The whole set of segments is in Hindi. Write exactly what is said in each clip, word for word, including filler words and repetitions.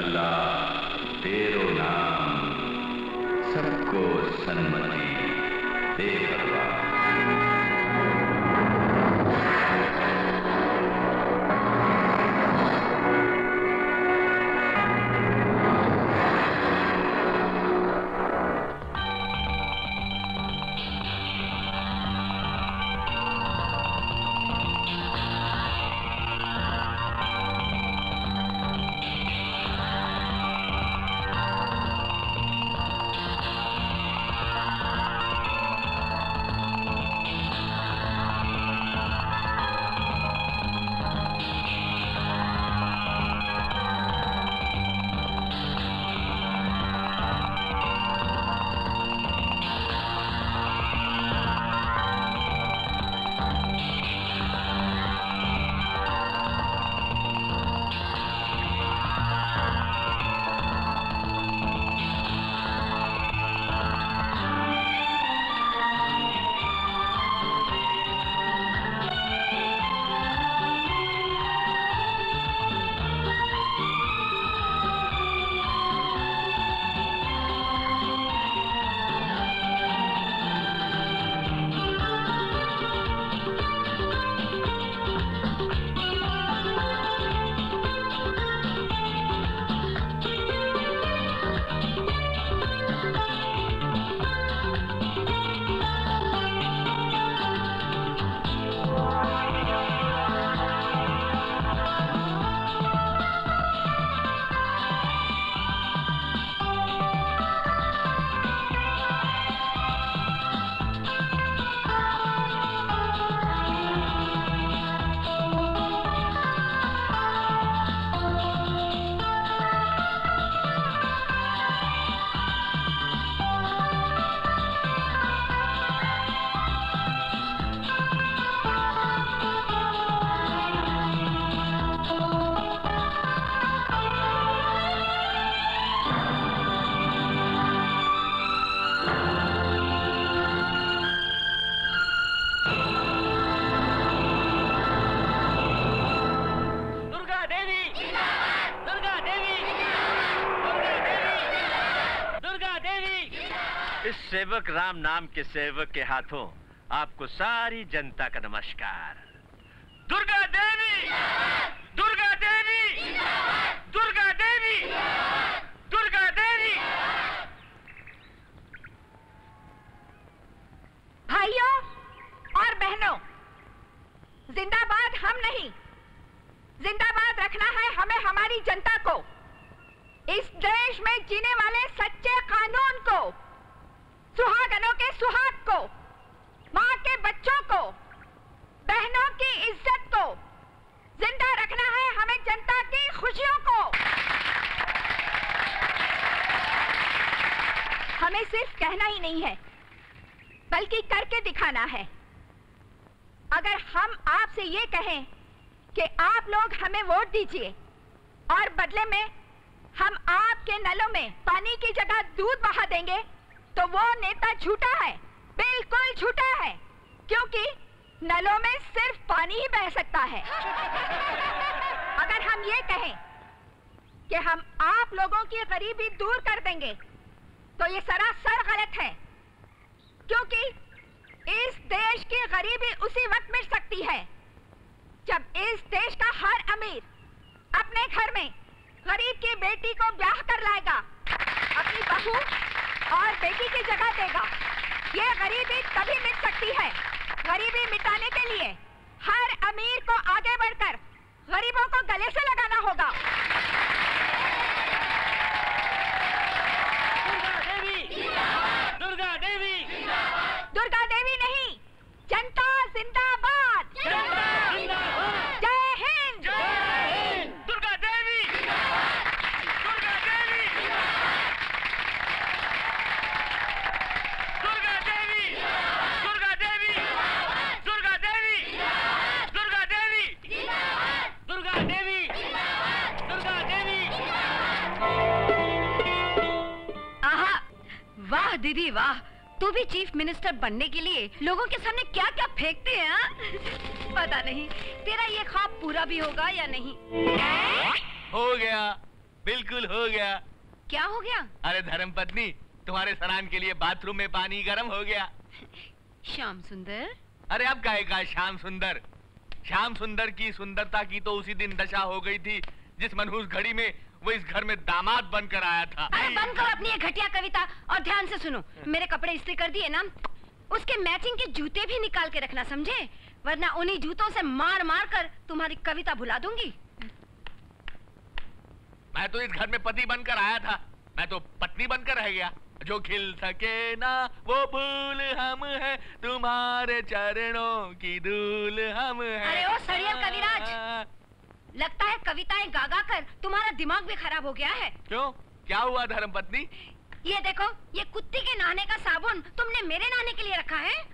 अल्लाह तेरो नाम सबको सन्मति दे भगवान। सेवक राम नाम के सेवक के हाथों आपको सारी जनता का नमस्कार। दुर्गा देवी, दुर्गा देवी, दुर्गा देवी, दुर्गा देवी। भाइयों और बहनों, जिंदाबाद हम नहीं, जिंदाबाद रखना है हमें हमारी जनता को, इस देश में जीने वाले सच्चे कानून को, सुहागनों के सुहाग को, माँ के बच्चों को, बहनों की इज्जत को जिंदा रखना है हमें जनता की खुशियों को। हमें सिर्फ कहना ही नहीं है बल्कि करके दिखाना है। अगर हम आपसे ये कहें कि आप लोग हमें वोट दीजिए और बदले में हम आपके नलों में पानी की जगह दूध बहा देंगे तो वो नेता झूठा है, बिल्कुल झूठा है, क्योंकि नलों में सिर्फ पानी ही बह सकता है। अगर हम ये कहें कि हम आप लोगों की गरीबी दूर कर देंगे तो ये सरासर गलत है, क्योंकि इस देश की गरीबी उसी वक्त मिट सकती है जब इस देश का हर अमीर अपने घर में गरीब की बेटी को ब्याह कर लाएगा, अपनी बहू और बेटी की जगह देगा। ये गरीबी तभी मिट सकती है। गरीबी मिटाने के लिए हर अमीर को आगे बढ़कर गरीबों को गले से लगाना होगा। दुर्गा देवी, दुर्गा देवी, दुर्गा देवी नहीं, जनता जिंदाबाद, जनता जिंदाबाद। जय हिंद, जय हिंद। दुर्गा देवी, दुर्गा देवी, दुर्गा देवी, दुर्गा देवी, दुर्गा देवी, दुर्गा देवी, दुर्गा देवी, दुर्गा देवी। आहा, वाह दीदी वाह, तू भी चीफ मिनिस्टर बनने के लिए लोगों के सामने क्या क्या फेंकते हैं हा? पता नहीं तेरा ये ख्वाब पूरा भी होगा या नहीं। हो गया, बिल्कुल हो गया। क्या हो गया? अरे धर्मपत्नी, तुम्हारे स्नान के लिए बाथरूम में पानी गर्म हो गया। श्याम सुंदर। अरे अब काहे का श्याम सुंदर? श्याम सुंदर की सुंदरता की तो उसी दिन दशा हो गई थी जिस मनहूस घड़ी में वो इस घर में दामाद बनकर आया था। अरे बंद करो अपनी ये घटिया कविता और ध्यान से सुनो। मेरे कपड़े इस्त्री कर दिए ना, उसके मैचिंग के जूते भी निकाल के रखना, समझे? वरना उन्हीं जूतों से मार मार कर तुम्हारी कविता भुला दूंगी। मैं तो इस घर में पति बनकर आया था, मैं तो पत्नी बनकर रह गया। जो खिल सके ना वो फूल हम हैं, तुम्हारे चरणों की धूल हम हैं। अरे ओ सड़ियल कविराज, लगता है कविताएं गा गा कर तुम्हारा दिमाग भी खराब हो गया है। क्यों, क्या हुआ धर्मपत्नी? ये देखो, ये कुत्ती के नहाने का साबुन तुमने मेरे नहाने के लिए रखा है।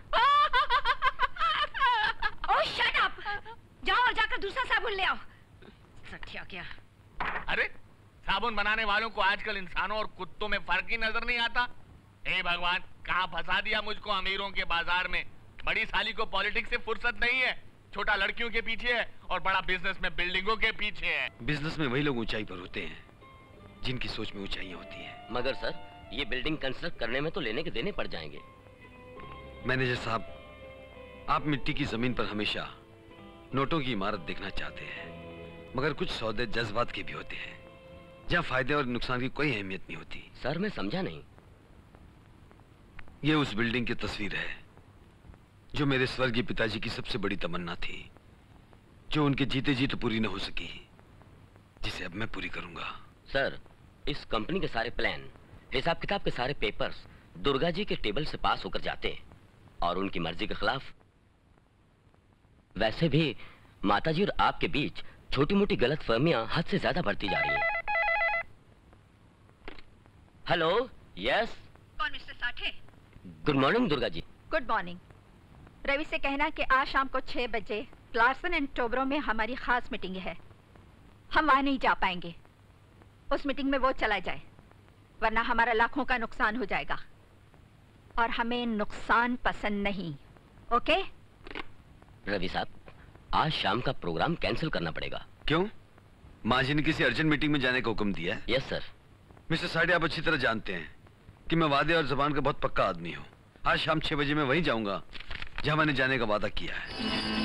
ओह शट अप, जाओ और जाकर दूसरा साबुन ले आओ। सठिया क्या। अरे साबुन बनाने वालों को आजकल इंसानों और कुत्तों में फर्क ही नजर नहीं आता। हे भगवान, कहाँ फंसा दिया मुझको अमीरों के बाजार में। बड़ी साली को पॉलिटिक्स से फुर्सत नहीं है, छोटा लड़कियों के पीछे है और बड़ा बिजनेस में बिल्डिंगों के पीछे है। बिजनेस में वही लोग ऊंचाई पर होते हैं जिनकी सोच में ऊंचाइयां होती हैं। मगर सर, ये बिल्डिंग कंस्ट्रक्ट करने में तो लेने के देने पड़ जाएंगे। मैनेजर साहब, आप मिट्टी की जमीन पर हमेशा नोटों की इमारत देखना चाहते हैं, मगर कुछ सौदे जज्बात के भी होते हैं जहाँ फायदे और नुकसान की कोई अहमियत नहीं होती। सर मैं समझा नहीं। ये उस बिल्डिंग की तस्वीर है जो मेरे स्वर्गीय पिताजी की सबसे बड़ी तमन्ना थी, जो उनके जीते जी तो पूरी न हो सकी, जिसे अब मैं पूरी करूंगा। सर, इस कंपनी के सारे प्लान, हिसाब किताब के सारे पेपर्स दुर्गा जी के टेबल से पास होकर जाते हैं और उनकी मर्जी के खिलाफ। वैसे भी माताजी और आपके बीच छोटी मोटी गलत फहमियां हद से ज्यादा बढ़ती जा रही हैं। Hello, yes. कौन mister Sathe? Good morning Durga ji. Good morning. Ravi से कहना कि आज शाम को छह बजे क्लार्सन एंड टोब्रो में हमारी खास मीटिंग है। हम वहां नहीं जा पाएंगे। उस मीटिंग में वो चला जाए, वरना हमारा लाखों का नुकसान हो जाएगा और हमें नुकसान पसंद नहीं। ओके? रवि साहब, आज शाम का प्रोग्राम कैंसिल करना पड़ेगा। क्यों? माँ जी ने किसी अर्जेंट मीटिंग में जाने का हुक्म दिया है? Yes sir. मिस्टर साठे, आप अच्छी तरह जानते हैं कि मैं वादे और जबान का बहुत पक्का आदमी हूँ। आज शाम छह बजे मैं वहीं जाऊंगा जहां मैंने जाने का वादा किया है।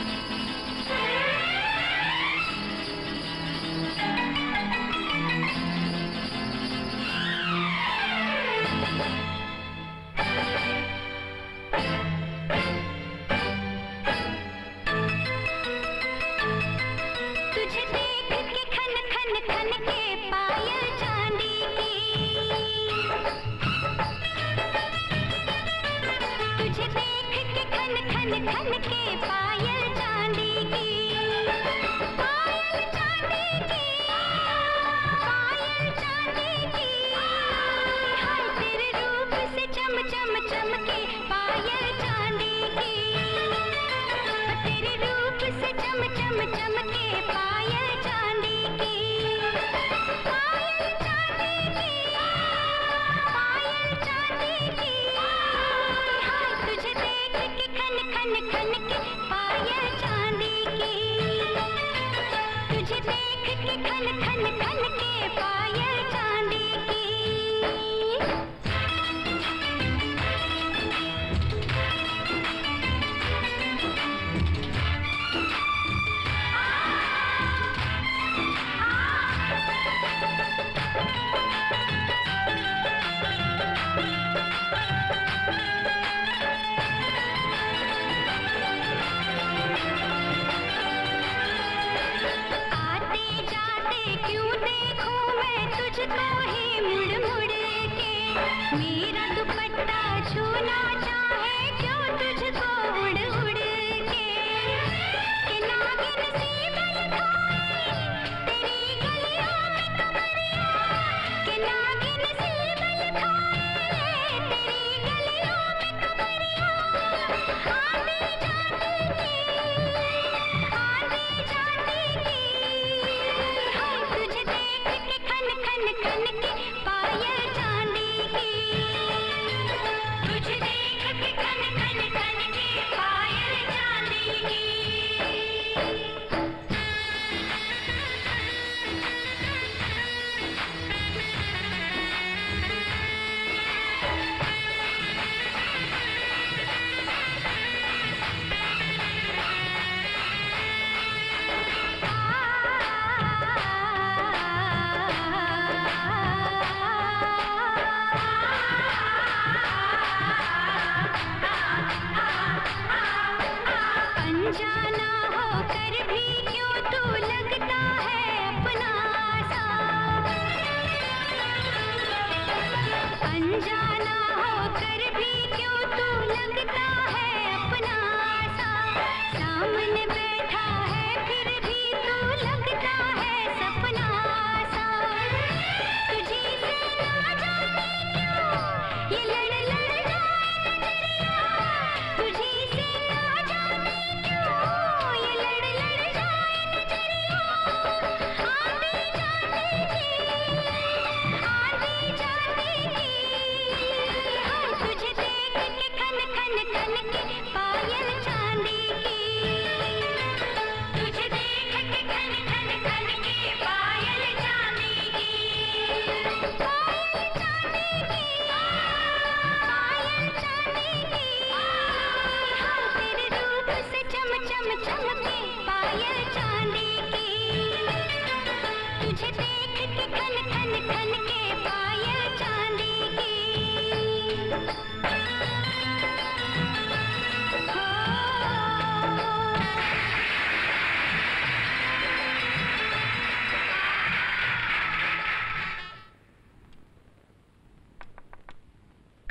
तुझे देख के खन खन खन के पायल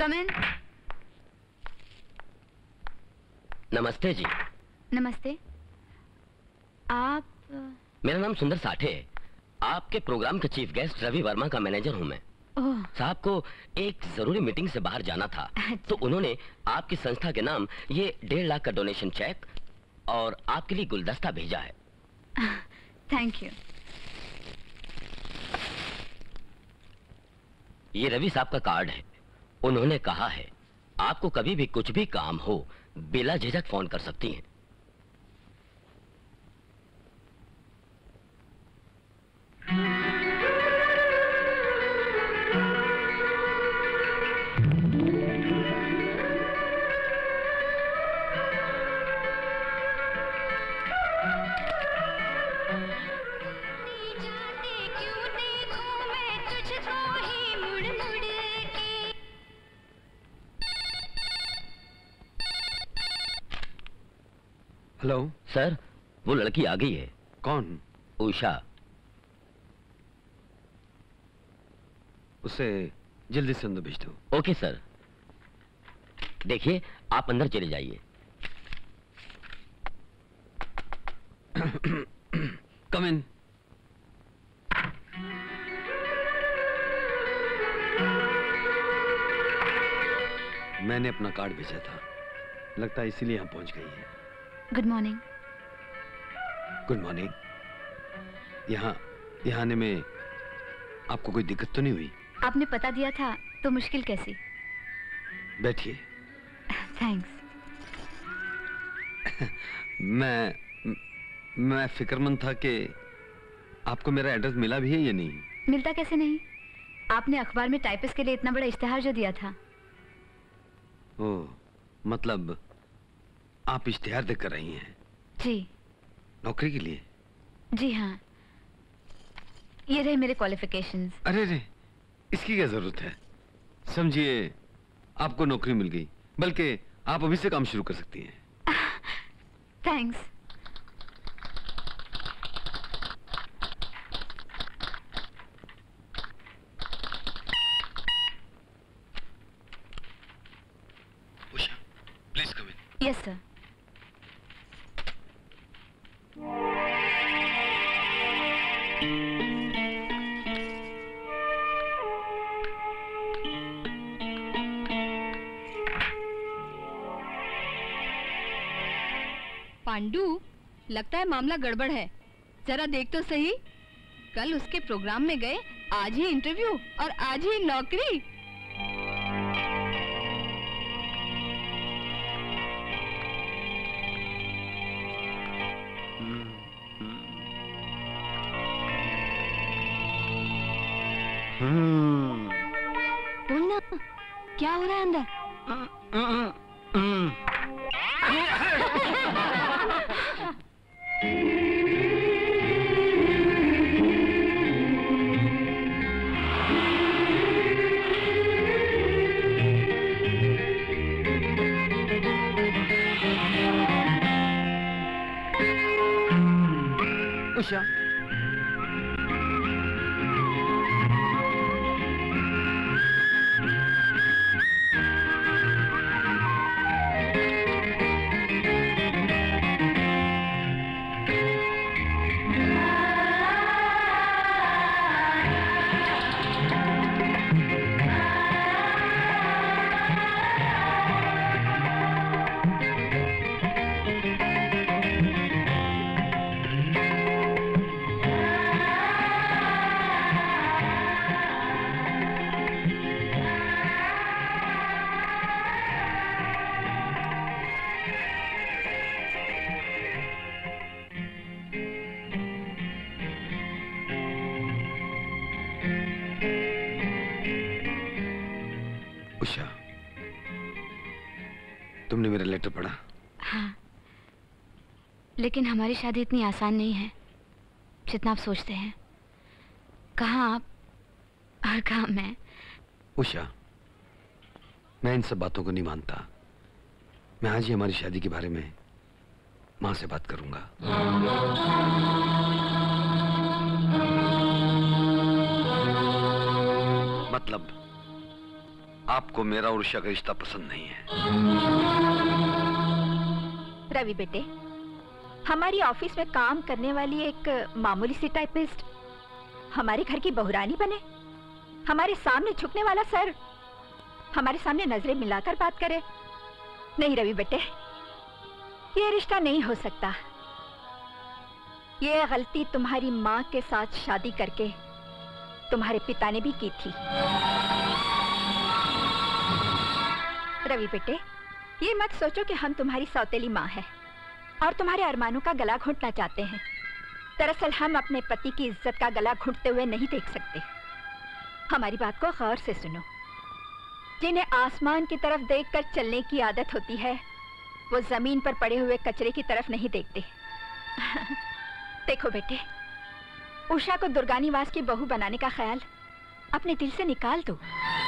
कम इन। नमस्ते जी। नमस्ते। आप? मेरा नाम सुंदर साठे है। आपके प्रोग्राम के चीफ गेस्ट रवि वर्मा का मैनेजर हूँ मैं। ओह। साहब को एक जरूरी मीटिंग से बाहर जाना था, तो उन्होंने आपकी संस्था के नाम ये डेढ़ लाख का डोनेशन चेक और आपके लिए गुलदस्ता भेजा है। Thank you. ये रवि साहब का कार्ड है। उन्होंने कहा है आपको कभी भी कुछ भी काम हो बिला झिझक फोन कर सकती हैं। हेलो सर, वो लड़की आ गई है। कौन? उषा। उसे जल्दी से अंदर भेज दो। Okay sir. देखिए, आप अंदर चले जाइए। कम इन। मैंने अपना कार्ड भेजा था, लगता है इसीलिए यहाँ पहुंच गई है। Good morning. Good morning. यहाँ यहाँ आने में आपको कोई दिक्कत तो नहीं हुई? आपने पता दिया था तो मुश्किल कैसी। बैठिए। थैंक्स। मैं मैं फिक्रमंद था कि आपको मेरा एड्रेस मिला भी है या नहीं। मिलता कैसे नहीं, आपने अखबार में टाइपिस्ट के लिए इतना बड़ा इश्तेहार जो दिया था। ओह, मतलब आप इश्तेहार देकर रही हैं? जी। नौकरी के लिए? जी हाँ, ये रहे मेरे क्वालिफिकेशंस। अरे रे, इसकी क्या जरूरत है। समझिए आपको नौकरी मिल गई, बल्कि आप अभी से काम शुरू कर सकती हैं। Thanks. Usha, please come in. Yes sir. Pandu, लगता है मामला गड़बड़ है। जरा देख तो सही। कल उसके प्रोग्राम में गए, आज ही इंटरव्यू और आज ही नौकरी। बोलना, क्या हो रहा है अंदर? उषा, उषा, तुमने मेरा लेटर पढ़ा? हाँ, लेकिन हमारी शादी इतनी आसान नहीं है जितना आप सोचते हैं। कहाँ आप और कहाँ मैं। उषा, मैं इन सब बातों को नहीं मानता। मैं आज ही हमारी शादी के बारे में माँ से बात करूंगा। मतलब आपको मेरा और उषा का रिश्ता पसंद नहीं है। रवि बेटे, हमारी ऑफिस में काम करने वाली एक मामूली सी टाइपिस्ट हमारे घर की बहुरानी बने, हमारे सामने झुकने वाला सर हमारे सामने नजरें मिलाकर बात करे। नहीं रवि बेटे, ये रिश्ता नहीं हो सकता। ये गलती तुम्हारी माँ के साथ शादी करके तुम्हारे पिता ने भी की थी। रवि बेटे, ये मत सोचो कि हम तुम्हारी सौतेली माँ हैं और तुम्हारे अरमानों का गला घोंटना चाहते हैं। दरअसल हम अपने पति की इज्जत का गला घोंटते हुए नहीं देख सकते। हमारी बात को गौर से सुनो। जिन्हें आसमान की तरफ देखकर चलने की आदत होती है, वो जमीन पर पड़े हुए कचरे की तरफ नहीं देखते। देखो बेटे, उषा को दुर्गानिवास की बहू बनाने का ख्याल अपने दिल से निकाल दो।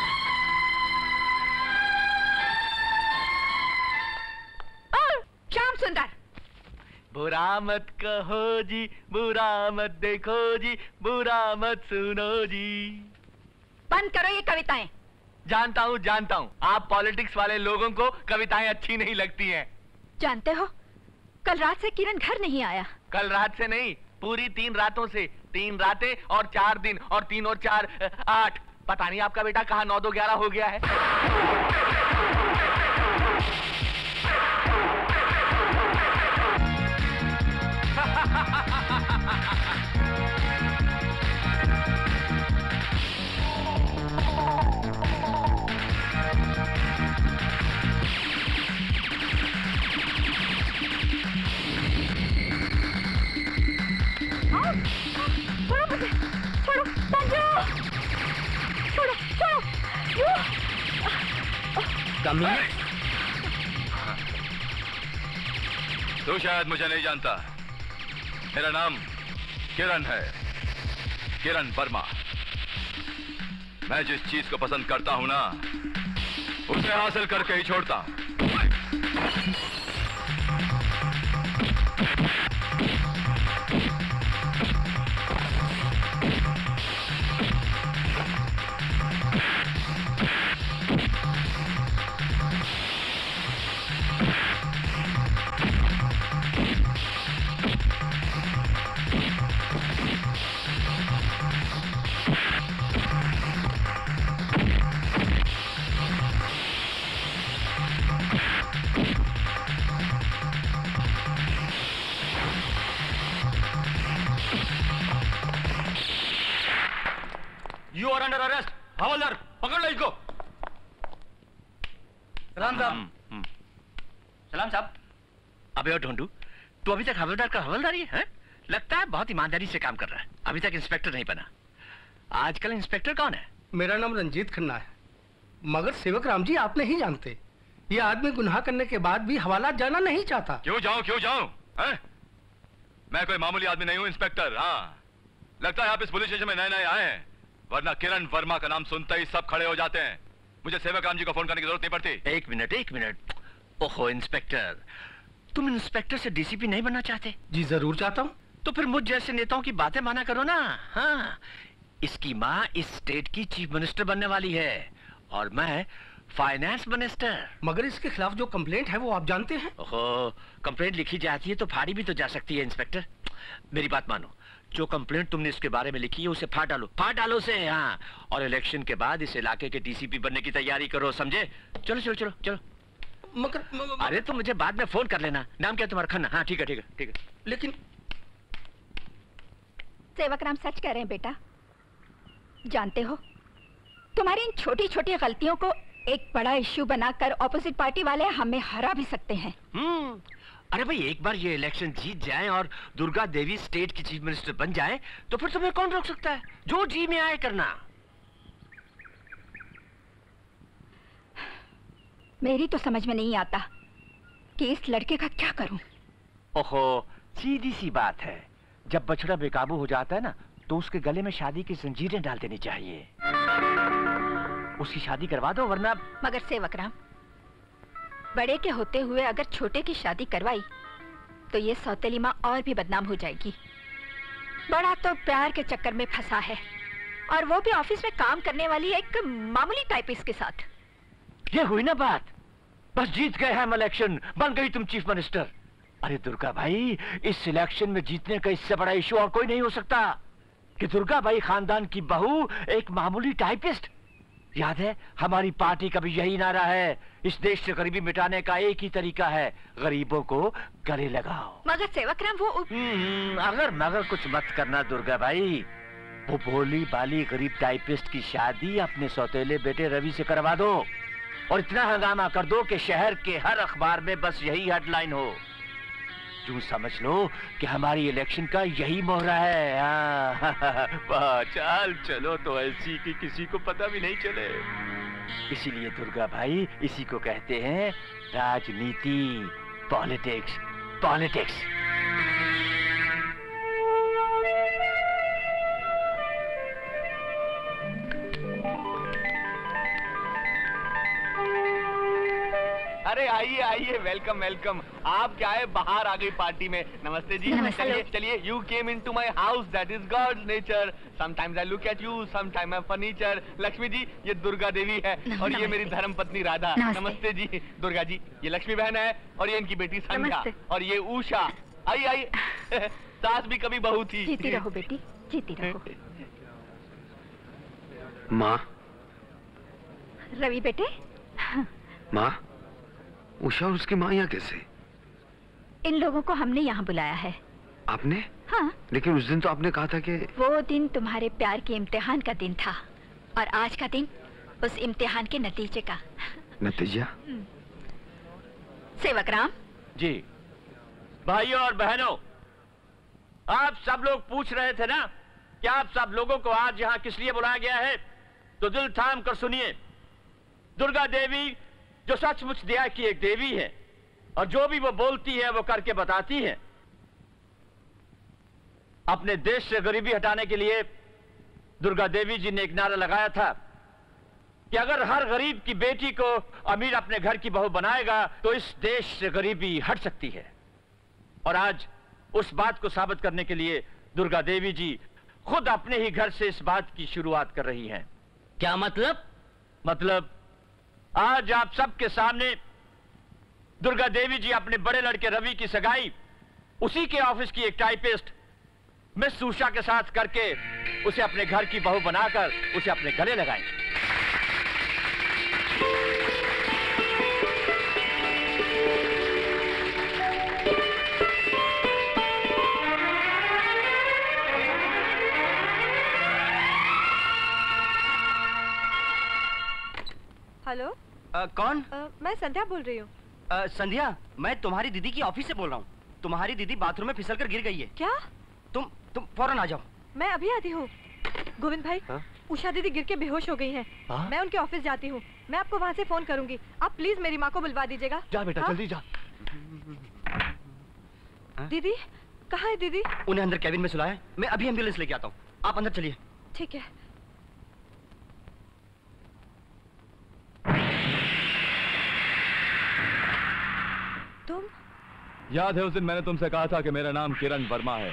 श्याम सुंदर, बुरा मत कहो जी, बुरा मत देखो जी, बुरा मत सुनो जी। बंद करो ये कविताएं। जानता हूँ जानता हूँ, आप पॉलिटिक्स वाले लोगों को कविताएं अच्छी नहीं लगती हैं। जानते हो, कल रात से किरण घर नहीं आया। कल रात से नहीं, पूरी तीन रातों से। तीन रातें और चार दिन, और तीन और चार आठ। पता नहीं आपका बेटा कहाँ नौ दो ग्यारह हो गया है। तू शायद मुझे नहीं जानता। मेरा नाम किरण है, किरण वर्मा। मैं जिस चीज को पसंद करता हूं ना, उसे हासिल करके ही छोड़ता हूं। You are under arrest. हवलदार, पकड़ लो इसको। सलाम साहब। सलाम साहब। अबे ओ ढोंडू, तू अभी तक हवलदार का हवलदार ही है? लगता है बहुत ईमानदारी से काम कर रहा है। अभी तक इंस्पेक्टर नहीं बना। आजकल इंस्पेक्टर कौन है? मेरा नाम रंजीत खन्ना है, मगर सेवक राम जी आप नहीं जानते। ये आदमी गुनाह करने के बाद भी हवालात जाना नहीं चाहता। क्यों जाऊं क्यों जाऊं? हैं? मैं कोई मामूली आदमी नहीं हूं इंस्पेक्टर। हाँ, लगता है आप इस पुलिस स्टेशन में नए नए आए हैं, वरना किरण वर्मा का नाम सुनते ही सब खड़े हो जाते हैं। मुझे सेवक राम जी को फोन करने की जरूरत नहीं पड़ती। एक मिनट एक मिनट। ओहो इंस्पेक्टर, तुम इंस्पेक्टर से डीसीपी नहीं बनना चाहते? जी जरूर चाहता हूँ। तो फिर मुझ जैसे नेताओं की बातें माना करो ना। हाँ, इसकी माँ इस स्टेट की चीफ मिनिस्टर बनने वाली है और मैं फाइनेंस मिनिस्टर। मगर इसके खिलाफ जो कंप्लेंट है वो आप जानते हैं। ओहो, कंप्लेंट लिखी जाती है तो फाड़ी भी तो जा सकती है इंस्पेक्टर। मेरी बात मानो, जो कंप्लेंट तुमने इसके बारे में लिखी है उसे फाड़ डालो, फाड़ डालो उसे। हाँ, और इलेक्शन के बाद इस इलाके के डीसीपी बनने की तैयारी करो, समझे? चलो चलो चलो चलो। मगर, मगर अरे तुम मुझे बाद में फोन कर लेना। नाम क्या तुम्हारा? खन्ना। हाँ ठीक है ठीक है ठीक है। लेकिन सेवक राम सच कह रहे हैं बेटा। जानते हो, तुम्हारी इन छोटी छोटी गलतियों को एक बड़ा इश्यू बनाकर ऑपोजिट पार्टी वाले हमें हरा भी सकते हैं। हम्म, अरे भाई एक बार ये इलेक्शन जीत जाए और दुर्गा देवी स्टेट की चीफ मिनिस्टर बन जाए तो फिर तुम्हें कौन रोक सकता है? जो जी में आए करना। मेरी तो समझ में नहीं आता कि इस लड़के का क्या करूं। ओहो, सीधी सी बात है, जब बछड़ा बेकाबू हो जाता है ना तो उसके गले में शादी की जंजीरें डाल देनी चाहिए। उसकी शादी करवा दो, वरना। मगर सेवक राम, बड़े के होते हुए अगर छोटे की शादी करवाई तो ये सौतेली माँ और भी बदनाम हो जाएगी। बड़ा तो प्यार के चक्कर में फंसा है और वो भी ऑफिस में काम करने वाली एक मामूली टाइपिस्ट के साथ। ये हुई ना बात, बस जीत गए हम इलेक्शन, बन गई तुम चीफ मिनिस्टर। अरे दुर्गा भाई, इस इलेक्शन में जीतने का इससे बड़ा इशू और कोई नहीं हो सकता कि दुर्गा भाई खानदान की बहू एक मामूली टाइपिस्ट। याद है हमारी पार्टी का भी यही नारा है, इस देश से गरीबी मिटाने का एक ही तरीका है, गरीबों को गले लगाओ। मगर सेवकराम वो हम्म, अगर मगर कुछ मत करना दुर्गा भाई, वो भोली बाली गरीब टाइपिस्ट की शादी अपने सौतेले बेटे रवि से करवा दो और इतना हंगामा कर दो कि शहर के हर अखबार में बस यही हेडलाइन हो। यूं समझ लो कि हमारी इलेक्शन का यही मोहरा है। वाह, चाल चलो तो ऐसी कि किसी को पता भी नहीं चले। इसीलिए दुर्गा भाई इसी को कहते हैं राजनीति, पॉलिटिक्स, पॉलिटिक्स। अरे आइए आइए, वेलकम वेलकम। आप क्या है, बाहर आ गई पार्टी में। नमस्ते जी। चलिए चलिए, you came in to my house, that is god's nature. Sometimes I look at you, sometime I furniture. Lakshmi ji, ये दुर्गा देवी है और ये मेरी धर्म पत्नी राधा। नमस्ते जी। दुर्गा जी, ये लक्ष्मी बहन है और ये इनकी बेटी संध्या और ये उषा। आई आई सास भी कभी बहू थी। जीती रहो बेटी, जीती रहो। माँ। रवि बेटे। माँ, उषा और उसकी माँ यहाँ कैसे? इन लोगों को हमने यहाँ बुलाया है। आपने? हाँ। लेकिन उस दिन तो आपने कहा था कि वो दिन तुम्हारे प्यार के इम्तिहान का दिन था और आज का दिन उस इम्तिहान के नतीजे का। नतीजा? सेवकराम जी। भाइयों और बहनों, आप सब लोग पूछ रहे थे ना कि आप सब लोगों को आज यहाँ किस लिए बुलाया गया है, तो दिल थाम कर सुनिए। दुर्गा देवी जो सचमुच दया की एक देवी है और जो भी वो बोलती है वो करके बताती है। अपने देश से गरीबी हटाने के लिए दुर्गा देवी जी ने एक नारा लगाया था कि अगर हर गरीब की बेटी को अमीर अपने घर की बहू बनाएगा तो इस देश से गरीबी हट सकती है। और आज उस बात को साबित करने के लिए दुर्गा देवी जी खुद अपने ही घर से इस बात की शुरुआत कर रही हैं। क्या मतलब? मतलब आज आप सबके सामने दुर्गा देवी जी अपने बड़े लड़के रवि की सगाई उसी के ऑफिस की एक टाइपिस्ट मिस उषा के साथ करके उसे अपने घर की बहू बनाकर उसे अपने गले लगाएंगे। हेलो। आ, कौन? आ, मैं संध्या बोल रही हूँ। संध्या, मैं तुम्हारी दीदी की ऑफिस से बोल रहा हूँ। तुम्हारी दीदी बाथरूम में फिसलकर गिर गई है। क्या? तुम तुम फौरन आ जाओ। मैं अभी आती हूँ। गोविंद भाई, हा? उषा दीदी गिर के बेहोश हो गई हैं। मैं उनके ऑफिस जाती हूँ। मैं आपको वहाँ से फोन करूंगी। आप प्लीज मेरी माँ को बुलवा दीजिएगा। जा बेटा, जल्दी जा। दीदी कहाँ है दीदी? उन्हें अंदर कैबिन में सुलाया। मैं अभी एम्बुलेंस लेके आता हूँ, आप अंदर चलिए। ठीक है। तुम? याद है उस दिन मैंने तुमसे कहा था कि मेरा नाम किरण वर्मा है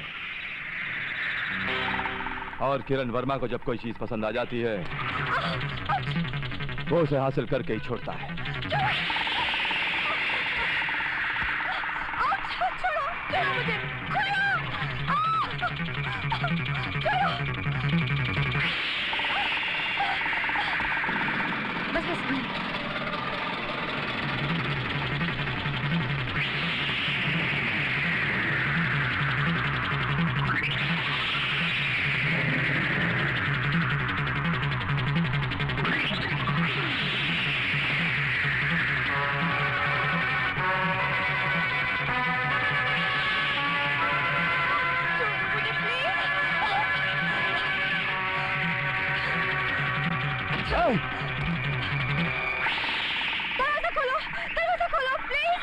और किरण वर्मा को जब कोई चीज पसंद आ जाती है वो उसे हासिल करके ही छोड़ता है। बस बस दरवाजा खोलो, दरवाजा खोलो प्लीज।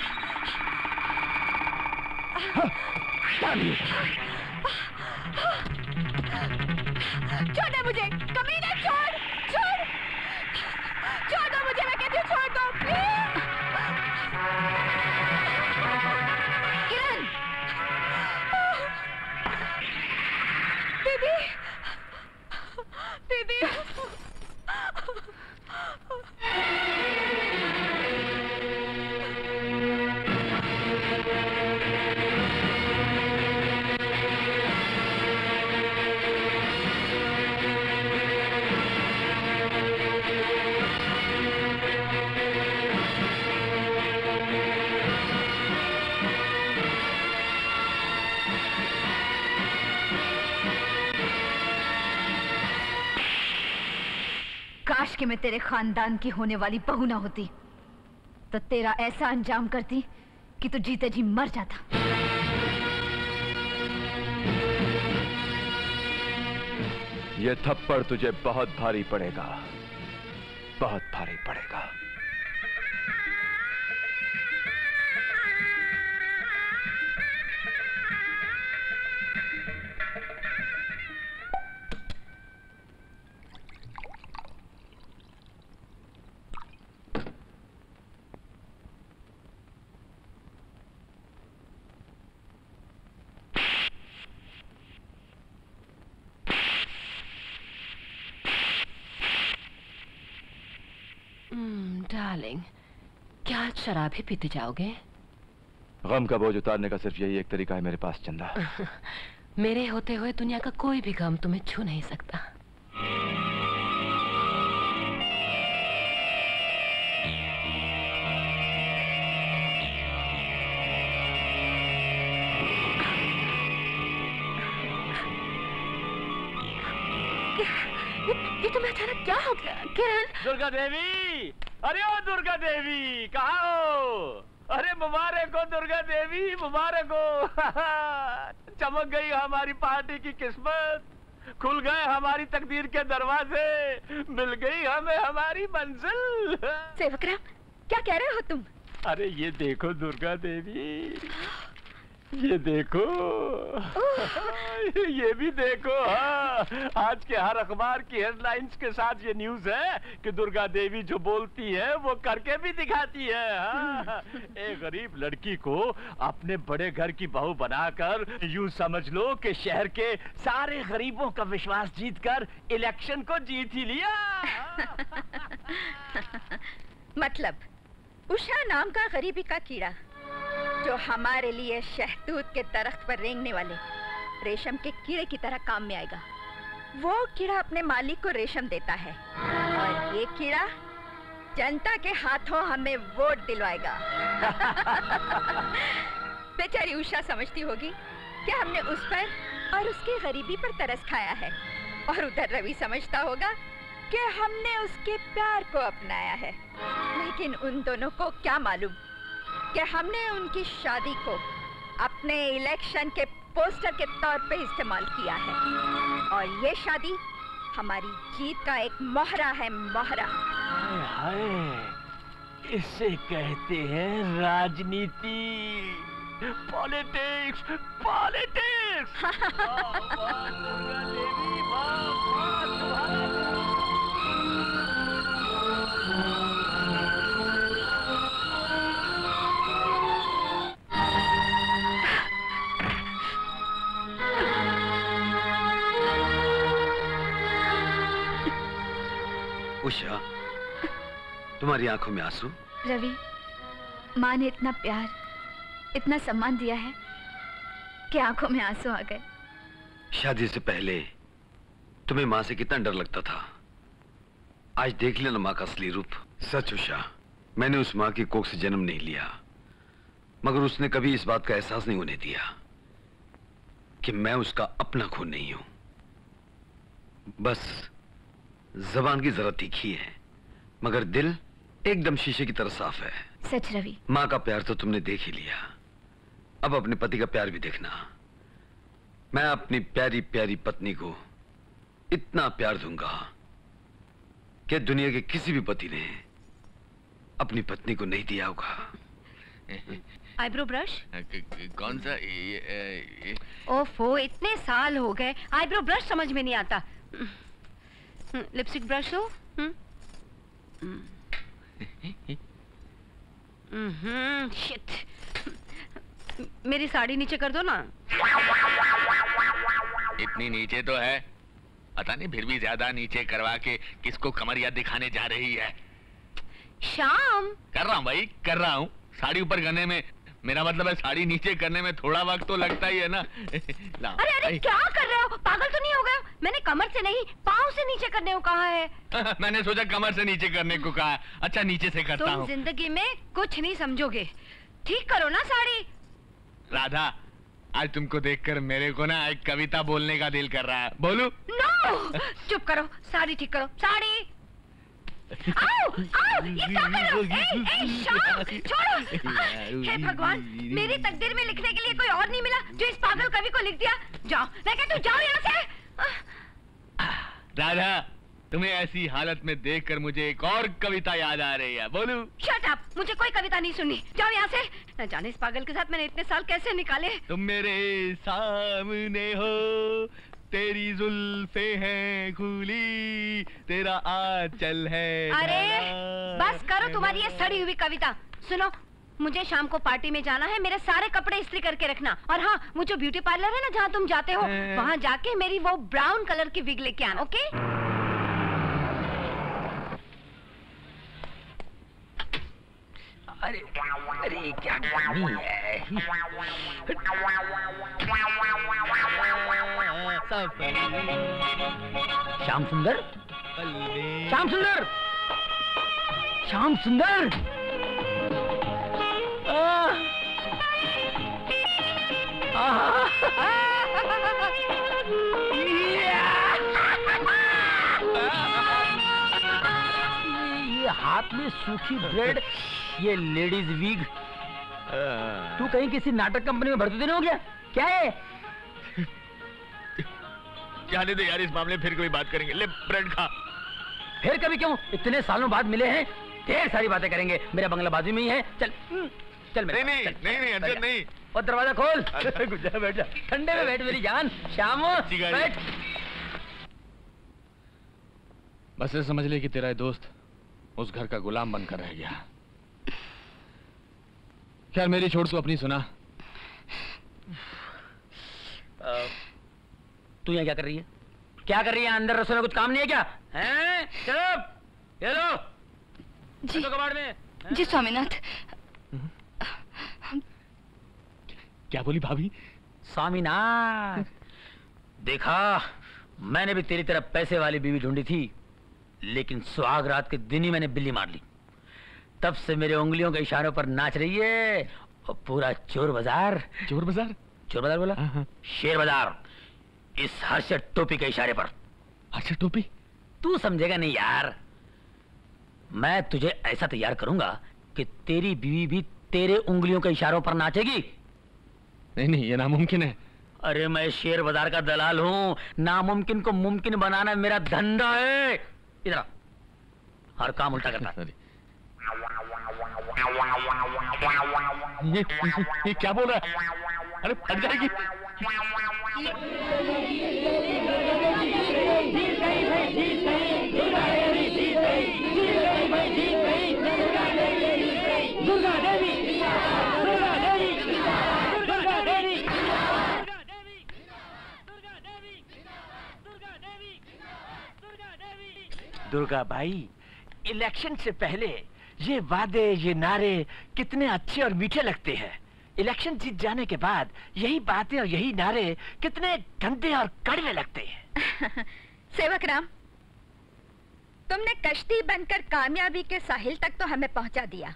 छोड़ दे मुझे, कमीने, छोड़ छोड़ छोड़ दो मुझे, मैं कहती हूँ छोड़ दो प्लीज। किरण, दीदी दीदी काश कि मैं तेरे खानदान की होने वाली बहू ना होती, तो तेरा ऐसा अंजाम करती कि तू जीते जी मर जाता। ये थप्पड़ तुझे बहुत भारी पड़ेगा, बहुत भारी पड़ेगा। डार्लिंग, क्या आज शराब ही पीते जाओगे? गम का बोझ उतारने का सिर्फ यही एक तरीका है मेरे पास चंदा। मेरे होते हुए दुनिया का कोई भी गम तुम्हें छू नहीं सकता। ये तुम्हें अचानक क्या हो गया किरण? दुर्गा देवी, अरे ओ दुर्गा देवी, कहाँ हो? अरे मुबारक हो दुर्गा देवी, मुबारक हो। चमक गई हमारी पार्टी की किस्मत, खुल गए हमारी तकदीर के दरवाजे, मिल गई हमें हमारी मंजिल। सेवकराम, क्या कह रहे हो तुम? अरे ये देखो दुर्गा देवी, ये देखो, ये भी देखो। हाँ, आज के हर अखबार की हेडलाइंस के साथ ये न्यूज है कि दुर्गा देवी जो बोलती है वो करके भी दिखाती है। हाँ, एक गरीब लड़की को अपने बड़े घर की बहू बनाकर यूं समझ लो कि शहर के सारे गरीबों का विश्वास जीतकर इलेक्शन को जीत ही लिया। मतलब उषा नाम का गरीबी का कीड़ा जो हमारे लिए शहतूत के दरख्त पर रेंगने वाले रेशम के कीड़े की तरह काम में आएगा। वो कीड़ा अपने मालिक को रेशम देता है और ये कीड़ा जनता के हाथों हमें वोट दिलवाएगा। बेचारी उषा समझती होगी कि हमने उस पर और उसकी गरीबी पर तरस खाया है, और उधर रवि समझता होगा कि हमने उसके प्यार को अपनाया है। लेकिन उन दोनों को क्या मालूम कि हमने उनकी शादी को अपने इलेक्शन के पोस्टर के तौर पे इस्तेमाल किया है, और ये शादी हमारी जीत का एक मोहरा है, मोहरा। हाय, इसे कहते हैं राजनीति, पॉलिटिक्स, पॉलिटिक्स। उषा, तुम्हारी आंखों में आंसू? रवि, माँ ने इतना प्यार, इतना सम्मान दिया है कि आंखों में आंसू आ गए। शादी से पहले तुम्हें माँ से कितना डर लगता था, आज देख लेना माँ का असली रूप। सच उषा, मैंने उस माँ की कोख से जन्म नहीं लिया, मगर उसने कभी इस बात का एहसास नहीं होने दिया कि मैं उसका अपना खून नहीं हूं। बस जबान की जरा तीखी है, मगर दिल एकदम शीशे की तरह साफ है। सच रवि। माँ का प्यार तो तुमने देख ही लिया, अब अपने पति का प्यार भी देखना। मैं अपनी प्यारी प्यारी पत्नी को इतना प्यार दूंगा कि दुनिया के किसी भी पति ने अपनी पत्नी को नहीं दिया होगा। Eyebrow brush? कौन सा? ये, ये... ओफो, इतने साल हो गए, आईब्रो ब्रश समझ में नहीं आता। लिपस्टिक ब्रश हो? Hmm, shit. मेरी साड़ी नीचे कर दो ना। इतनी नीचे तो है, पता नहीं फिर भी ज्यादा नीचे करवा के किसको कमरिया दिखाने जा रही है। शाम कर रहा हूँ भाई, कर रहा हूँ। साड़ी ऊपर करने में, मेरा मतलब है साड़ी नीचे करने में थोड़ा वक्त तो लगता ही है ना। अरे अरे क्या कर रहे हो? पागल तो नहीं हो गए? मैंने कमर से नहीं, पाँव से नीचे करने को कहा है। मैंने सोचा कमर से नीचे करने को कहा है। अच्छा, नीचे से करता हूँ। तुम जिंदगी में कुछ नहीं समझोगे। ठीक करो ना साड़ी। राधा, आज तुमको देखकर मेरे को ना एक कविता बोलने का दिल कर रहा है। बोलू? नो, चुप करो, साड़ी ठीक करो। साड़ी आओ, आओ, ये क्या कर रहे हो? ए, ए, शाम, छोड़ो। हे भगवान, मेरी तकदीर में लिखने के लिए कोई और नहीं मिला जो इस पागल कवि को लिख दिया। जाओ, मैं कहती हूँ जाओ यहाँ से। राधा, तुम्हें ऐसी हालत में देखकर मुझे एक और कविता याद आ रही है, बोलूं? शट अप, मुझे कोई कविता नहीं सुननी। जाओ यहाँ से। न जाने इस पागल के साथ मैंने इतने साल कैसे निकाले। तुम मेरे सामने हो, तेरी जुल्फे हैं खुली, तेरा आंचल है। अरे बस करो तुम्हारी ये सड़ी हुई कविता। सुनो, मुझे शाम को पार्टी में जाना है, मेरे सारे कपड़े इस्त्री करके रखना। और हाँ, वो जो ब्यूटी पार्लर है ना जहाँ तुम जाते हो, वहाँ जाके मेरी वो ब्राउन कलर की विग लेके आना, ओके? अरे अरे क्या करनी है? श्याम सुंदर, श्याम सुंदर, श्याम सुंदर। आ, आ, ये हाथ में सूखी ब्रेड, ये लेडीज वीग। तू कहीं किसी नाटक कंपनी में भर्ती नहीं हो गया क्या है? जाने दे यार, इस मामले में फिर कोई बात करेंगे। ले ब्रेड खा। फिर कभी क्यों? इतने सालों बाद मिले हैं, ढेर सारी बातें करेंगे। मेरा बंगला बाजू में ही है। चल चल मेरे नहीं नहीं, नहीं नहीं अर्जुन नहीं। और दरवाजा खोल। गुज्जा बैठ जा, ठंडे में बैठ मेरी जान। श्याम बैठ। बस ये समझ ले कि तेरा दोस्त उस घर का गुलाम बनकर रह गया। खैर मेरी छोड़, तू अपनी सुना। तू यहाँ क्या कर रही है? क्या कर रही है? अंदर रसोई में कुछ काम नहीं है क्या? हैं? चलो, ये लो। जी, कबाड़ में। जी स्वामीनाथ। क्या बोली भाभी? स्वामीनाथ, देखा, मैंने भी तेरी तरह पैसे वाली बीवी ढूंढी थी, लेकिन सुहाग रात के दिन ही मैंने बिल्ली मार ली। तब से मेरे उंगलियों के इशारों पर नाच रही है और पूरा चोर बाजार। चोर बाजार? चोर बाजार बोला? शेर बाजार, इस हर्षद टोपी के इशारे पर। हर्षद टोपी? तू समझेगा नहीं यार। मैं तुझे ऐसा तैयार करूंगा कि तेरी बीवी भी तेरे उंगलियों के इशारों पर नाचेगी। नहीं नहीं, ये नामुमकिन है। अरे मैं शेर बाजार का दलाल हूँ, नामुमकिन को मुमकिन बनाना मेरा धंधा है। इधर हर काम उल्टा करता। ये, ये क्या बोल रहा है? अरे फट जाएगी। दुर्गा देवी, दुर्गा देवी, दुर्गा देवी, दुर्गा भाई, इलेक्शन से पहले ये वादे, ये नारे कितने अच्छे और मीठे लगते हैं। इलेक्शन जीत जाने के बाद यही बातें और यही नारे कितने गंदे और कड़वे लगते हैं। सेवक राम, तुमने कश्ती बनकर कामयाबी के साहिल तक तो हमें पहुंचा दिया,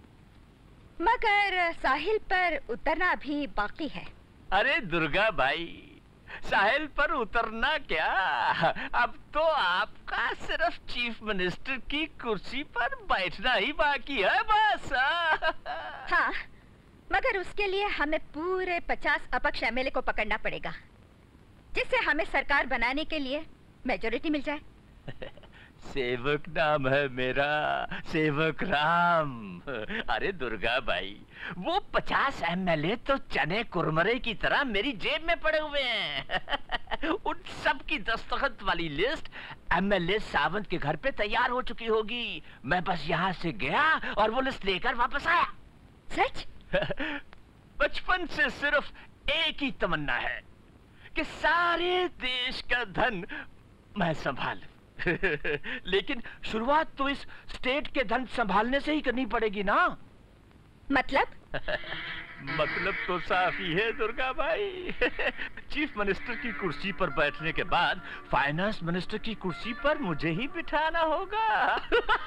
मगर साहिल पर उतरना भी बाकी है। अरे दुर्गा भाई, साहिल पर उतरना क्या, अब तो आपका सिर्फ चीफ मिनिस्टर की कुर्सी पर बैठना ही बाकी है बस। हाँ, मगर उसके लिए हमें पूरे पचास अपक्ष एमएलए को पकड़ना पड़ेगा, जिससे हमें सरकार बनाने के लिए मेजोरिटी मिल जाए। सेवक नाम है मेरा, सेवक राम। अरे दुर्गा भाई, वो पचास एमएलए तो चने कुरमरे की तरह मेरी जेब में पड़े हुए हैं। उन सब की दस्तखत वाली लिस्ट एमएलए सावंत के घर पे तैयार हो चुकी होगी। मैं बस यहाँ से गया और वो लिस्ट लेकर वापस आया। सच? बचपन से सिर्फ एक ही तमन्ना है कि सारे देश का धन मैं संभालूं। लेकिन शुरुआत तो इस स्टेट के धन संभालने से ही करनी पड़ेगी ना। मतलब? मतलब तो साफ ही है दुर्गा भाई। चीफ मिनिस्टर की कुर्सी पर बैठने के बाद फाइनेंस मिनिस्टर की कुर्सी पर मुझे ही बिठाना होगा।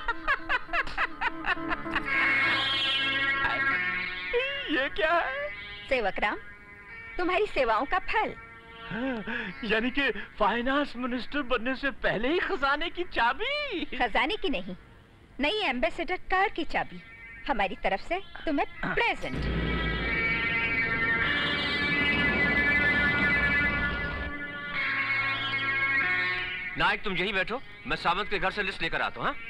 ये क्या है? सेवक राम, तुम्हारी सेवाओं का फल। यानी कि फाइनेंस मिनिस्टर बनने से पहले ही खजाने की चाबी। खजाने की नहीं, नई एम्बेसडर कार की चाबी हमारी तरफ से तुम्हें प्रेजेंट। नायक तुम यही बैठो, मैं सामंत के घर से लिस्ट लेकर आता हूँ। हाँ?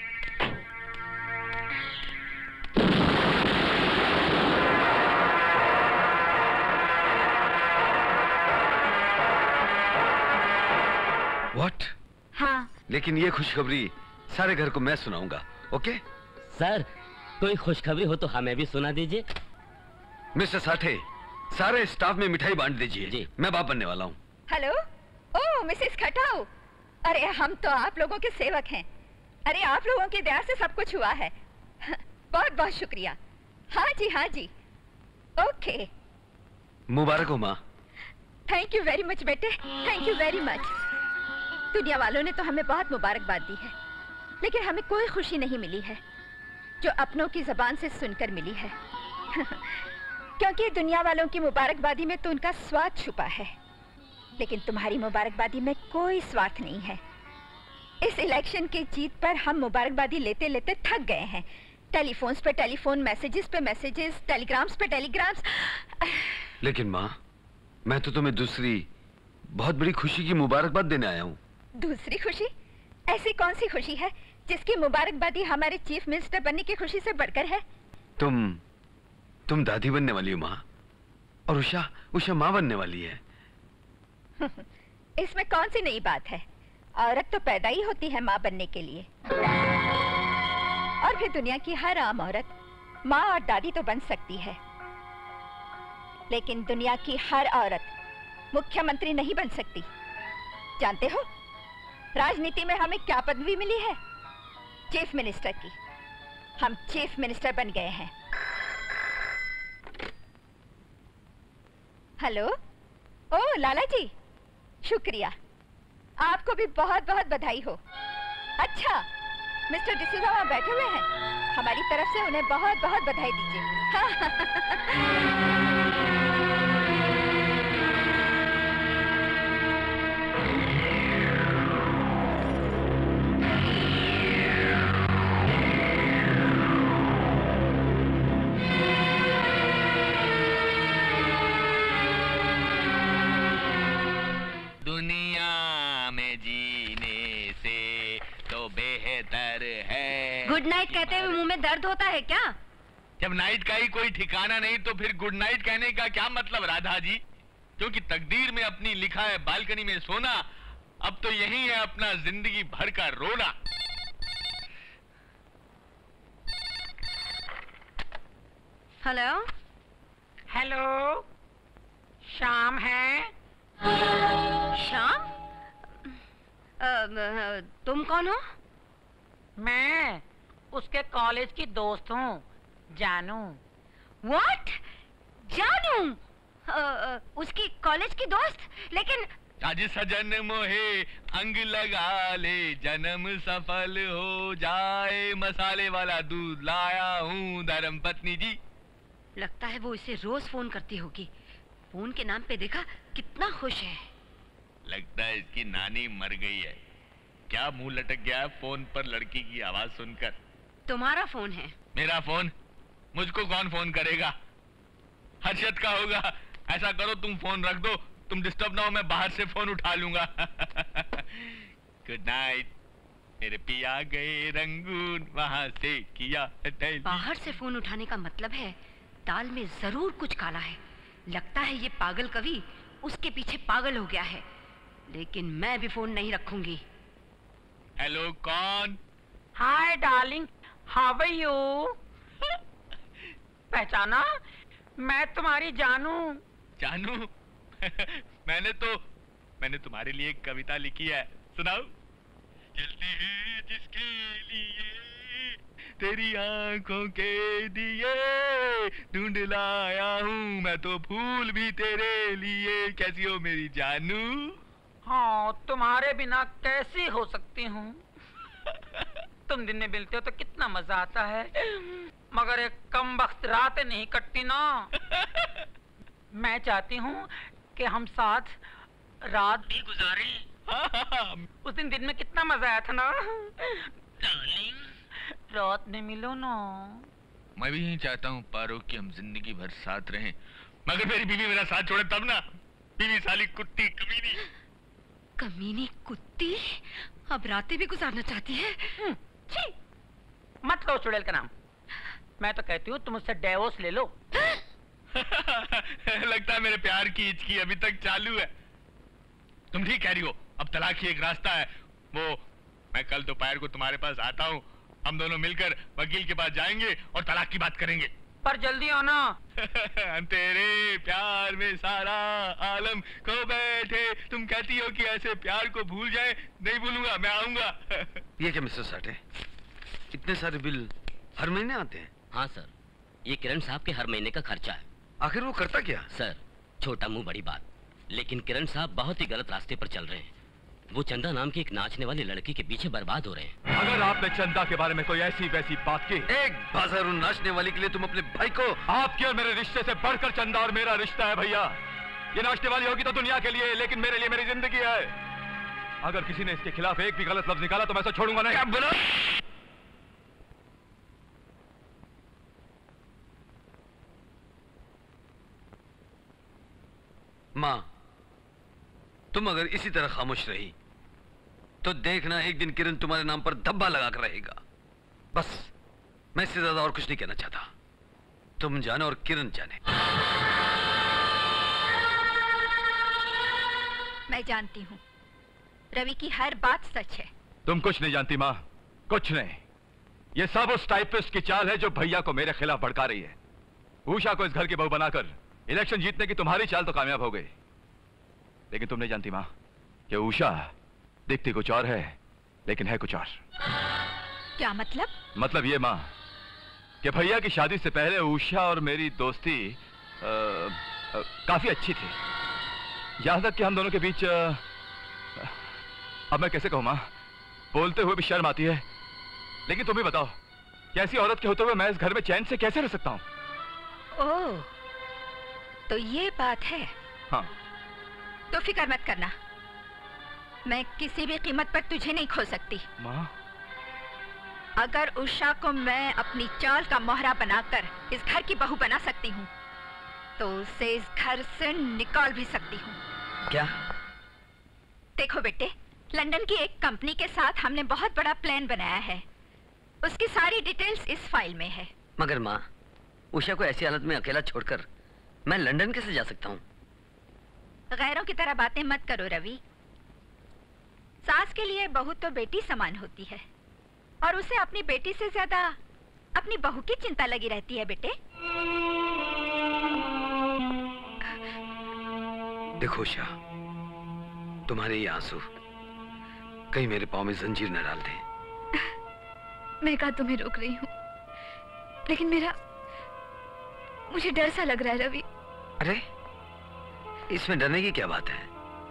What? हाँ। लेकिन ये खुशखबरी सारे घर को मैं सुनाऊंगा, ओके? सर, कोई खुशखबरी हो तो हमें भी सुना दीजिए। मिस्टर साठे, सारे स्टाफ में मिठाई बांट दीजिए। जी। मैं बाप बनने वाला हूँ। हेलो, ओह मिसेस खटाऊ, अरे हम तो आप लोगों के सेवक हैं। अरे आप लोगों की दया से सब कुछ हुआ है। बहुत बहुत शुक्रिया। हाँ जी हाँ जी, ओके। मुबारक हो माँ। थैंक यू वेरी मच बेटे, थैंक यू वेरी मच। दुनिया वालों ने तो हमें बहुत मुबारकबाद दी है, लेकिन हमें कोई खुशी नहीं मिली है जो अपनों की जबान से सुनकर मिली है। क्योंकि दुनिया वालों की मुबारकबादी में तो उनका स्वार्थ छुपा है, लेकिन तुम्हारी मुबारकबादी में कोई स्वार्थ नहीं है। इस इलेक्शन की जीत पर हम मुबारकबादी लेते लेते थक गए हैं। टेलीफोन्स पे टेलीफोन, मैसेजेस पे मैसेजेस, टेलीग्राम्स पे टेलीग्राम्स। लेकिन माँ, मैं तो तुम्हें दूसरी बहुत बड़ी खुशी की मुबारकबाद देने आया हूँ। दूसरी खुशी? ऐसी कौन सी खुशी है जिसकी मुबारकबादी हमारे चीफ मिनिस्टर बनने की खुशी से बढ़कर है? तुम तुम दादी बनने वाली हो माँ, और उषा उषा माँ बनने वाली है। इसमें कौन सी नई बात है? औरत तो पैदा ही होती है माँ बनने के लिए, और फिर दुनिया की हर आम औरत माँ और दादी तो बन सकती है, लेकिन दुनिया की हर औरत मुख्यमंत्री नहीं बन सकती। जानते हो राजनीति में हमें क्या पदवी मिली है? चीफ मिनिस्टर की। हम चीफ मिनिस्टर बन गए हैं। हेलो, ओ लाला जी, शुक्रिया, आपको भी बहुत बहुत बधाई हो। अच्छा, मिस्टर डिसूजा वहाँ बैठे हुए हैं, हमारी तरफ से उन्हें बहुत बहुत बधाई दीजिए। गुड नाइट कहते हुए मुंह में दर्द होता है क्या? जब नाइट का ही कोई ठिकाना नहीं तो फिर गुड नाइट कहने का क्या मतलब राधा जी? क्योंकि तकदीर में अपनी लिखा है बालकनी में सोना, अब तो यही है अपना जिंदगी भर का रोना। हेलो हेलो, शाम है? शाम? आ, आ, तुम कौन हो? मैं उसके कॉलेज की दोस्त हूँ, जानू। What? जानू? आ, आ, उसकी कॉलेज की दोस्त? लेकिन आज सजन मोहे अंग लगा ले, जन्म सफल हो जाए, मसाले वाला दूध लाया हूँ धर्म पत्नी जी। लगता है वो इसे रोज फोन करती होगी। फोन के नाम पे देखा कितना खुश है। लगता है इसकी नानी मर गई है। क्या मुंह लटक गया है फोन पर लड़की की आवाज सुनकर? तुम्हारा फोन है। मेरा फोन? मुझको कौन फोन करेगा? हर्षद का होगा। ऐसा करो तुम फोन रख दो, तुम डिस्टर्ब ना हो, मैं बाहर से फोन उठा लूंगा। गुड नाइट मेरे पिया गए रंगून, वहां से किया टेलीफोन। बाहर से फोन उठाने का मतलब है दाल में जरूर कुछ काला है। लगता है ये पागल कवि उसके पीछे पागल हो गया है, लेकिन मैं भी फोन नहीं रखूंगी। हेलो, कौन? Hi darling, how are you? पहचाना? मैं तुम्हारी जानू। जानू? मैंने तो मैंने तुम्हारे लिए एक कविता लिखी है, सुनाओ। जलते हैं जिसके लिए तेरी आंखों के दिए, ढूंढ लाया हूँ मैं तो फूल भी तेरे लिए। कैसी हो मेरी जानू? हाँ, तुम्हारे बिना कैसी हो सकती हूँ? तुम दिन में मिलते हो तो कितना मजा आता है, मगर एक कमबख्त रातें नहीं कटती ना। मैं चाहती हूँ कि हम साथ रात भी गुजारें। उस दिन दिन में कितना मजा आया था ना डार्लिंग। रात में मिलो ना। मैं भी यही चाहता हूँ पारो कि हम जिंदगी भर साथ रहें, मगर मेरी बीवी मेरा साथ छोड़े तब ना। बीवी साली कुत्ती कमीनी। कमीनी कुत्ती अब रातें भी गुजारना चाहती है। छी, मत लो चुड़ैल का नाम। मैं तो कहती हूँ तुम उससे डिवोर्स ले लो। लगता है मेरे प्यार की हिचकी अभी तक चालू है। तुम ठीक कह रही हो, अब तलाक ही एक रास्ता है। वो मैं कल दोपहर को तुम्हारे पास आता हूँ, हम दोनों मिलकर वकील के पास जाएंगे और तलाक की बात करेंगे। पर जल्दी आना। तेरे प्यार में सारा आलम खो बैठे। तुम कहती हो कि ऐसे प्यार को भूल जाए। नहीं भूलूंगा, मैं आऊंगा। ये क्या मिस्टर साठे, इतने सारे बिल हर महीने आते हैं? हाँ सर, ये किरण साहब के हर महीने का खर्चा है। आखिर वो करता क्या? सर, छोटा मुंह बड़ी बात, लेकिन किरण साहब बहुत ही गलत रास्ते पर चल रहे हैं। वो चंदा नाम की एक नाचने वाली लड़की के पीछे बर्बाद हो रहे हैं। अगर आपने चंदा के बारे में कोई ऐसी वैसी बात की, एक बाजार नाचने वाली के लिए तुम अपने भाई को। आपके और मेरे रिश्ते से बढ़कर चंदा और मेरा रिश्ता है भैया। ये नाचने वाली होगी तो दुनिया के लिए, लेकिन मेरे लिए मेरी जिंदगी है। अगर किसी ने इसके खिलाफ एक भी गलत लफ्ज निकाला तो मैं इसे छोड़ूंगा नहीं। क्या बोला? माँ, तुम अगर इसी तरह खामोश रही तो देखना एक दिन किरण तुम्हारे नाम पर धब्बा लगाकर रहेगा। बस, मैं इससे ज्यादा और कुछ नहीं कहना चाहता। तुम जानो और किरण जाने। मैं जानती हूँ रवि की हर बात सच है। तुम कुछ नहीं जानती माँ, कुछ नहीं। ये सब उस टाइपिस्ट की चाल है जो भैया को मेरे खिलाफ भड़का रही है। उषा को इस घर की बहू बनाकर इलेक्शन जीतने की तुम्हारी चाल तो कामयाब हो गई, लेकिन तुम नहीं जानती माँ कि उषा दिखती कुछ और है लेकिन है कुछ और। क्या मतलब? मतलब ये माँ कि भैया की शादी से पहले उषा और मेरी दोस्ती आ, आ, काफी अच्छी थी। यहां तक कि हम दोनों के बीच आ, अब मैं कैसे कहूँ माँ, बोलते हुए भी शर्म आती है। लेकिन तुम ही बताओ, कैसी औरत के होते हुए मैं इस घर में चैन से कैसे रह सकता हूँ? ओह, तो ये बात है। हाँ। तो फिक्र मत करना, मैं किसी भी कीमत पर तुझे नहीं खो सकती। माँ? अगर उषा को मैं अपनी चाल का मोहरा बनाकर इस घर की बहू बना सकती हूँ, तो उसे इस घर से निकाल भी सकती हूँ। क्या? देखो बेटे, लंदन की एक कंपनी के साथ हमने बहुत बड़ा प्लान बनाया है। उसकी सारी डिटेल्स इस फाइल में है। मगर माँ, उषा को ऐसी हालत में अकेला छोड़कर मैं लंदन कैसे जा सकता हूँ? गैरों की तरह बातें मत करो रवि। सास के लिए बहू तो बेटी समान होती है, और उसे अपनी बेटी से ज्यादा अपनी बहू की चिंता लगी रहती है बेटे। देखो उषा, तुम्हारे ये आंसू कहीं मेरे पाँव में जंजीर न डाल दे। मैं कहा तुम्हें रोक रही हूँ, लेकिन मेरा मुझे डर सा लग रहा है रवि। अरे, इसमें डरने की क्या बात है?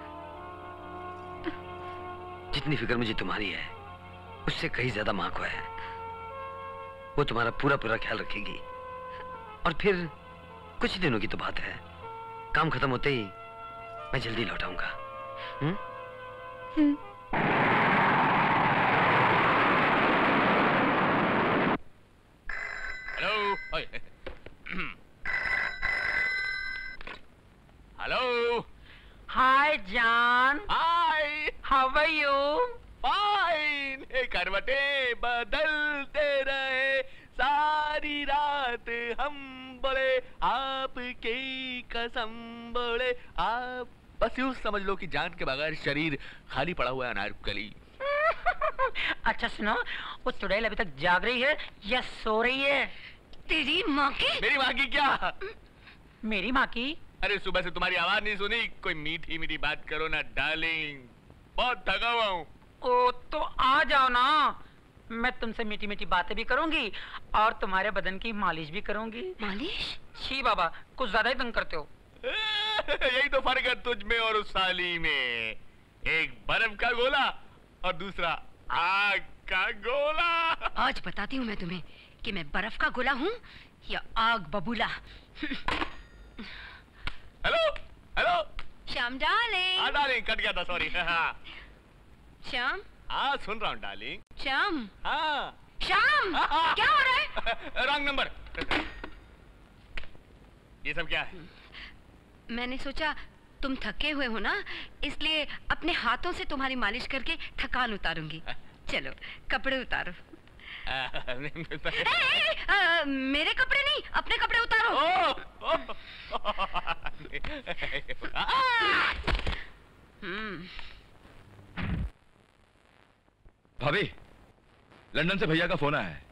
जितनी फिक्र मुझे तुम्हारी है, उससे कहीं ज्यादा माँ को है। वो तुम्हारा पूरा पूरा ख्याल रखेगी। और फिर कुछ दिनों की तो बात है, काम खत्म होते ही मैं जल्दी लौट आऊंगा। हम्म? हम्म। हेलो। हेलो। हाय जान। Hi. How are you? Fine. करवटे बदलते रहे सारी रात हम बोले आपकी कसम बोले आप। बस यूं समझ लो कि जान के बगैर शरीर खाली पड़ा हुआ है अनारकली। अच्छा सुनो, वो चुड़ैल अभी तक जाग रही है या सो रही है? तेरी माँ की? मेरी माँ की क्या? मेरी माँ की? अरे सुबह से तुम्हारी आवाज नहीं सुनी। कोई मीठी मीठी बात करो ना डार्लिंग, बहुत थका हुआ हूँ। ओ तो आ जाओ ना, मैं तुमसे मीठी मीठी बातें भी करूंगी और तुम्हारे बदन की मालिश भी करूंगी। मालिश? छी बाबा, कुछ ज्यादा ही तंग करते हो। यही तो फर्क है तुझ में और उस साली में। एक बर्फ का गोला और दूसरा आग का गोला। आज बताती हूँ मैं तुम्हें कि मैं बर्फ का गोला हूँ या आग बबूला। Hello hello Shyam darling. हाँ डार्लिंग, कट गया था, सॉरी। श्याम। हाँ सुन रहा हूँ डार्लिंग। श्याम। हाँ श्याम, क्या हो रहा है? Wrong number. ये सब क्या है? मैंने सोचा तुम थके हुए हो ना, इसलिए अपने हाथों से तुम्हारी मालिश करके थकान उतारूंगी। चलो कपड़े उतारो। ए, ए, आ, मेरे कपड़े नहीं, अपने कपड़े उतारो। ओ, ओ, हम्म। भाभी, लंदन से भैया का फोन आया है।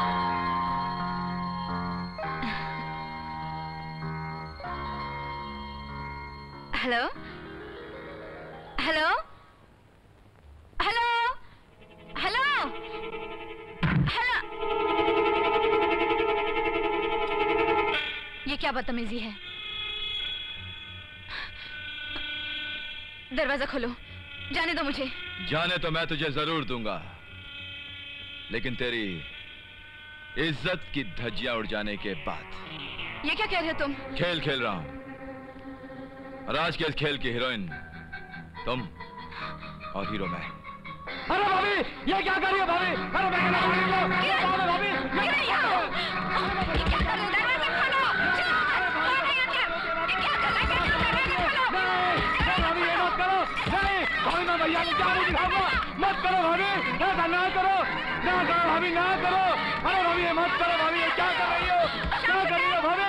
Hello hello hello hello hello. ये क्या बदतमीजी है? दरवाजा खोलो, जाने दो मुझे। जाने तो मैं तुझे जरूर दूंगा, लेकिन तेरी इज्जत की धज्जियां उड़ जाने के बाद। ये क्या कह रहे हो तुम? खेल खेल रहा हूं, और आज के इस खेल की हीरोइन तुम और हीरो मैं। अरे भाभी, ये क्या कर रही है भाभी? अरे मैं कहना भाभी को, ये कौन है भाभी? ये क्या कर रहे हो? दरवाजा खोलो। ये क्या कर रहे हो? नहीं, भाभी ये मत करो। नहीं, भाभी मैं भैया को क्या नहीं दिखाऊंगा। मत करो भाभी, ऐसा ना करो, ना करो भाभी, ना करो। अरे भाभी ये मत करो भाभी, ये क्या कर रही हो? क्या कर रही हो भाभी?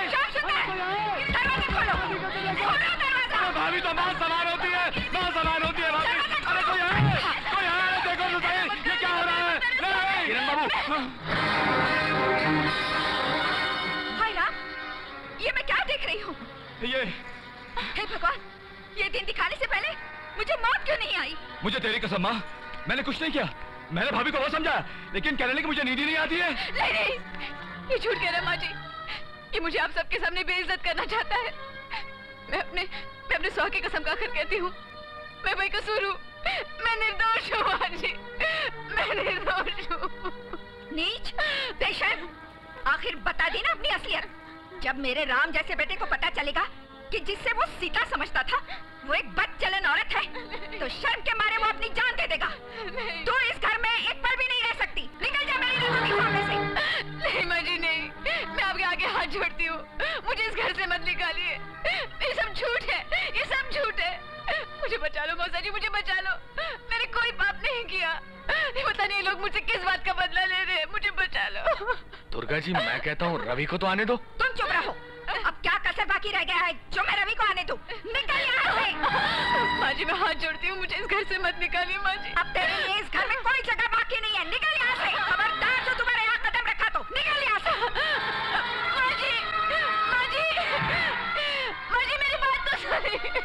भाभी तो मां समान होती है, मां समान होती है भाभी। अरे कोई है, कोई है, देखो तो सही, ये क्या हो रहा है? नहीं किरण बाबू। हाय राम, ये मैं क्या देख रही हूँ? ये हे भगवान, ये दिन दिखाने से पहले मुझे मौत क्यों नहीं आई? मुझे तेरी कसम माँ, मैंने कुछ नहीं किया। मैंने भाभी को वो समझा, लेकिन कहने लगी मुझे नींद ही नहीं आती है। नहीं नहीं, ये झूठ कह रहा है माँ जी। ये मुझे आप सबके सामने बेइज्जत करना चाहता है। मैं अपने मैं अपने सौ की कसम खाकर कहती हूँ, मैं बेकसूर हूँ, मैं निर्दोष हूँ माँ जी, मैं निर्दोष हूँ। नीच, बेशर्म, आखिर बता दी ना अपनी असलियत। जब मेरे राम जैसे बेटे को पता चलेगा कि जिससे वो सीता समझता था वो एक बदचलन औरत है, तो शर्म के मारे वो अपनी जान दे देगा। तू इस घर में एक पल भी नहीं रह सकती। निकल जा मेरी नजरों के सामने से। नहीं माँ जी नहीं, मैं आपके आगे हाथ जोड़ती हूँ, मुझे इस घर से मत निकालिए। ये सब झूठ है, ये सब झूठ है। मुझे बचा लो मौसा जी, मुझे बचा लो। मैंने कोई पाप नहीं किया। पता नहीं लोग मुझसे किस बात का बदला ले रहे हैं। मुझे बचा लो। दुर्गा जी मैं कहता हूँ रवि को तो आने दो। तुम चुप रहो। अब क्या कसर बाकी रह गया है जो मैं रवि को आने दूं? निकल यहाँ से। माँ जी मैं हाथ जोड़ती हूँ, मुझे इस घर से मत निकालिए माँ जी। अब तेरे लिए इस घर में कोई जगह बाकी नहीं है। निकल यहाँ से। खबरदार जो तुम्हारे यहाँ कदम रखा तो निकल यहाँ से। माँ जी, माँ जी, माँ जी मेरी बात तो सुनिए।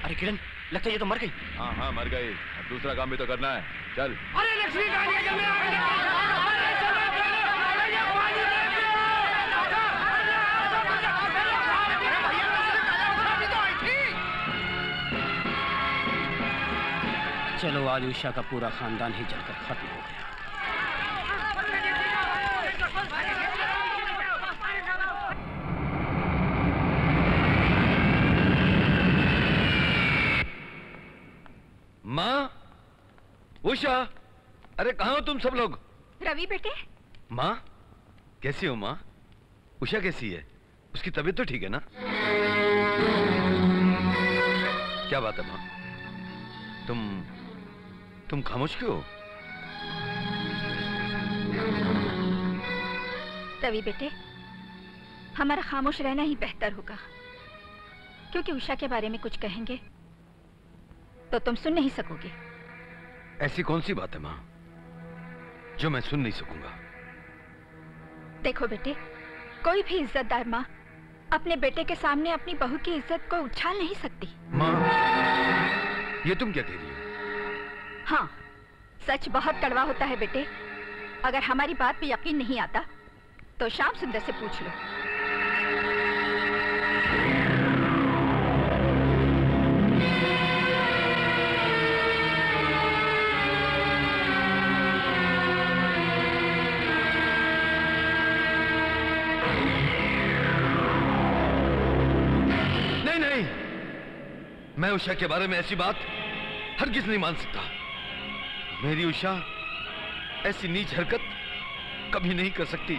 अरे किरण, लगता है ये तो मर गई। हाँ हाँ मर गई, अब दूसरा काम भी तो करना है, चल। अरे लक्ष्मी चलो आज उषा का पूरा खानदान ही जलकर खत्म हो गया। माँ, उषा, अरे कहाँ हो तुम सब लोग? रवि बेटे। माँ, कैसी हो माँ? उषा कैसी है? उसकी तबीयत तो ठीक है ना? क्या बात है माँ? तुम तुम खामोश क्यों हो? रवि बेटे, हमारा खामोश रहना ही बेहतर होगा, क्योंकि उषा के बारे में कुछ कहेंगे तो तुम सुन नहीं सकोगे। ऐसी कौन सी बात है माँ जो मैं सुन नहीं सकूंगा? देखो बेटे, कोई भी इज्जतदार माँ अपने बेटे के सामने अपनी बहू की इज्जत को उछाल नहीं सकती। माँ, ये तुम क्या कह रही हो? हाँ, सच बहुत कड़वा होता है बेटे। अगर हमारी बात पे यकीन नहीं आता तो श्याम सुंदर से पूछ लो। नहीं नहीं, मैं उषा के बारे में ऐसी बात हरगिज नहीं मान सकता। मेरी उषा ऐसी नीच हरकत कभी नहीं कर सकती।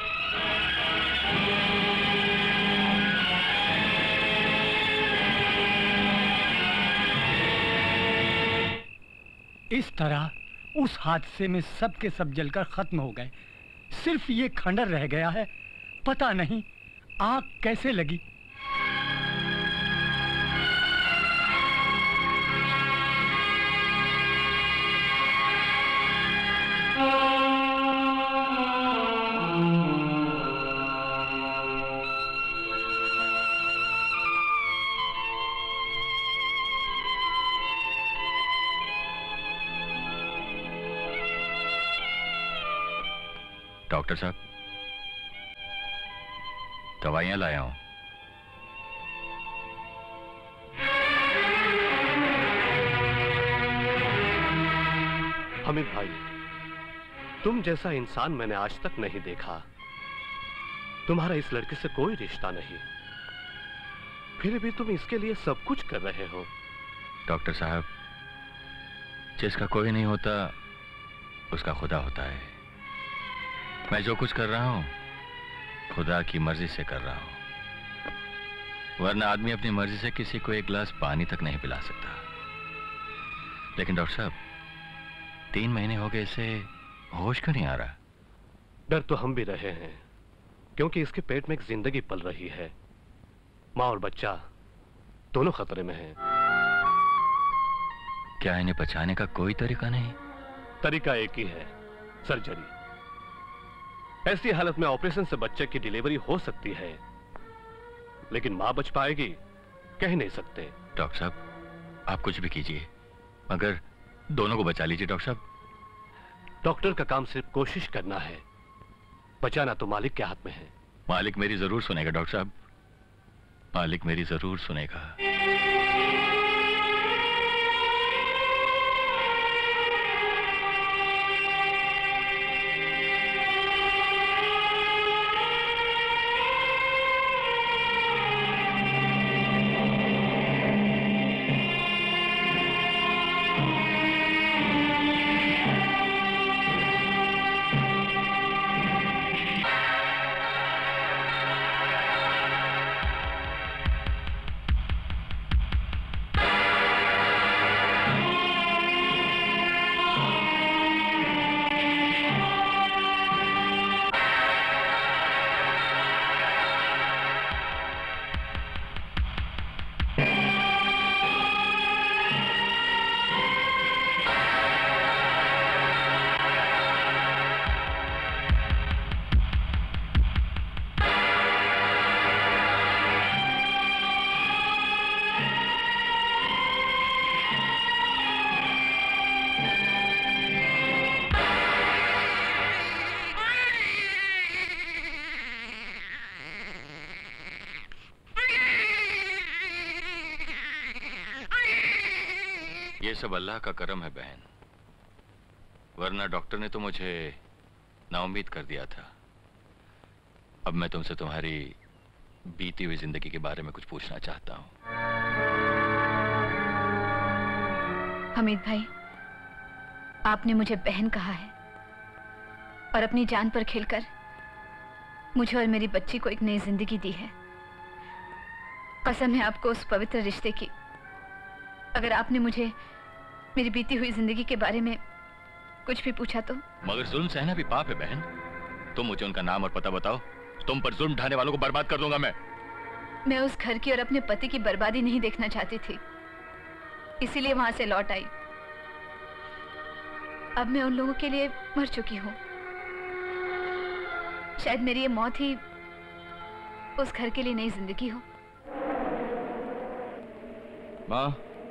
इस तरह उस हादसे में सब के सब जलकर खत्म हो गए। सिर्फ ये खंडर रह गया है। पता नहीं आग कैसे लगी। डॉक्टर साहब, दवाइयां लाया हूं। हमीद भाई, तुम जैसा इंसान मैंने आज तक नहीं देखा। तुम्हारा इस लड़के से कोई रिश्ता नहीं, फिर भी तुम इसके लिए सब कुछ कर रहे हो। डॉक्टर साहब, जिसका कोई नहीं होता उसका खुदा होता है। मैं जो कुछ कर रहा हूं खुदा की मर्जी से कर रहा हूं, वरना आदमी अपनी मर्जी से किसी को एक गिलास पानी तक नहीं पिला सकता। लेकिन डॉक्टर साहब, तीन महीने हो गए इसे होश क्यों नहीं आ रहा? डर तो हम भी रहे हैं, क्योंकि इसके पेट में एक जिंदगी पल रही है। माँ और बच्चा दोनों खतरे में हैं। क्या इन्हें बचाने का कोई तरीका नहीं? तरीका एक ही है, सर्जरी। ऐसी हालत में ऑपरेशन से बच्चे की डिलीवरी हो सकती है, लेकिन मां बच पाएगी कह नहीं सकते। डॉक्टर साहब, आप कुछ भी कीजिए मगर दोनों को बचा लीजिए। डॉक्टर साहब, डॉक्टर का काम सिर्फ कोशिश करना है, बचाना तो मालिक के हाथ में है। मालिक मेरी जरूर सुनेगा डॉक्टर साहब, मालिक मेरी जरूर सुनेगा। ये सब अल्लाह का करम है बहन, वरना डॉक्टर ने तो मुझे नाउम्मीद कर दिया था। अब मैं तुमसे तुम्हारी बीती हुई जिंदगी के बारे में कुछ पूछना चाहता हूँ। हमीद भाई, आपने मुझे बहन कहा है और अपनी जान पर खेलकर मुझे और मेरी बच्ची को एक नई जिंदगी दी है। कसम है आपको उस पवित्र रिश्ते की। अगर आपने मुझे मेरी बीती हुई जिंदगी के बारे में कुछ भी पूछा तो। मगर जुल्म सहना भी पाप है बहन। तुम मुझे उनका नाम और पता बताओ, तुम पर जुल्म ढाने वालों को बर्बाद कर दूंगा मैं। मैं उस घर की और अपने पति की बर्बादी नहीं देखना चाहती थी, इसीलिए वहां से लौट आई। अब मैं उन लोगों के लिए मर चुकी हूँ। शायद मेरी ये मौत ही उस घर के लिए नई जिंदगी हो। माँ,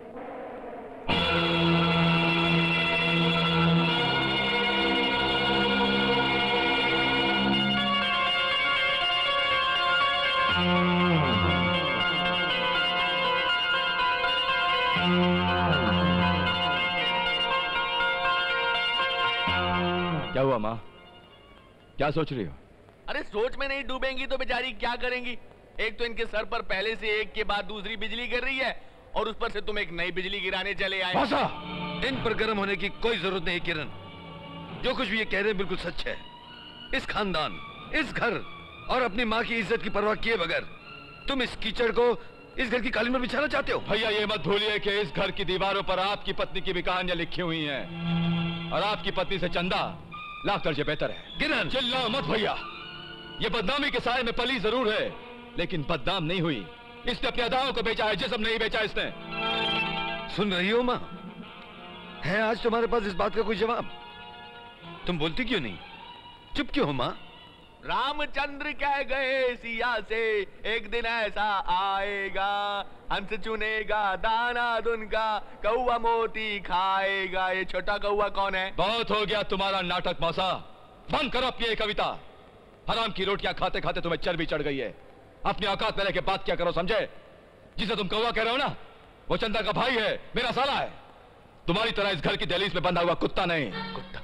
क्या हुआ माँ? क्या सोच रही हो? अरे सोच में नहीं डूबेंगी तो बेचारी क्या करेंगी? एक तो इनके सर पर पहले से एक के बाद दूसरी बिजली गिर रही है और उस पर से तुम एक नई बिजली गिराने चले आए। भाषा, इन पर गर्म होने की कोई जरूरत नहीं किरण। जो कुछ भी ये कह रहे हैं बिल्कुल सच है। इस खानदान, इस घर और अपनी माँ की इज्जत की परवाह किए बगैर तुम इस कीचड़ को इस घर की कालीन पर बिछाना चाहते हो। भैया ये मत भूलिए कि इस घर की दीवारों पर आपकी पत्नी की भी कहानियां लिखी हुई हैं और आपकी पत्नी से चंदा लाख दर्जे बेहतर है। किरण, चिल्लाओ मत भैया। ये बदनामी के साए में पली जरूर है, लेकिन बदनाम नहीं हुई। इसने अपने अदाओं को बेचा है, जिस्म नहीं बेचा इसने। सुन रही हो माँ? है आज तुम्हारे पास इस बात का कोई जवाब? तुम बोलती क्यों नहीं? चुप क्यों हो माँ? रामचंद्र कह गए सिया से, एक दिन ऐसा आएगा, हंस चुनेगा दाना दुनका, कौवा मोती खाएगा। ये छोटा कौवा कौन है? बहुत हो गया तुम्हारा नाटक मौसा। बंद करो अपनी ये कविता। हराम की रोटियां खाते खाते तुम्हें चर्बी चढ़ गई है। अपनी औकात में रह के बात क्या करो, समझे? जिसे तुम कौवा कह रहे हो ना, वो चंदा का भाई है, मेरा साला है। तुम्हारी तरह इस घर की दहलीज में बंधा हुआ कुत्ता नहीं। कुत्ता?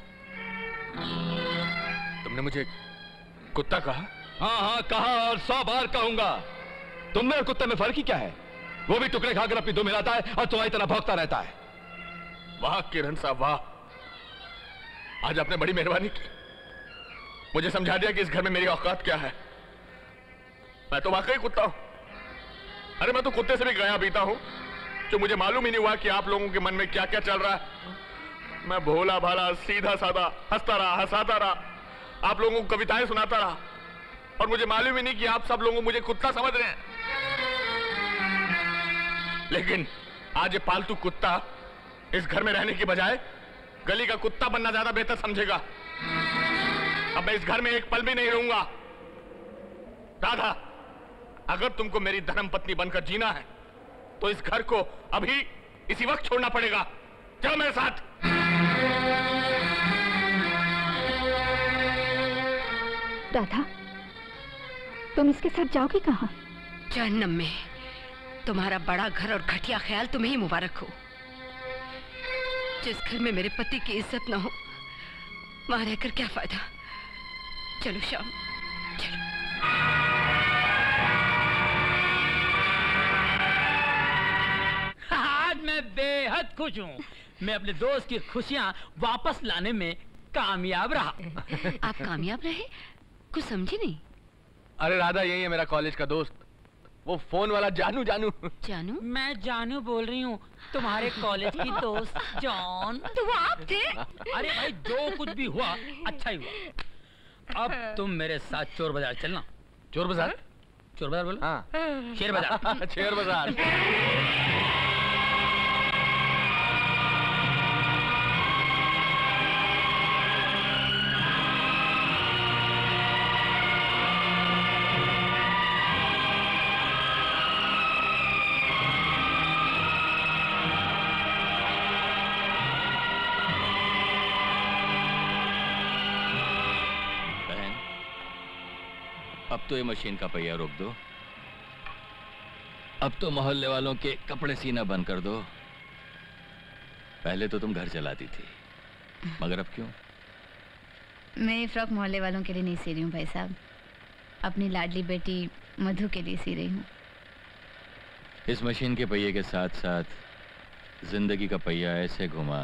तुमने मुझे कुत्ता कहा? हाँ हाँ कहा और सौ बार कहूंगा। तुम में और कुत्ते में फर्क ही क्या है? वो भी टुकड़े खाकर अपनी दुम हिलाता है और तुम्हारी तरह भौंकता रहता है। वाह किरण साहब वाह, आज आपने बड़ी मेहरबानी की। मुझे समझा दिया कि इस घर में मेरी औकात क्या है। मैं तो वाकई कुत्ता हूं। अरे मैं तो कुत्ते से भी गया बीता हूं, जो मुझे मालूम ही नहीं हुआ कि आप लोगों के मन में क्या क्या चल रहा है। मैं भोला भाला सीधा साधा हंसता रहा, हंसाता रहा, आप लोगों को कविताएं सुनाता रहा और मुझे मालूम ही नहीं कि आप सब लोग मुझे कुत्ता समझ रहे हैं। लेकिन आज ये पालतू कुत्ता इस घर में रहने की बजाय गली का कुत्ता बनना ज्यादा बेहतर समझेगा। अब मैं इस घर में एक पल भी नहीं रहूंगा। राधा, अगर तुमको मेरी धर्म पत्नी बनकर जीना है तो इस घर को अभी इसी वक्त छोड़ना पड़ेगा। चलो मेरे साथ। राधा, तुम इसके साथ जाओगी कहाँ? जहन्नम में। तुम्हारा बड़ा घर और घटिया ख्याल तुम्हें ही मुबारक हो। जिस घर में मेरे पति की इज्जत न हो, वहां रहकर क्या फायदा। चलो श्याम, चलो। आज मैं बेहद खुश हूँ। मैं अपने दोस्त की खुशियाँ वापस लाने में कामयाब रहा। आप कामयाब रहे? कुछ समझे नहीं। अरे राधा, यही है मेरा कॉलेज का दोस्त, वो फोन वाला जानू। जानू जानू? मैं जानू बोल रही हूँ, तुम्हारे कॉलेज की दोस्त जॉन। तो वो आप थे? अरे भाई, जो कुछ भी हुआ अच्छा ही हुआ। अब तुम मेरे साथ चोर बाजार चलना। चोर बाजार? चोर बाजार बोलो। हाँ। शेर बाजार। शेर बाजार। अब तो ये मशीन का पहिया रोक दो। अब तो मोहल्ले वालों के कपड़े सीना बंद कर दो। पहले तो तुम घर चलाती थी, मगर अब क्यों? मैं ये फ्रॉक मोहल्ले वालों के लिए नहीं सी रही हूँ भाई साहब, अपनी लाडली बेटी मधु के लिए सी रही हूँ। इस मशीन के पहिए के साथ साथ जिंदगी का पहिया ऐसे घुमा,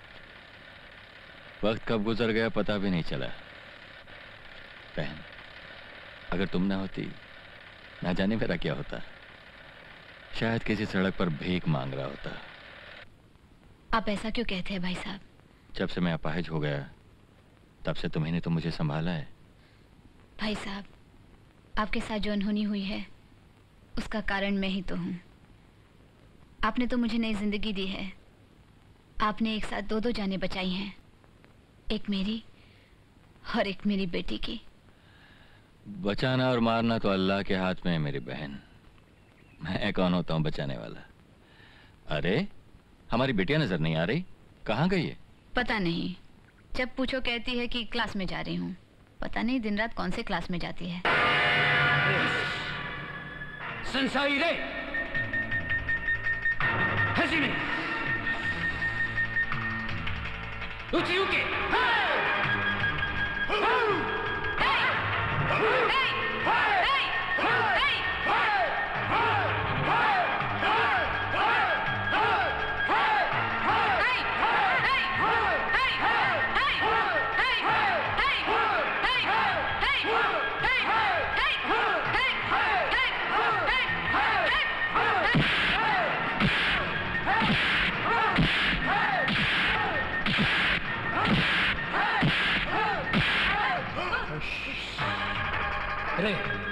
वक्त कब गुजर गया पता भी नहीं चला। बहन, अगर तुम ना होती, ना जाने मेरा क्या होता। शायद किसी सड़क पर भीख मांग रहा होता। आप ऐसा क्यों कहते हैं भाई साहब? जब से मैं अपाहिज हो गया, तब से तुम्ही ने तो मुझे संभाला है। भाई साहब, आपके साथ जो अनहोनी हुई है, उसका कारण मैं ही तो हूँ। आपने तो मुझे नई जिंदगी दी है। आपने एक साथ दो दो जानें बचाई हैं, एक मेरी और एक मेरी बेटी की। बचाना और मारना तो अल्लाह के हाथ में है मेरी बहन। मैं कौन होता हूँ बचाने वाला? अरे, हमारी बेटियां नजर नहीं आ रही, कहाँ गई है? पता नहीं, जब पूछो कहती है कि क्लास में जा रही हूँ। पता नहीं दिन रात कौन से क्लास में जाती है। संसाई रे, हंसी में उची उके, रे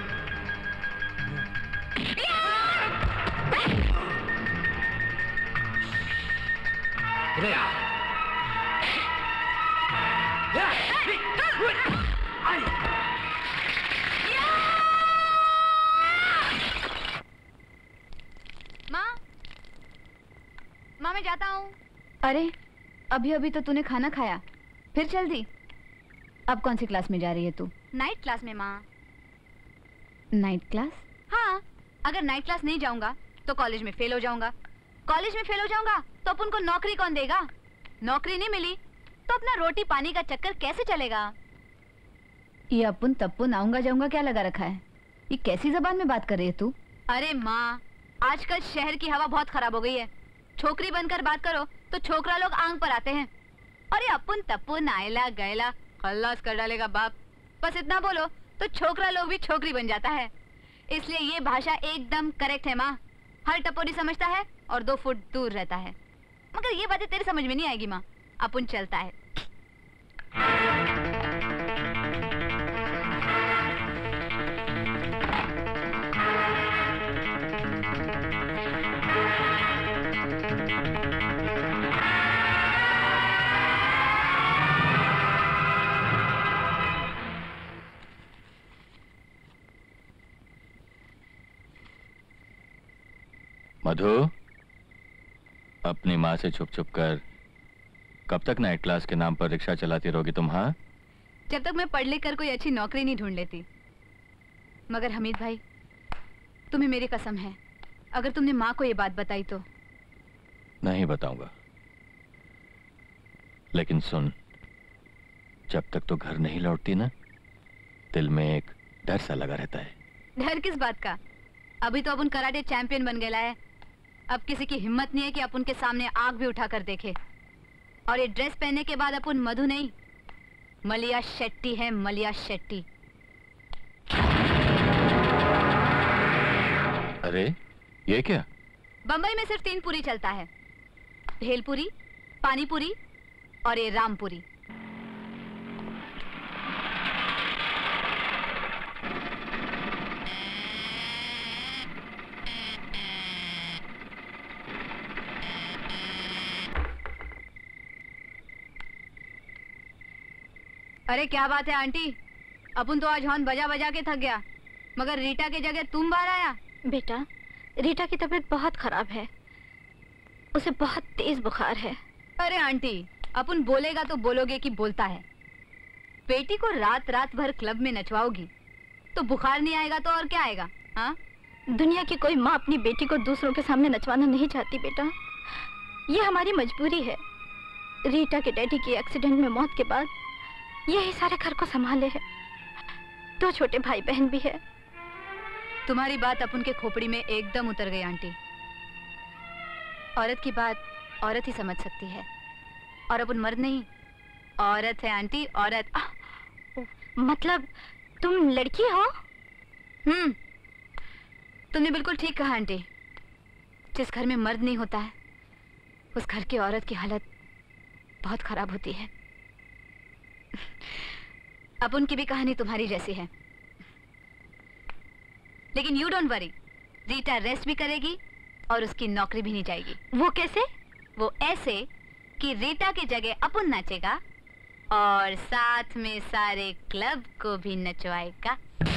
रे माँ, माँ मैं जाता हूँ। अरे, अभी अभी तो तूने खाना खाया, फिर चल दी। अब कौन सी क्लास में जा रही है तू? नाइट क्लास में माँ। Night class? हाँ, अगर नाइट क्लास नहीं जाऊंगा तो कॉलेज में फेल हो जाऊंगा। कॉलेज में फेल हो जाऊंगा तो अपन को नौकरी कौन देगा? नौकरी नहीं मिली तो अपना रोटी पानी का चक्कर कैसे चलेगा? ये अपन तप्पुन आऊंगा जाऊंगा क्या लगा रखा है? ये कैसी जबान में बात कर रही है तू? अरे माँ, आजकल शहर की हवा बहुत खराब हो गई है। छोकरी बनकर बात करो तो छोकरा लोग आंग पर आते हैं। अरे अपन तप्पुन आयला गैला खल्लास कर डालेगा बाप। बस इतना बोलो तो छोकरा लोग भी छोकरी बन जाता है। इसलिए ये भाषा एकदम करेक्ट है माँ। हर टपोरी समझता है और दो फुट दूर रहता है। मगर ये बातें तेरे समझ में नहीं आएगी माँ। अपन चलता है। मधु, अपनी माँ से छुप छुप कर कब तक नाइट क्लास के नाम पर रिक्शा चलाती रहोगी तुम? हाँ, जब तक मैं पढ़ लिख कर कोई अच्छी नौकरी नहीं ढूंढ लेती। मगर हमीद भाई, तुम्हें मेरी कसम है, अगर तुमने माँ को ये बात बताई तो। नहीं बताऊंगा, लेकिन सुन, जब तक तो घर नहीं लौटती ना, दिल में एक डर सा लगा रहता है। डर किस बात का? अभी तो अपन कराटे चैंपियन बन गया है। अब किसी की हिम्मत नहीं है कि अपन के सामने आग भी उठा कर देखे। और ये ड्रेस पहनने के बाद अपन मधु नहीं, मलिया शेट्टी है, मलिया शेट्टी। अरे ये क्या? बंबई में सिर्फ तीन पूरी चलता है, भेलपुरी, पानीपुरी और ये रामपुरी। अरे क्या बात है आंटी, अपन तो आज हॉर्न बजा बजा के थक गया, मगर रीटा के जगह तुम बाहर आया। बेटा, रीटा की तबीयत बहुत खराब है, उसे बहुत तेज बुखार है। अरे आंटी, अपन बोलेगा तो बोलोगे कि बोलता है। बेटी को रात रात भर क्लब में नचवाओगी तो बुखार नहीं आएगा तो और क्या आएगा? हाँ, दुनिया की कोई माँ अपनी बेटी को दूसरों के सामने नचवाना नहीं चाहती बेटा, ये हमारी मजबूरी है। रीटा के डैडी की एक्सीडेंट में मौत के बाद यही सारे घर को संभाले है। दो छोटे भाई बहन भी है। तुम्हारी बात अपन के खोपड़ी में एकदम उतर गई आंटी। औरत की बात औरत ही समझ सकती है, और अपन मर्द नहीं, औरत है आंटी, औरत। आ, मतलब तुम लड़की हो? हम्म, तुमने बिल्कुल ठीक कहा आंटी। जिस घर में मर्द नहीं होता है, उस घर की औरत की हालत बहुत खराब होती है। अब उनकी भी कहानी तुम्हारी जैसी है, लेकिन you don't worry, Rita rest भी करेगी और उसकी नौकरी भी नहीं जाएगी। वो कैसे? वो ऐसे कि रीटा की जगह अपुन नाचेगा और साथ में सारे क्लब को भी नचवाएगा।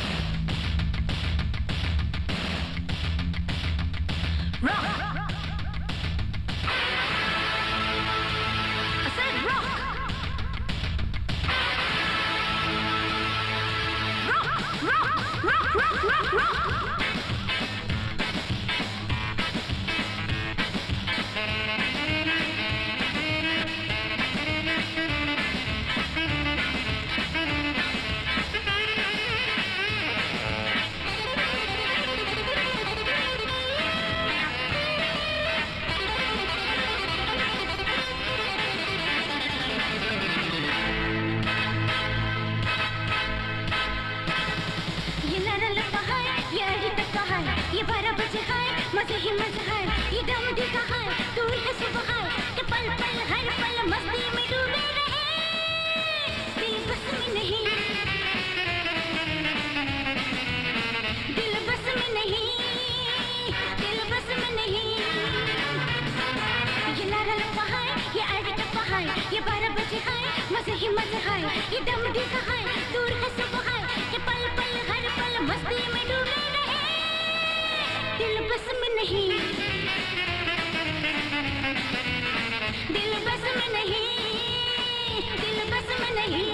ये बारह बजे है, मजे ही मजे है, ये दम दी का है, दूर है सुबह है, कि पल पल हर पल मस्ती में डूबे रहे, दिल बस में नहीं, दिल बस में नहीं, दिल बस में नहीं। ये लारा लपा है, ये आगे टप्पा है, ये बारह बजे है, मजे ही मजे है, ये दम दी का है, दूर है सुबह है, कि पल पल हर पल मस्ती में डूबे रहे, दिल बस में नहीं, दिल बस में नहीं, दिल बस में नहीं।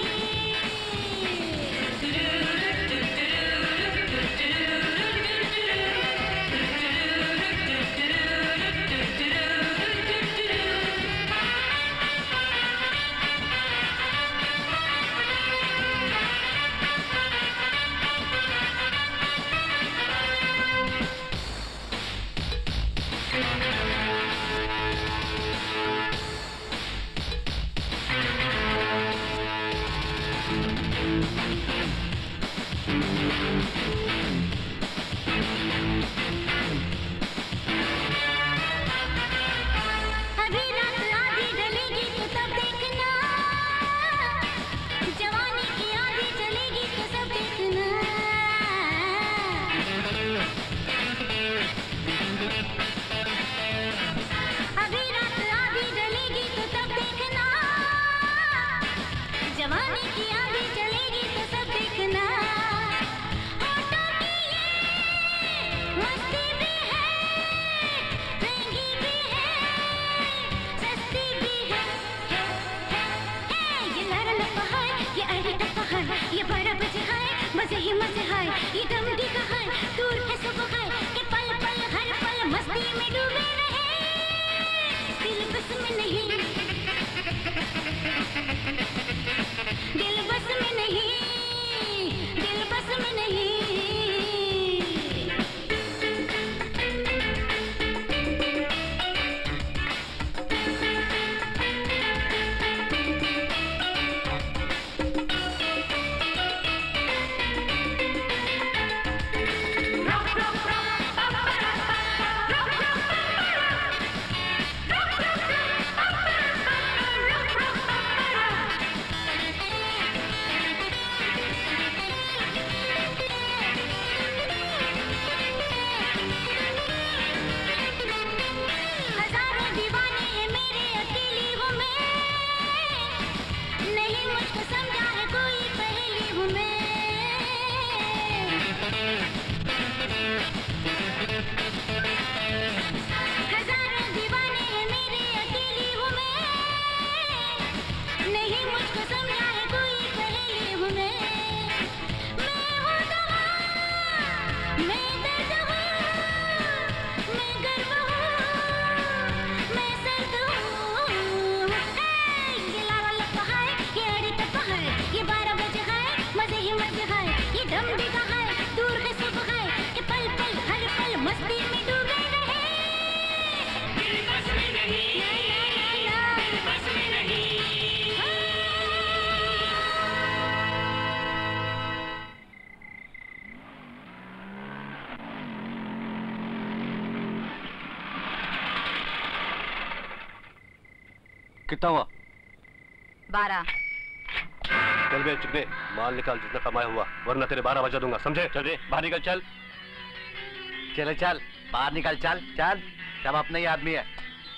कितना हुआ? बारह। चल बे चिकने, माल निकाल जितना कमाया हुआ, वरना तेरे बारह बजा दूंगा, समझे? चल बे बाहर निकल चल। चले चल बाहर निकल, चल चल, सब अपना ही आदमी है।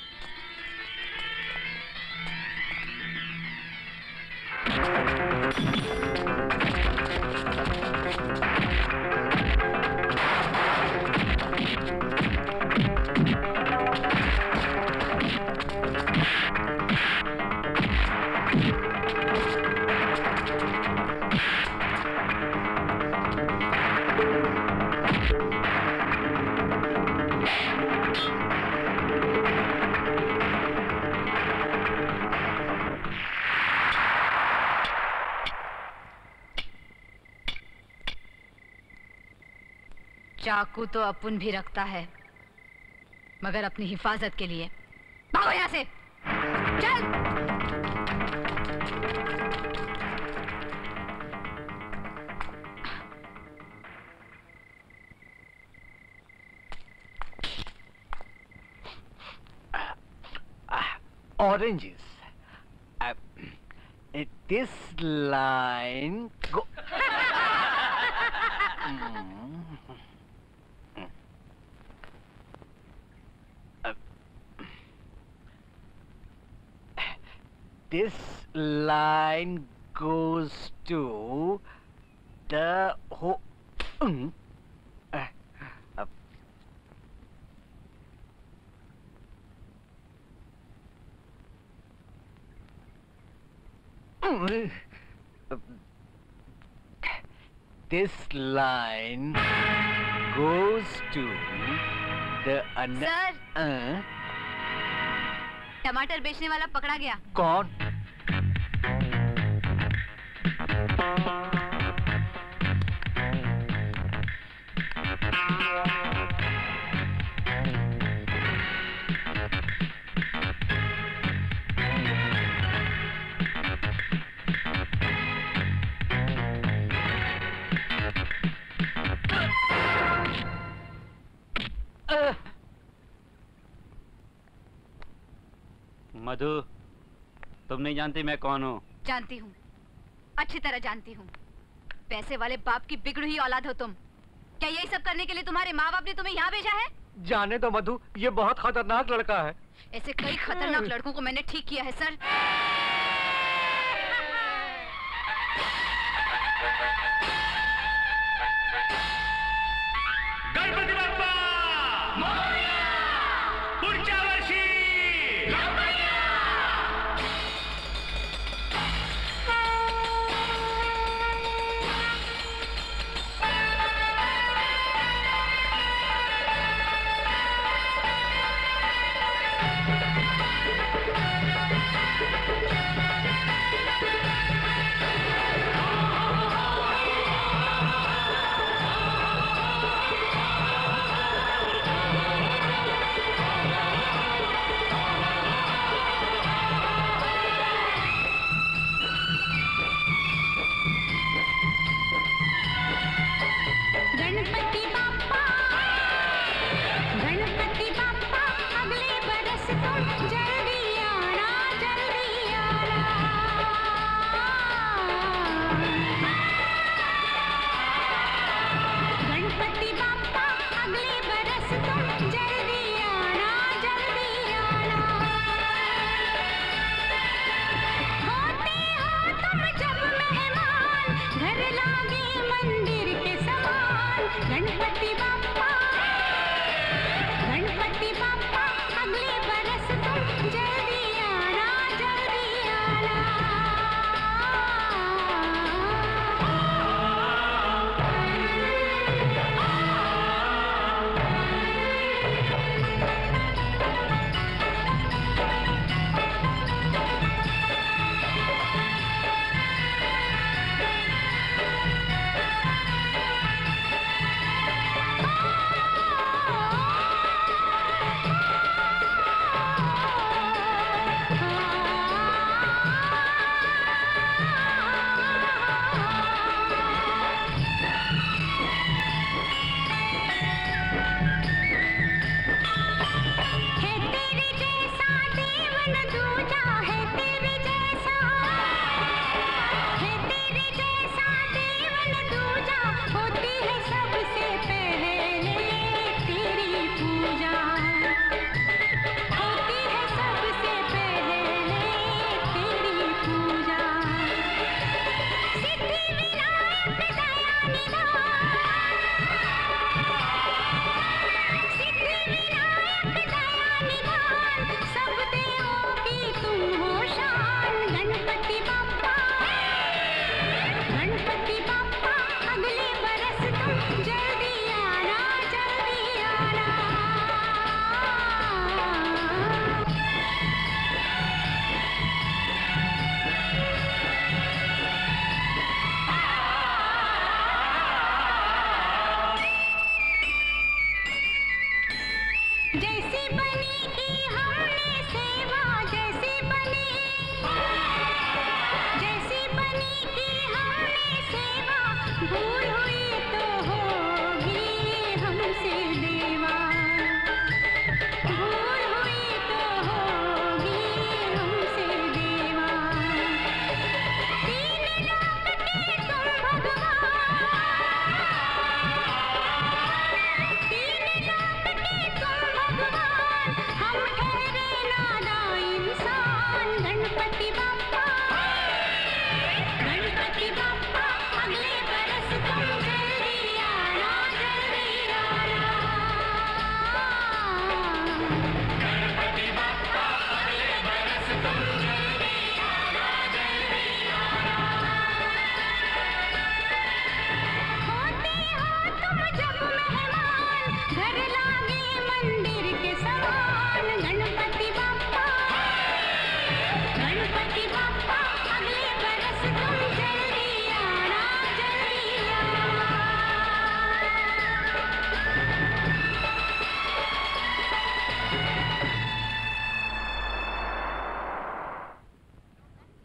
चाकू तो अपुन भी रखता है, मगर अपनी हिफाजत के लिए। भागो यहाँ से, चल। Oranges. Uh, this line go. This line goes to the ho. Mm. Uh, uh, mm. Uh, this line goes to the. Sir. Uh, टमाटर बेचने वाला पकड़ा गया। कौन? मधु, तुम नहीं जानती मैं कौन हूँ? जानती हूँ, अच्छी तरह जानती हूँ। पैसे वाले बाप की बिगड़ी हुई औलाद हो तुम। क्या यही सब करने के लिए तुम्हारे माँ बाप ने तुम्हें यहाँ भेजा है? जाने दो मधु, ये बहुत खतरनाक लड़का है। ऐसे कई खतरनाक लड़कों को मैंने ठीक किया है सर। गणपति बाप्पा मोरया! पुढच्या वर्षी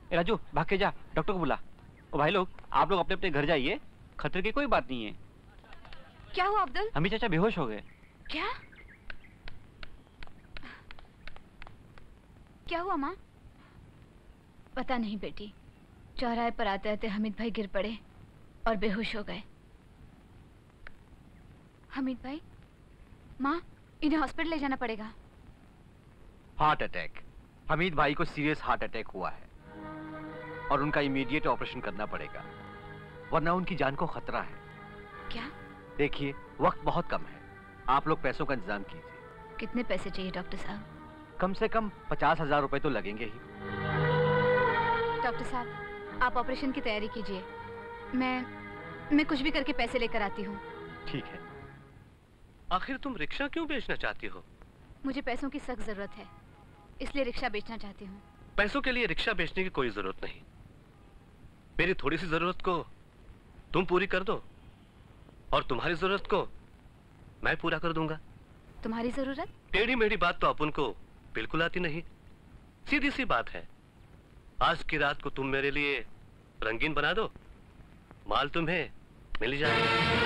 ए राजू भाग के जा, डॉक्टर को बुला। ओ भाई लोग, आप लोग अपने अपने घर जाइए, खतरे की कोई बात नहीं है। क्या हुआ अब्दुल? अम्मी चाचा बेहोश हो गए। क्या क्या हुआ माँ? पता नहीं बेटी, चौराहे पर आते आते हमीद भाई गिर पड़े और बेहोश हो गए। हमीद भाई? माँ, इन्हें हॉस्पिटल ले जाना पड़ेगा। Heart attack. हमीद भाई को सीरियस हार्ट अटैक हुआ है और उनका इमीडिएट ऑपरेशन करना पड़ेगा, वरना उनकी जान को खतरा है। क्या? देखिए, वक्त बहुत कम है, आप लोग पैसों का इंतजाम कीजिए। कितने पैसे चाहिए डॉक्टर साहब? कम से कम पचास हजार रुपए तो लगेंगे ही। डॉक्टर साहब, आप ऑपरेशन की तैयारी कीजिए, मैं मैं कुछ भी करके पैसे लेकर आती हूँ। ठीक है। आखिर तुम रिक्शा क्यों बेचना चाहती हो? मुझे पैसों की सख्त जरूरत है, इसलिए रिक्शा बेचना चाहती हूँ। पैसों के लिए रिक्शा बेचने की कोई जरूरत नहीं। मेरी थोड़ी सी जरूरत को तुम पूरी कर दो और तुम्हारी जरूरत को मैं पूरा कर दूंगा। तुम्हारी जरूरत? टेढ़ी मेढ़ी बात तो अपन को बिल्कुल आती नहीं, सीधी सी बात है। आज की रात को तुम मेरे लिए रंगीन बना दो, माल तुम्हें मिल जाएगा।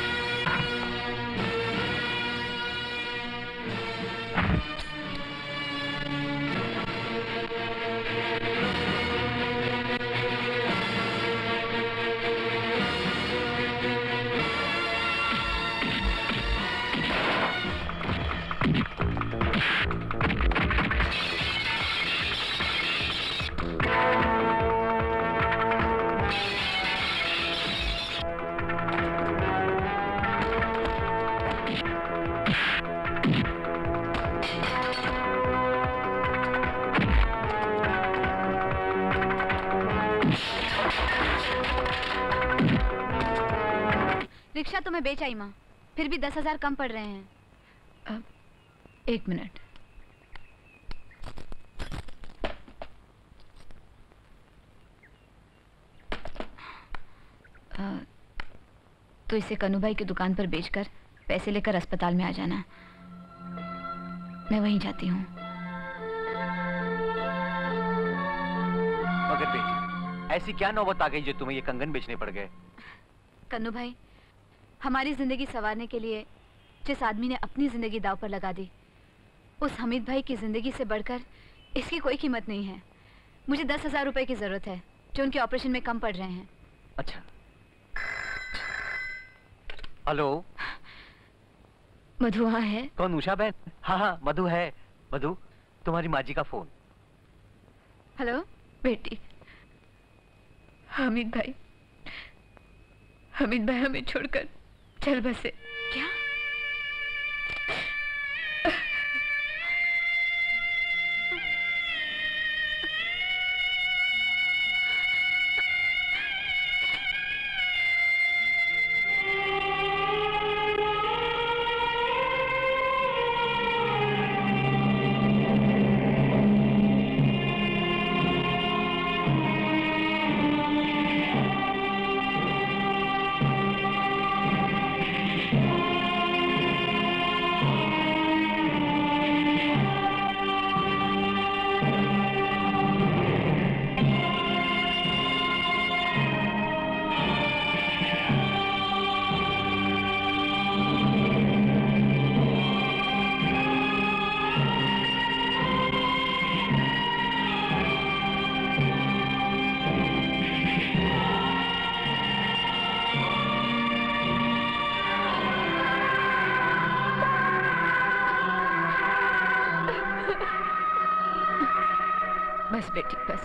रिक्शा तो मैं बेच आई माँ, फिर भी दस हजार कम पड़ रहे हैं। अब एक मिनट। आ, तो इसे कन्नू भाई की दुकान पर बेचकर पैसे लेकर अस्पताल में आ जाना, मैं वहीं जाती हूँ। मगर बेटी, ऐसी क्या नौबत आ गई जो तुम्हें ये कंगन बेचने पड़ गए? कन्नू भाई, हमारी जिंदगी संवारने के लिए जिस आदमी ने अपनी जिंदगी दांव पर लगा दी, उस हमीद भाई की जिंदगी से बढ़कर इसकी कोई कीमत नहीं है। मुझे दस हजार रुपए की जरूरत है जो उनके ऑपरेशन में कम पड़ रहे हैं। अच्छा। हेलो, मधु वहाँ है? कौन? उषा बहन? हाँ हाँ, मधु है। मधु, तुम्हारी माँ जी का फोन। हेलो बेटी, हमीद भाई हमीद भाई हमें छोड़कर चल बसे। क्या? बस बेटी बस।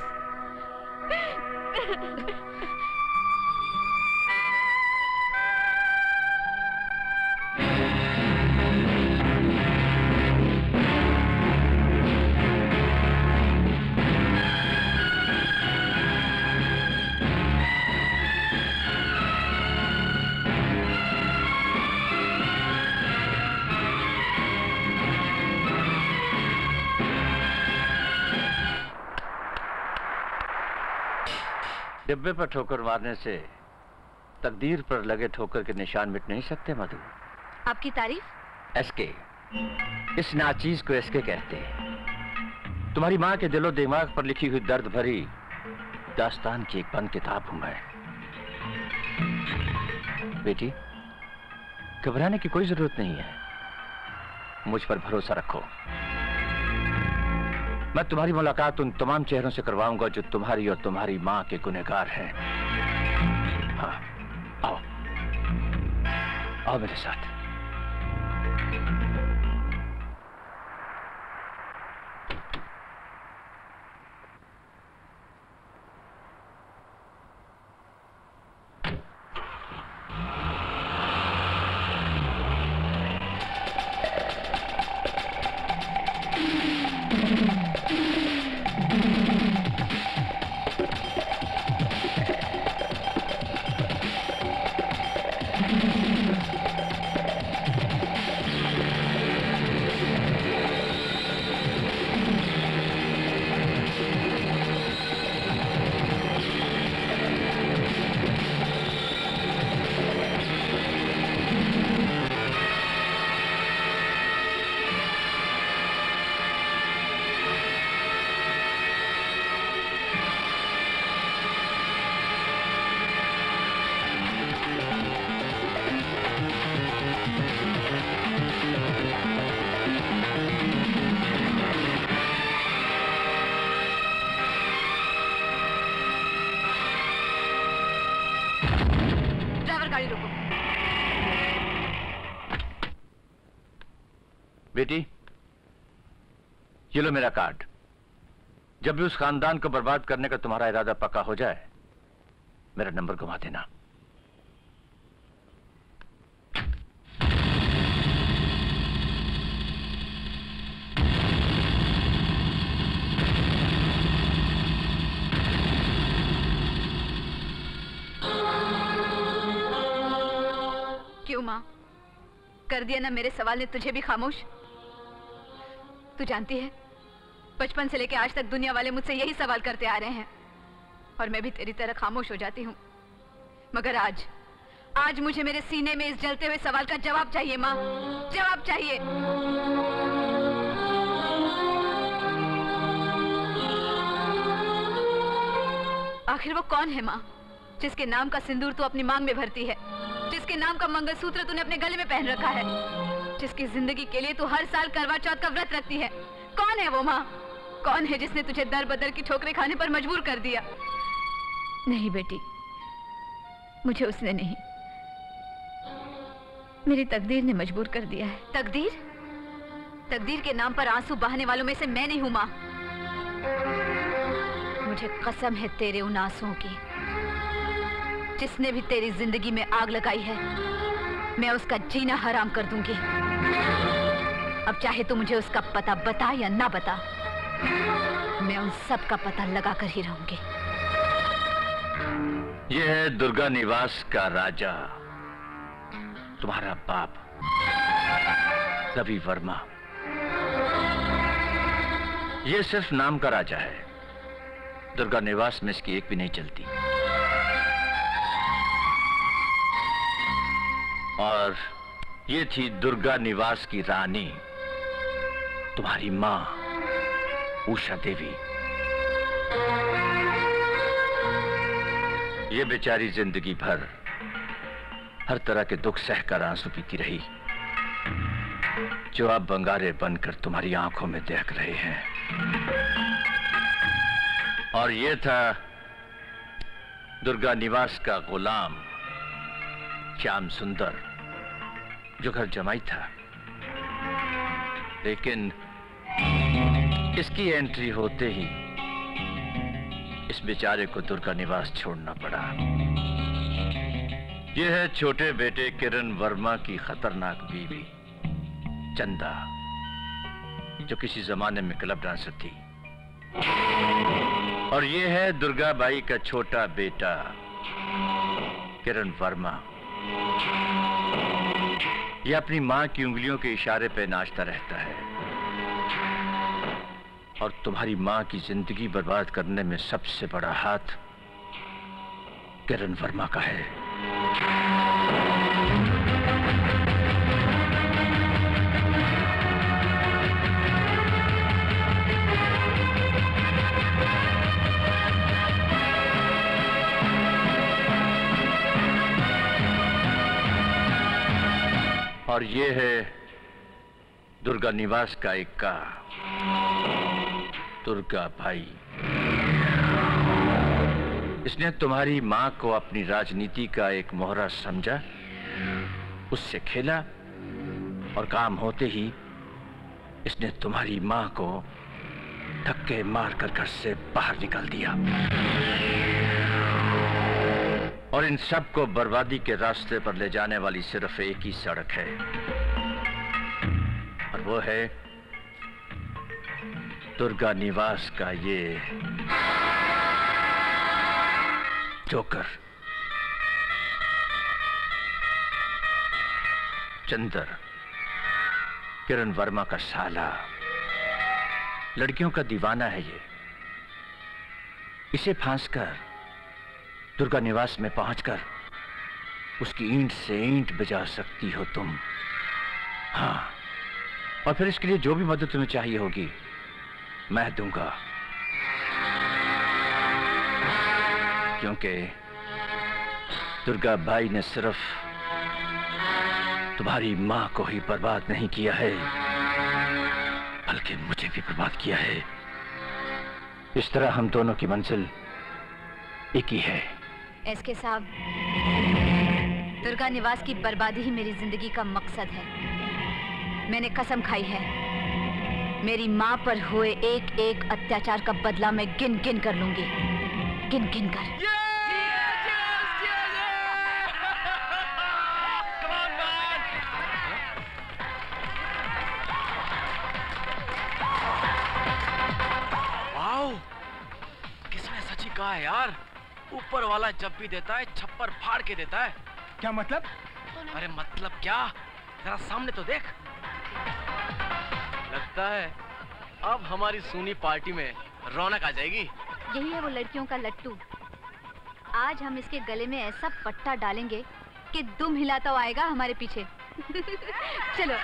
डिब्बे पर ठोकर मारने से तकदीर पर लगे ठोकर के निशान मिट नहीं सकते मधु। आपकी तारीफ? एसके, इस नाचीज को एसके कहते हैं। तुम्हारी माँ के दिलो दिमाग पर लिखी हुई दर्द भरी दास्तान की एक बंद किताब हूं मैं। बेटी, घबराने की कोई जरूरत नहीं है। मुझ पर भरोसा रखो। मैं तुम्हारी मुलाकात उन तमाम चेहरों से करवाऊंगा जो तुम्हारी और तुम्हारी मां के गुनहगार हैं। हाँ, आओ आओ मेरे साथ। बेटी, ये लो मेरा कार्ड। जब भी उस खानदान को बर्बाद करने का तुम्हारा इरादा पक्का हो जाए, मेरा नंबर घुमा देना। क्यों माँ, कर दिया ना मेरे सवाल ने तुझे भी खामोश? तू जानती है, बचपन से लेकर आज तक दुनिया वाले मुझसे यही सवाल करते आ रहे हैं और मैं भी तेरी तरह खामोश हो जाती हूँ। मगर आज आज मुझे मेरे सीने में इस जलते हुए सवाल का जवाब चाहिए माँ, जवाब चाहिए। आखिर वो कौन है माँ, जिसके नाम का सिंदूर तू अपनी मांग में भरती है, जिसके नाम का मंगलसूत्र तूने अपने गले में पहन रखा है, जिसकी जिंदगी के लिए तू हर साल करवा चौथ का व्रत रखती है? कौन है वो माँ? कौन है जिसने तुझे दर बदर की ठोकरें खाने पर मजबूर कर दिया? नहीं बेटी, मुझे उसने नहीं, मेरी तकदीर ने मजबूर कर दिया है। तकदीर? तकदीर के नाम पर आंसू बहाने वालों में से मैं नहीं हूं माँ। मुझे कसम है तेरे उन आंसुओं की। जिसने भी तेरी जिंदगी में आग लगाई है, मैं उसका जीना हराम कर दूंगी। अब चाहे तो मुझे उसका पता बता या ना बता, मैं उन सब का पता लगा कर ही रहूंगी। यह है दुर्गा निवास का राजा, तुम्हारा बाप रवि वर्मा। यह सिर्फ नाम का राजा है, दुर्गा निवास में इसकी एक भी नहीं चलती। और ये थी दुर्गा निवास की रानी, तुम्हारी मां उषा देवी। ये बेचारी जिंदगी भर हर तरह के दुख सहकर आंसू पीती रही, जो अब बंगारे बनकर तुम्हारी आंखों में देख रहे हैं। और ये था दुर्गा निवास का गुलाम श्याम सुंदर, जो घर जमाई था। लेकिन इसकी एंट्री होते ही इस बेचारे को दुर्गा निवास छोड़ना पड़ा। यह है छोटे बेटे किरण वर्मा की खतरनाक बीवी चंदा, जो किसी जमाने में क्लब डांसर थी। और यह है दुर्गा बाई का छोटा बेटा किरण वर्मा। यह अपनी मां की उंगलियों के इशारे पे नाचता रहता है और तुम्हारी मां की जिंदगी बर्बाद करने में सबसे बड़ा हाथ किरण वर्मा का है। और ये है दुर्गा निवास का एक का दुर्गा भाई। इसने तुम्हारी मां को अपनी राजनीति का एक मोहरा समझा, उससे खेला और काम होते ही इसने तुम्हारी मां को धक्के मारकर घर से बाहर निकाल दिया। और इन सब को बर्बादी के रास्ते पर ले जाने वाली सिर्फ एक ही सड़क है, और वो है दुर्गा निवास का ये जोकर चंदर, किरण वर्मा का साला। लड़कियों का दीवाना है ये। इसे फांसकर दुर्गा निवास में पहुंचकर उसकी ईंट से ईंट बजा सकती हो तुम। हाँ, और फिर इसके लिए जो भी मदद तुम्हें चाहिए होगी मैं दूंगा, क्योंकि दुर्गा भाई ने सिर्फ तुम्हारी मां को ही बर्बाद नहीं किया है, बल्कि मुझे भी बर्बाद किया है। इस तरह हम दोनों की मंजिल एक ही है। एसके साहब, दुर्गा निवास की बर्बादी ही मेरी जिंदगी का मकसद है। मैंने कसम खाई है, मेरी मां पर हुए एक एक अत्याचार का बदला मैं गिन गिन कर लूंगी, गिन गिन कर। किसने सच्ची कहा है यार, ऊपर वाला जब भी देता है छप्पर फाड़ के देता है। क्या मतलब? अरे मतलब क्या, जरा सामने तो देख। लगता है अब हमारी सूनी पार्टी में रौनक आ जाएगी। यही है वो लड़कियों का लट्टू। आज हम इसके गले में ऐसा पट्टा डालेंगे कि दुम हिलाता हुआ आएगा हमारे पीछे। चलो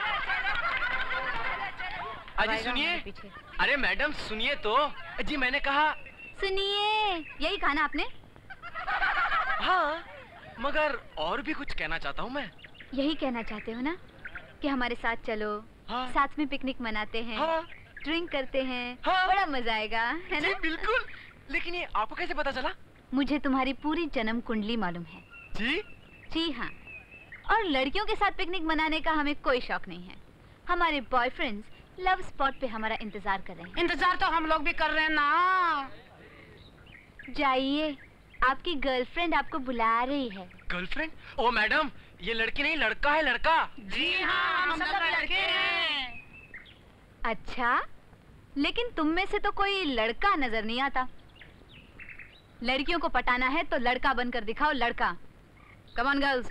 अजी सुनिए। अरे मैडम सुनिए तो। जी मैंने कहा सुनिए। यही कहा ना आपने? हाँ, मगर और भी कुछ कहना चाहता हूँ मैं। यही कहना चाहते हो ना कि हमारे साथ चलो। हाँ। साथ में पिकनिक मनाते हैं। हाँ। ड्रिंक करते हैं। हाँ। बड़ा मजा आएगा, है ना? बिल्कुल। लेकिन ये आपको कैसे पता चला? मुझे तुम्हारी पूरी जन्म कुंडली मालूम है। जी? जी हाँ। और लड़कियों के साथ पिकनिक मनाने का हमें कोई शौक नहीं है। हमारे बॉयफ्रेंड्स लव स्पॉट पे हमारा इंतजार कर रहे हैं। इंतजार तो हम लोग भी कर रहे हैं ना। जाइए, आपकी गर्लफ्रेंड आपको बुला रही है। गर्लफ्रेंड? ओ मैडम, ये लड़की नहीं लड़का है, लड़का। जी हाँ, हम सब लड़के हैं। अच्छा, लेकिन तुम में से तो कोई लड़का नजर नहीं आता। लड़कियों को पटाना है तो लड़का बनकर दिखाओ, लड़का। Come on girls.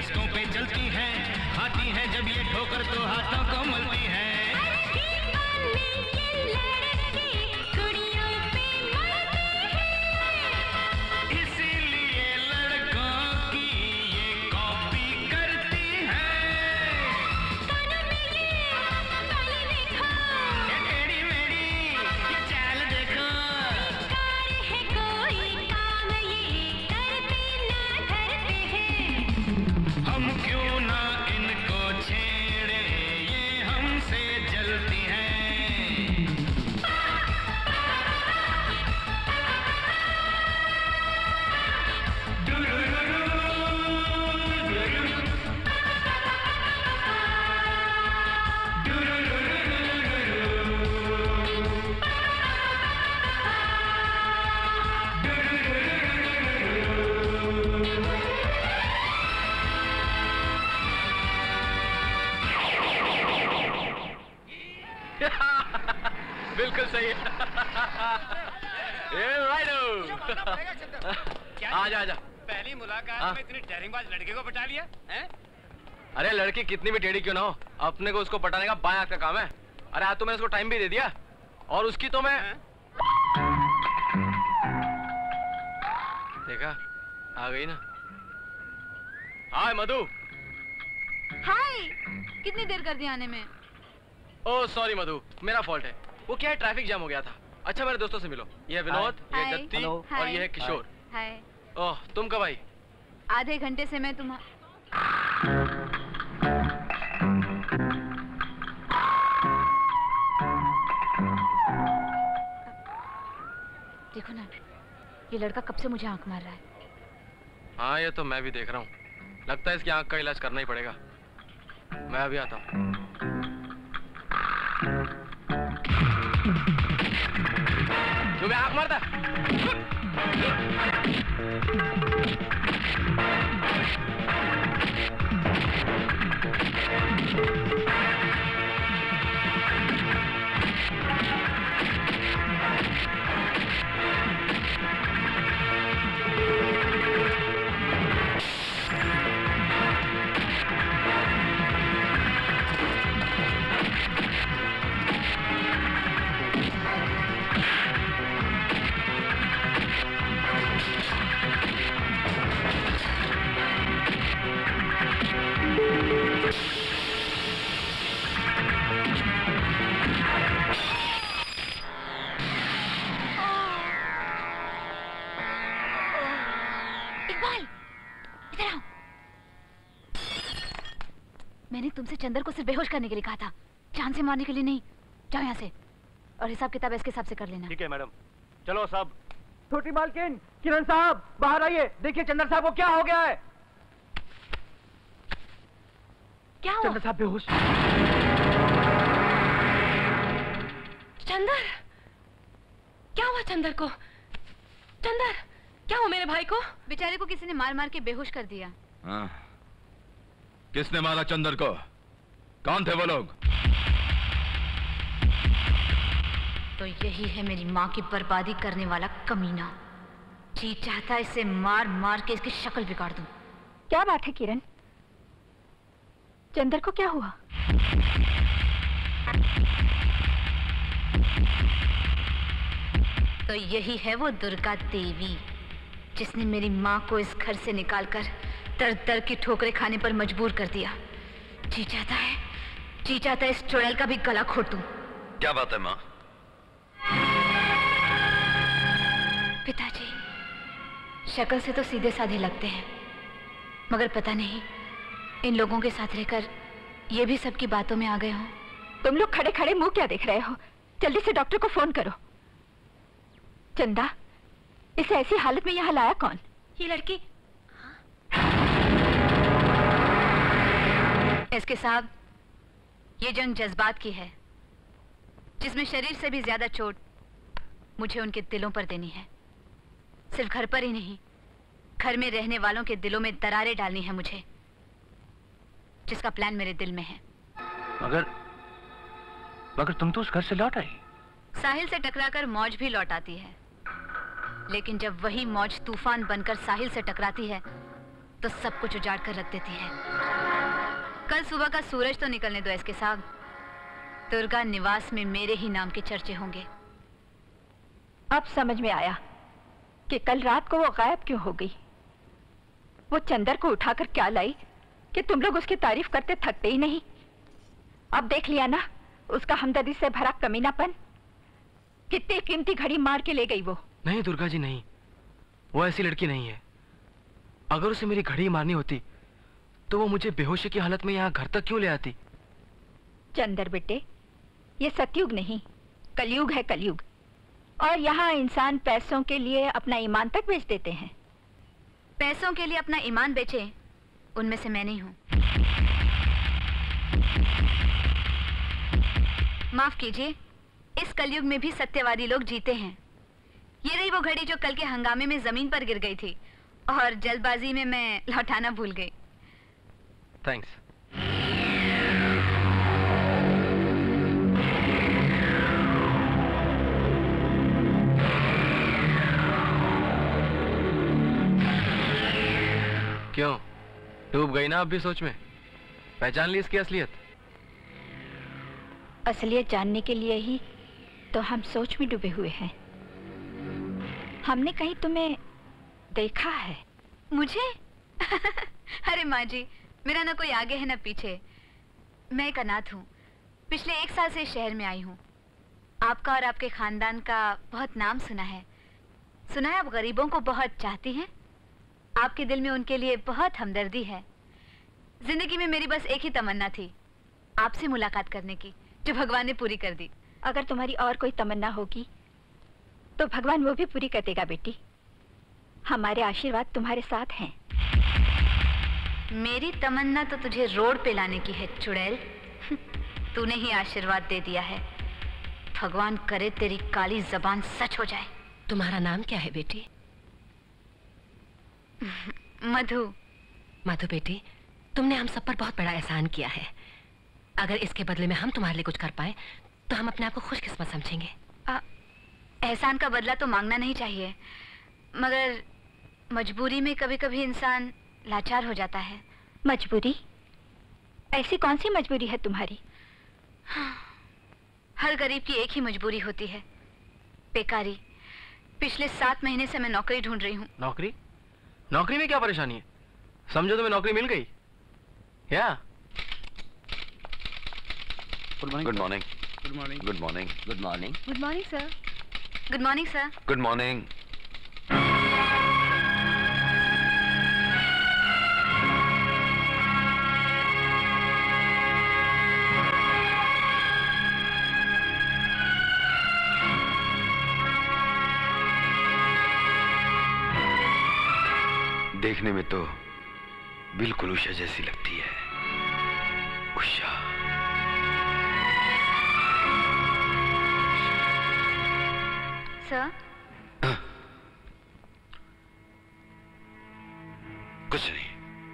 रस्तों पे चलती हैं, खाती हैं जब ये ठोकर तो हाथों को मलती हैं। इसीलिए लड़कों की ये कॉपी करती हैं। ये टेढ़ी मेढ़ी ये चाल देखो, हम क्यों ना इनको छेड़े, ये हमसे जलती हैं। बिल्कुल सही है। ये राइडो। आजा आजा। पहली मुलाकात हाँ? में इतनी डेरिंगबाज लड़के को पटा लिया हैं? अरे लड़की कितनी भी टेढ़ी क्यों ना हो, अपने को उसको पटाने का बायां हाथ का काम है। अरे आज तो मैंने उसको टाइम भी दे दिया, और उसकी तो मैं देखा आ गई ना। हाय मधु। हाय, कितनी देर कर दी आने में? ओह सॉरी मधु, मेरा फॉल्ट है। वो क्या है, ट्रैफिक जाम हो गया था। अच्छा मेरे दोस्तों से मिलो, ये है विनोद, ये है दत्ती और ये है किशोर। हाय। ओह तुम कब आई? आधे घंटे से मैं तुम्हारा देखो ना, ये लड़का कब से मुझे आंख मार रहा है। हाँ ये तो मैं भी देख रहा हूँ, लगता है इसकी आंख का इलाज करना ही पड़ेगा। मैं अभी आता हूँ। तुम्हें आंख मारता? मैंने तुमसे चंदर को सिर्फ बेहोश करने के लिए कहा था, जान से मारने के लिए नहीं। जाओ यहाँ से, और हिसाब किताब इसके हिसाब से कर लेना। ठीक है मैडम, चलो साहब। छोटी मालकिन, किरण साहब बाहर आइए, देखिए चंदर साहब को क्या हो गया है। क्या हुआ? चंदर साहब बेहोश। चंदर, क्या हुआ चंदर को? चंदर, क्या हुआ मेरे भाई को? बेचारे को किसी ने मार मार के बेहोश कर दिया। हाँ। किसने मारा चंदर को? कौन थे वो लोग? तो यही है मेरी माँ की बर्बादी करने वाला कमीना। जी चाहता है इसे मार मार के इसकी शक्ल बिगाड़ दूं। क्या बात है किरण? चंदर को क्या हुआ? तो यही है वो दुर्गा देवी जिसने मेरी माँ को इस घर से निकालकर दर दर की ठोकरें खाने पर मजबूर कर दिया। जी चाहता है, जी चाहता है इस चुड़ैल का भी गला घोट दूं। क्या बात है माँ? पिताजी, शक्ल से तो सीधे साधे लगते हैं, मगर पता नहीं इन लोगों के साथ रहकर ये भी सबकी बातों में आ गए हों। तुम लोग खड़े खड़े मुंह क्या देख रहे हो? जल्दी से डॉक्टर को फोन करो। चंदा, इसे ऐसी हालत में यहाँ लाया कौन? ये लड़की। एसके साहब, ये जंग जज्बात की है, जिसमें शरीर से भी ज्यादा चोट मुझे उनके दिलों पर देनी है। सिर्फ घर पर ही नहीं, घर में रहने वालों के दिलों में दरारें डालनी है मुझे, जिसका प्लान मेरे दिल में है। मगर मगर तुम तो उस घर से लौट आई। साहिल से टकराकर मौज भी लौट आती है, लेकिन जब वही मौज तूफान बनकर साहिल से टकराती है तो सब कुछ उजाड़ कर रख देती है। कल सुबह का सूरज तो निकलने दो इसके साथ, दुर्गा निवास में मेरे ही नाम के चर्चे होंगे। अब समझ में आया कि कल रात को वो गायब क्यों हो गई। वो चंदर को उठाकर क्या लाई कि तुम लोग उसकी तारीफ करते थकते ही नहीं। अब देख लिया ना उसका हमदर्दी से भरा कमीनापन। कितनी कीमती घड़ी मार के ले गई वो। नहीं दुर्गा जी नहीं, वो ऐसी लड़की नहीं है। अगर उसे मेरी घड़ी मारनी होती तो वो मुझे बेहोशी की हालत में यहाँ घर तक क्यों ले आती? चंदर बेटे, ये सतयुग नहीं कलयुग है, कलयुग। और यहाँ इंसान पैसों के लिए अपना ईमान तक बेच देते हैं। पैसों के लिए अपना ईमान बेचे, उनमें से मैं नहीं हूं। माफ कीजिए, इस कलयुग में भी सत्यवादी लोग जीते हैं। ये रही वो घड़ी जो कल के हंगामे में जमीन पर गिर गई थी और जल्दबाजी में मैं लौटाना भूल गई। थैंक्स। क्यों, डूब गई ना अब भी सोच में? पहचान ली इसकी असलियत? असलियत जानने के लिए ही तो हम सोच में डूबे हुए हैं। हमने कहीं तुम्हें देखा है? मुझे? अरे माँ जी, मेरा ना कोई आगे है ना पीछे। मैं एक अनाथ हूँ, पिछले एक साल से इस शहर में आई हूँ। आपका और आपके खानदान का बहुत नाम सुना है। सुना है आप गरीबों को बहुत चाहती हैं। आपके दिल में उनके लिए बहुत हमदर्दी है। जिंदगी में मेरी बस एक ही तमन्ना थी, आपसे मुलाकात करने की, जो भगवान ने पूरी कर दी। अगर तुम्हारी और कोई तमन्ना होगी तो भगवान वो भी पूरी कर देगा बेटी। हमारे आशीर्वाद तुम्हारे साथ हैं। मेरी तमन्ना तो तुझे रोड पे लाने की है चुड़ैल। तूने ही आशीर्वाद दे दिया है। भगवान करे तेरी काली जबान सच हो जाए। तुम्हारा नाम क्या है बेटी? मधु। मधु बेटी, तुमने हम सब पर बहुत बड़ा एहसान किया है। अगर इसके बदले में हम तुम्हारे लिए कुछ कर पाए तो हम अपने आप को खुशकिस्मत समझेंगे। आ, एहसान का बदला तो मांगना नहीं चाहिए, मगर मजबूरी में कभी कभी इंसान लाचार हो जाता है। मजबूरी? ऐसी कौन सी मजबूरी है तुम्हारी? हर गरीब की एक ही मजबूरी होती है, बेकारी। पिछले सात महीने से मैं नौकरी ढूंढ रही हूँ। नौकरी? नौकरी में क्या परेशानी है? समझो तुम्हें नौकरी मिल गई। या good morning. Good morning. Good morning. Good morning. Good morning. Good morning sir. Good morning sir. Good morning. देखने में तो बिल्कुल उषा जैसी लगती है। उषा। सर? कुछ नहीं।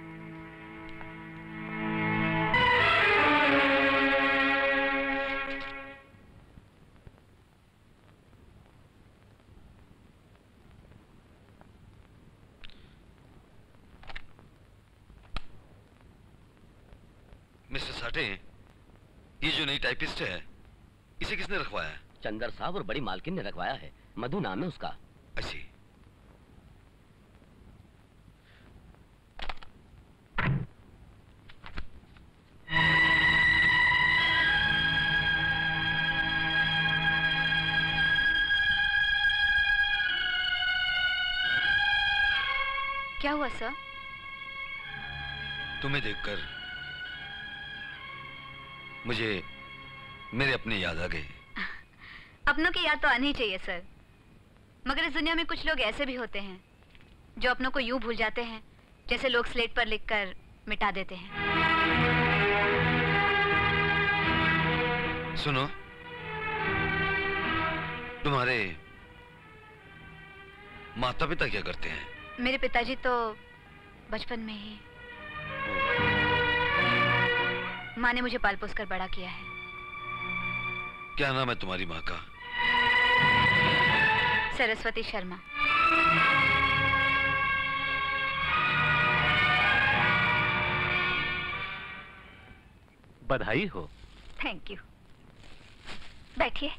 मिस्टर साठे, ये जो नई टाइपिस्ट है, इसे किसने रखवाया है? चंदर साहब और बड़ी मालकिन ने रखवाया है। मधु नाम है उसका। अच्छी। क्या हुआ सर? तुम्हें देखकर मुझे मेरे अपने याद आ गए। अपनों की याद तो आनी ही चाहिए सर, मगर इस दुनिया में कुछ लोग ऐसे भी होते हैं जो अपनों को यूं भूल जाते हैं जैसे लोग स्लेट पर लिखकर मिटा देते हैं। सुनो, तुम्हारे माता पिता क्या करते हैं? मेरे पिताजी तो बचपन में ही, माँ ने मुझे पाल पोस कर बड़ा किया है। क्या नाम है तुम्हारी माँ का? सरस्वती शर्मा। बधाई हो। Thank you. बैठिए।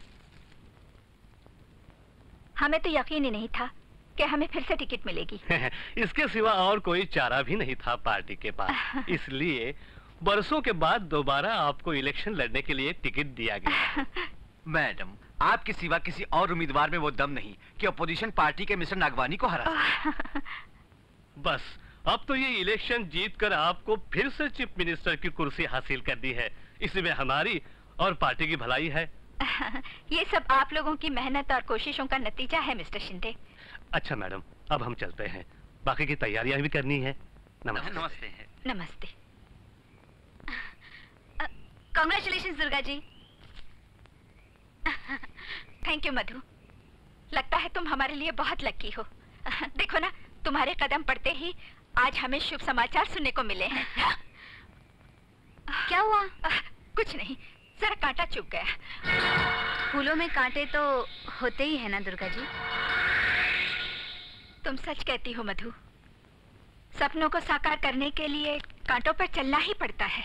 हमें तो यकीन ही नहीं था कि हमें फिर से टिकट मिलेगी। इसके सिवा और कोई चारा भी नहीं था पार्टी के पास, इसलिए बरसों के बाद दोबारा आपको इलेक्शन लड़ने के लिए टिकट दिया गया। मैडम, आपके सिवा किसी और उम्मीदवार में वो दम नहीं कि अपोजिशन पार्टी के मिस्टर नागवानी को हरा सके। बस अब तो ये इलेक्शन जीतकर आपको फिर से चीफ मिनिस्टर की कुर्सी हासिल कर दी है, इसमें हमारी और पार्टी की भलाई है। ये सब आप लोगों की मेहनत और कोशिशों का नतीजा है मिस्टर शिंदे। अच्छा मैडम, अब हम चलते हैं, बाकी की तैयारियां भी करनी है। नमस्ते। नमस्ते। नमस्ते। Congratulations Durga ji. Thank you Madhu. लगता है तुम हमारे लिए बहुत लकी हो। देखो ना, तुम्हारे कदम पड़ते ही आज हमें शुभ समाचार सुनने को मिले हैं। क्या हुआ? कुछ नहीं, जरा कांटा चुभ गया। फूलों में कांटे तो होते ही है ना दुर्गा जी। तुम सच कहती हो मधु। सपनों को साकार करने के लिए कांटों पर चलना ही पड़ता है।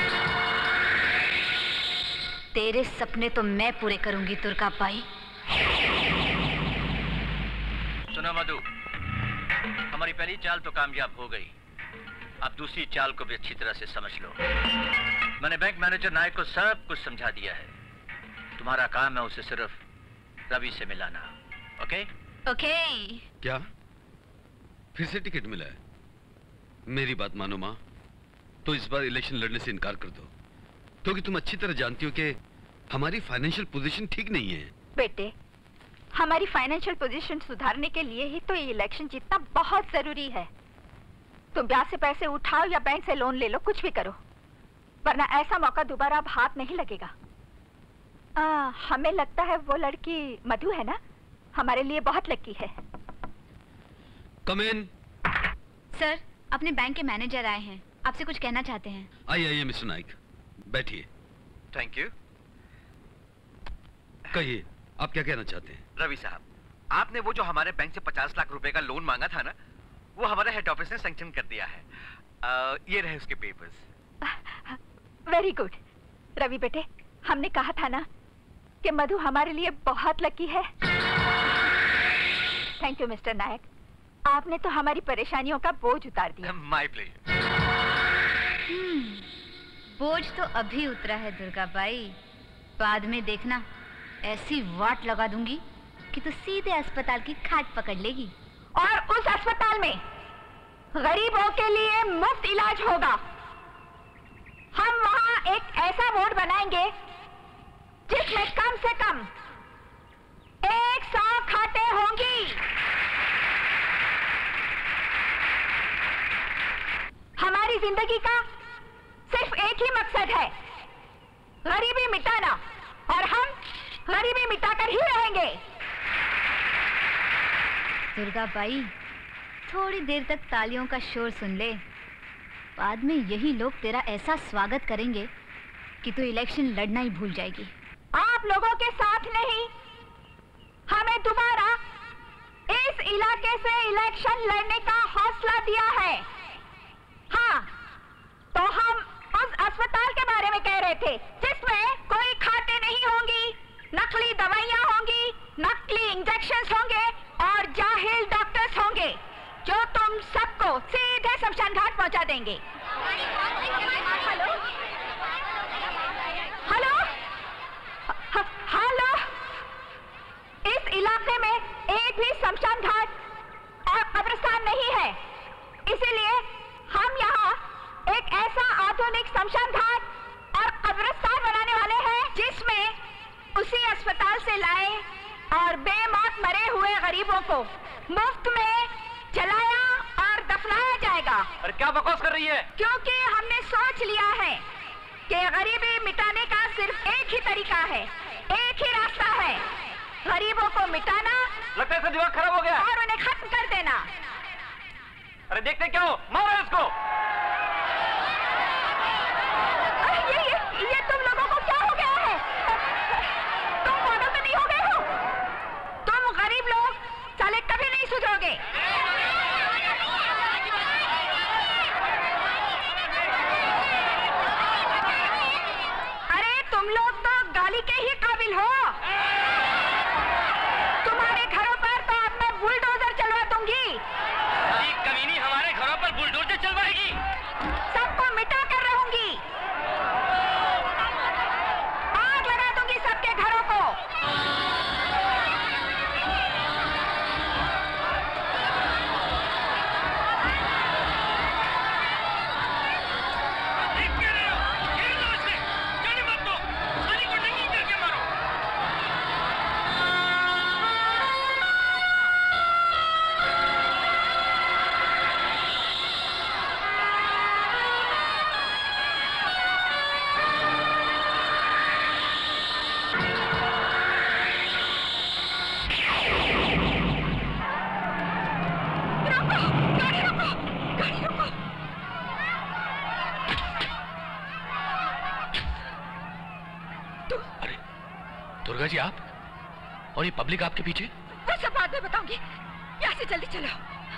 तेरे सपने तो मैं पूरे करूंगी दुर्गा बाई। सुनो मधु, हमारी पहली चाल तो कामयाब हो गई, अब दूसरी चाल को भी अच्छी तरह से समझ लो। मैंने बैंक मैनेजर नायक को सब कुछ समझा दिया है। तुम्हारा काम है उसे सिर्फ रवि से मिलाना। ओके? ओके। क्या फिर से टिकट मिला है? मेरी बात मानो माँ, तो इस बार इलेक्शन लड़ने से इनकार कर दो, क्योंकि तुम अच्छी तरह जानती हो कि हमारी फाइनेंशियल पोजीशन ठीक नहीं है। बेटे, हमारी फाइनेंशियल पोजीशन सुधारने के लिए ही तो ये इलेक्शन जीतना बहुत जरूरी है। तुम ब्याज से पैसे उठाओ या बैंक से लोन ले लो, कुछ भी करो, वरना ऐसा मौका दोबारा अब हाथ नहीं लगेगा। आ, हमें लगता है वो लड़की मधु है ना, हमारे लिए बहुत लकी है। Come in. सर, अपने बैंक के मैनेजर आए हैं, आपसे कुछ कहना चाहते हैं। आइए आइए मिस्टर नाइक, बैठिए। Thank you. कहिए, आप क्या कहना चाहते हैं? रवि साहब, आपने वो जो हमारे बैंक से पचास लाख रुपए का लोन मांगा था ना, वो हमारे हेड ऑफिस ने सैंक्शन कर दिया है। आ, ये रहे उसके पेपर्स। Very good. रवि बेटे, हमने कहा था ना कि मधु हमारे लिए बहुत लकी है। थैंक यू मिस्टर नायक, आपने तो हमारी परेशानियों का बोझ उतार दिया। My pleasure. बोझ तो अभी उतरा है दुर्गा बाई, बाद में देखना ऐसी वाट लगा दूंगी कि तू सीधे अस्पताल की खाट पकड़ लेगी। और उस अस्पताल में गरीबों के लिए मुफ्त इलाज होगा। हम वहां एक ऐसा वार्ड बनाएंगे जिसमें कम से कम एक सौ खाटें होंगी। हमारी जिंदगी का सिर्फ एक ही मकसद है, गरीबी मिटाना, और हम गरीबी मिटाकर ही रहेंगे। दुर्गा बाई, थोड़ी देर तक तालियों का शोर सुन ले, बाद में यही लोग तेरा ऐसा स्वागत करेंगे कि तू इलेक्शन लड़ना ही भूल जाएगी। आप लोगों के साथ नहीं, हमें दोबारा इस इलाके से इलेक्शन लड़ने का हौसला दिया है। हाँ, तो हम उस अस्पताल के बारे में कह रहे थे जिसमें कोई खाते नहीं होंगी, नकली दवाइयां होंगी, नकली इंजेक्शंस होंगे और जाहिल डॉक्टर्स होंगे जो तुम सबको सीधे शमशान घाट पहुंचा देंगे। हेलो हेलो हेलो, इस इलाके में एक भी शमशान घाट और कब्रिस्तान नहीं है, इसीलिए हम यहाँ एक ऐसा आधुनिक शमशान घाट और कब्रिस्तान बनाने वाले हैं जिसमें उसी अस्पताल से लाए और बेमौत मरे हुए गरीबों को मुफ्त में जलाया और दफनाया जाएगा। अरे क्या बकवास कर रही है? क्योंकि हमने सोच लिया है कि गरीबी मिटाने का सिर्फ एक ही तरीका है, एक ही रास्ता है, गरीबों को मिटाना। लगता है इसका दिमाग खराब हो गया और उन्हें खत्म कर देना। अरे देखते क्यों, मारो इसको। ये, ये, ये तुम लोगों को क्या हो गया है? तुम पागल तो नहीं हो गए हो? तुम गरीब लोग साले कभी नहीं सुधरोगे। दुर्गा जी आप और ये पब्लिक आपके पीछे? वो सब बाद में बताऊंगी, यहाँ से जल्दी चलो।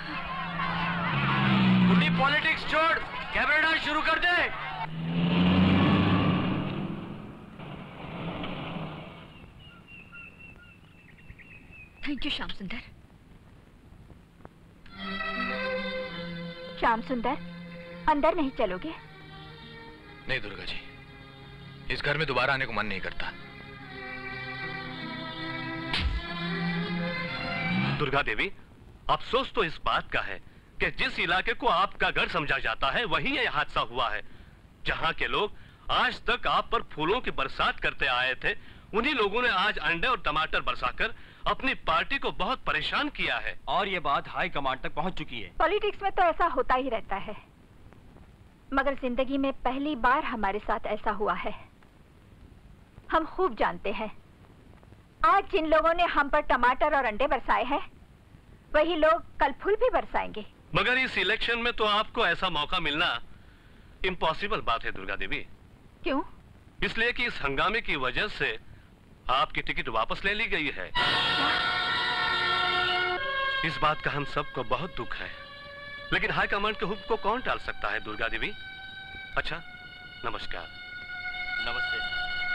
बुढ़ी पॉलिटिक्स छोड़, कैमरा डांस शुरू कर दे। थैंक यू श्याम सुंदर। श्याम सुंदर, अंदर नहीं चलोगे? नहीं दुर्गा जी, इस घर में दोबारा आने को मन नहीं करता। दुर्गा देवी, अफसोस तो इस बात का है कि जिस इलाके को आपका घर समझा जाता है वहीं यह हादसा हुआ है। जहां के लोग आज तक आप पर फूलों की बरसात करते आए थे, उन्हीं लोगों ने आज अंडे और टमाटर बरसाकर अपनी पार्टी को बहुत परेशान किया है। और ये बात हाई कमांड तक पहुंच चुकी है। पॉलिटिक्स में तो ऐसा होता ही रहता है, मगर जिंदगी में पहली बार हमारे साथ ऐसा हुआ है। हम खूब जानते हैं, आज जिन लोगों ने हम पर टमाटर और अंडे बरसाए हैं, वही लोग कल फूल भी बरसाएंगे। मगर इस इलेक्शन में तो आपको ऐसा मौका मिलना इम्पॉसिबल बात है दुर्गा देवी। क्यों? इसलिए कि इस हंगामे की वजह से आपकी टिकट वापस ले ली गई है। इस बात का हम सबको बहुत दुख है, लेकिन हाईकमांड के हुक्म को कौन टाल सकता है दुर्गा देवी। अच्छा, नमस्कार। नमस्ते।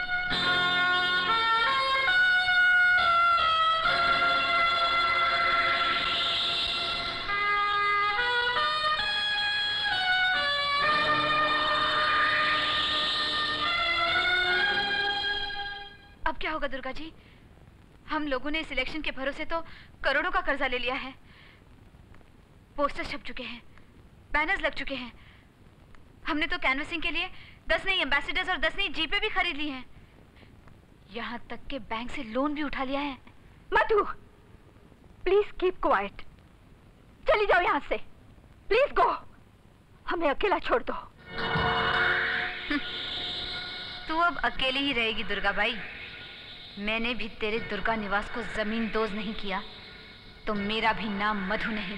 अब क्या होगा दुर्गा जी? हम लोगों ने इस इलेक्शन के भरोसे तो करोड़ों का कर्जा ले लिया है। पोस्टर छप चुके हैं, बैनर्स लग चुके हैं। हमने तो कैनवसिंग के लिए दस नई एम्बेसडर्स और दस नई जीपे भी खरीद ली हैं। यहाँ तक के बैंक से लोन भी उठा लिया है। Madhu, please keep quiet. चली जाओ यहाँ से, प्लीज गो। हमें अकेला छोड़ दो। तू अब अकेली ही रहेगी दुर्गा बाई। मैंने भी तेरे दुर्गा निवास को जमीन दोज नहीं किया, तो मेरा भी नाम मधु नहीं।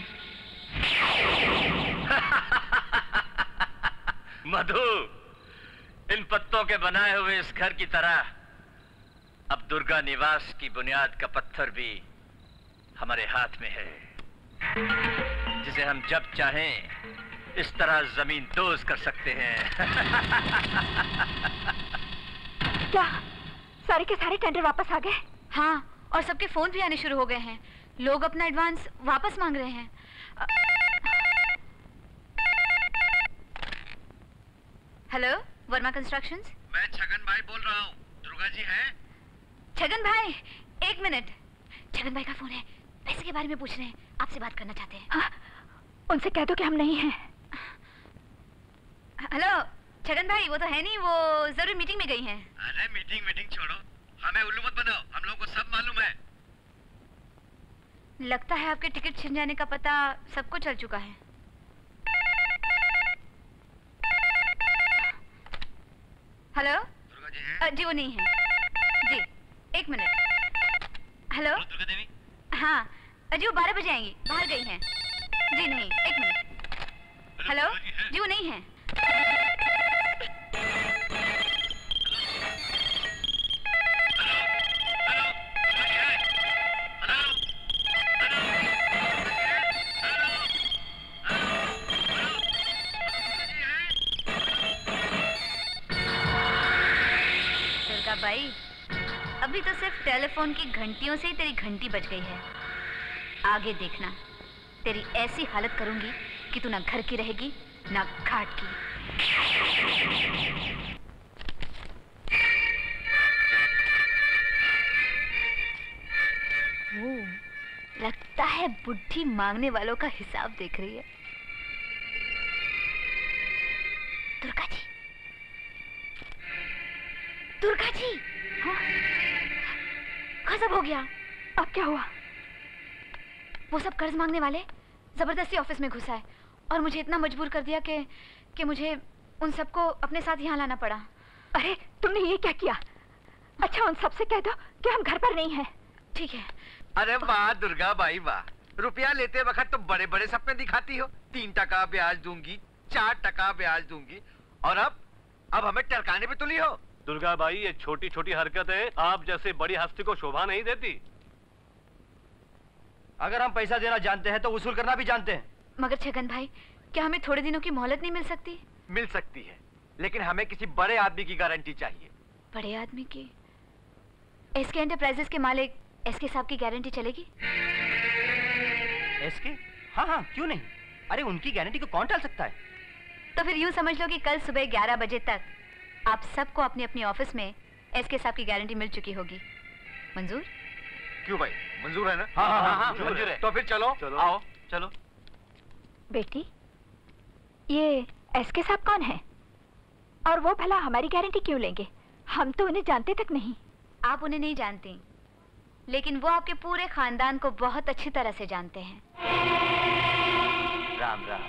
मधु, इन पत्तों के बनाए हुए इस घर की तरह अब दुर्गा निवास की बुनियाद का पत्थर भी हमारे हाथ में है, जिसे हम जब चाहें इस तरह जमीन दोज कर सकते हैं। क्या सारे के सारे टेंडर वापस आ गए? हाँ, और सबके फोन भी आने शुरू हो गए हैं। लोग अपना एडवांस वापस मांग रहे हैं। Hello, Verma constructions. मैं छगन भाई बोल रहा हूँ। दुर्गा जी हैं? छगन भाई, एक मिनट। छगन भाई का फोन है, पैसे के बारे में पूछ रहे हैं, आपसे बात करना चाहते हैं। हाँ, उनसे कह दो कि हम नहीं हैं। हेलो छगन भाई, वो तो है नहीं, वो जरूर मीटिंग में गई हैं। अरे मीटिंग मीटिंग छोड़ो, हमें उल्लू मत बनाओ, हम लोगों को सब मालूम है। लगता है आपके टिकट छिन जाने का पता सबको चल चुका है। हेलो दुर्गा जी हैं? जी वो नहीं है जी, एक मिनट। हेलो दुर्गा देवी? हाँ जी, वो बारह बजे आएंगी, बाहर गई हैं। जी नहीं, एक मिनट। हेलो जी, वो नहीं है। भाई, अभी तो सिर्फ टेलीफोन की घंटियों से ही तेरी घंटी बज गई है। आगे देखना, तेरी ऐसी हालत करूंगी कि तू ना घर की रहेगी ना घाट की। ओ, लगता है बुढ़ी मांगने वालों का हिसाब देख रही है। दुर्गा जी, दुर्गा जी, हाँ? गजब हो गया। अब क्या हुआ? वो सब कर्ज मांगने वाले जबरदस्ती ऑफिस में घुसा है और मुझे इतना मजबूर कर दिया कि कि मुझे उन सबको अपने साथ यहाँ लाना पड़ा। अरे तुमने ये क्या किया? अच्छा, उन सबसे कह दो कि हम घर पर नहीं हैं। ठीक है। अरे वाह दुर्गा बाई वाह, रुपया लेते वक्त तो बड़े बड़े सपने दिखाती हो। तीन टका ब्याज दूंगी, चार टका ब्याज दूंगी, और अब अब हमें टरकाने पे तुली हो। दुर्गा बाई, ये छोटी छोटी हरकतें आप जैसे बड़ी हस्ती को शोभा नहीं देती। अगर हम पैसा देना जानते हैं तो वसूल करना भी जानते हैं। मगर छगन भाई, क्या हमें थोड़े दिनों की मोहलत नहीं मिल सकती? मिल सकती है, लेकिन हमें किसी बड़े आदमी की गारंटी चाहिए। बड़े आदमी की? एसके एंटरप्राइजेस के मालिक एसके साहब की गारंटी चलेगी? एसके? हाँ हाँ, क्यों नहीं। अरे उनकी गारंटी को कौन टाल सकता है। तो फिर यूं समझ लो कि कल सुबह ग्यारह बजे तक आप सबको अपनी अपनी ऑफिस में एसके साहब की गारंटी मिल चुकी होगी। मंजूर? क्यों भाई, मंजूर है ना? हाँ हाँ हाँ, हाँ मंजूर है। तो फिर चलो, चलो आओ चलो। बेटी, ये एसके साहब कौन है और वो भला हमारी गारंटी क्यों लेंगे? हम तो उन्हें जानते तक नहीं। आप उन्हें नहीं जानती, लेकिन वो आपके पूरे खानदान को बहुत अच्छी तरह से जानते हैं। राम राम।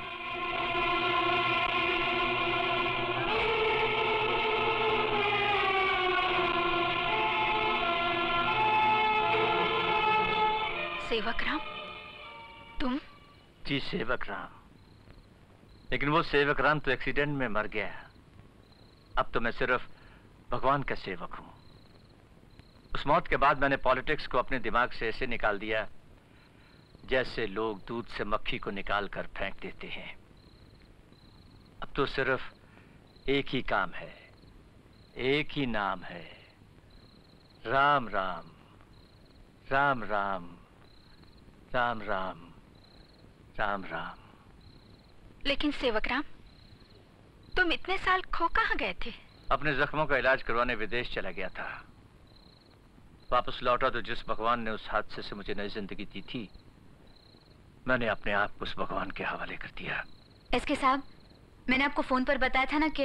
सेवक राम, तुम? जी सेवक राम, लेकिन वो सेवक राम तो एक्सीडेंट में मर गया। अब तो मैं सिर्फ भगवान का सेवक हूं। उस मौत के बाद मैंने पॉलिटिक्स को अपने दिमाग से ऐसे निकाल दिया जैसे लोग दूध से मक्खी को निकाल कर फेंक देते हैं। अब तो सिर्फ एक ही काम है, एक ही नाम है, राम राम राम राम राम राम राम राम। लेकिन सेवक राम, तुम इतने साल खो कहाँ गए थे? अपने जख्मों का इलाज करवाने विदेश चला गया था। वापस लौटा तो जिस भगवान ने उस हादसे से मुझे नई जिंदगी दी थी, मैंने अपने आप को उस भगवान के हवाले कर दिया। एसके साहब, मैंने आपको फोन पर बताया था ना कि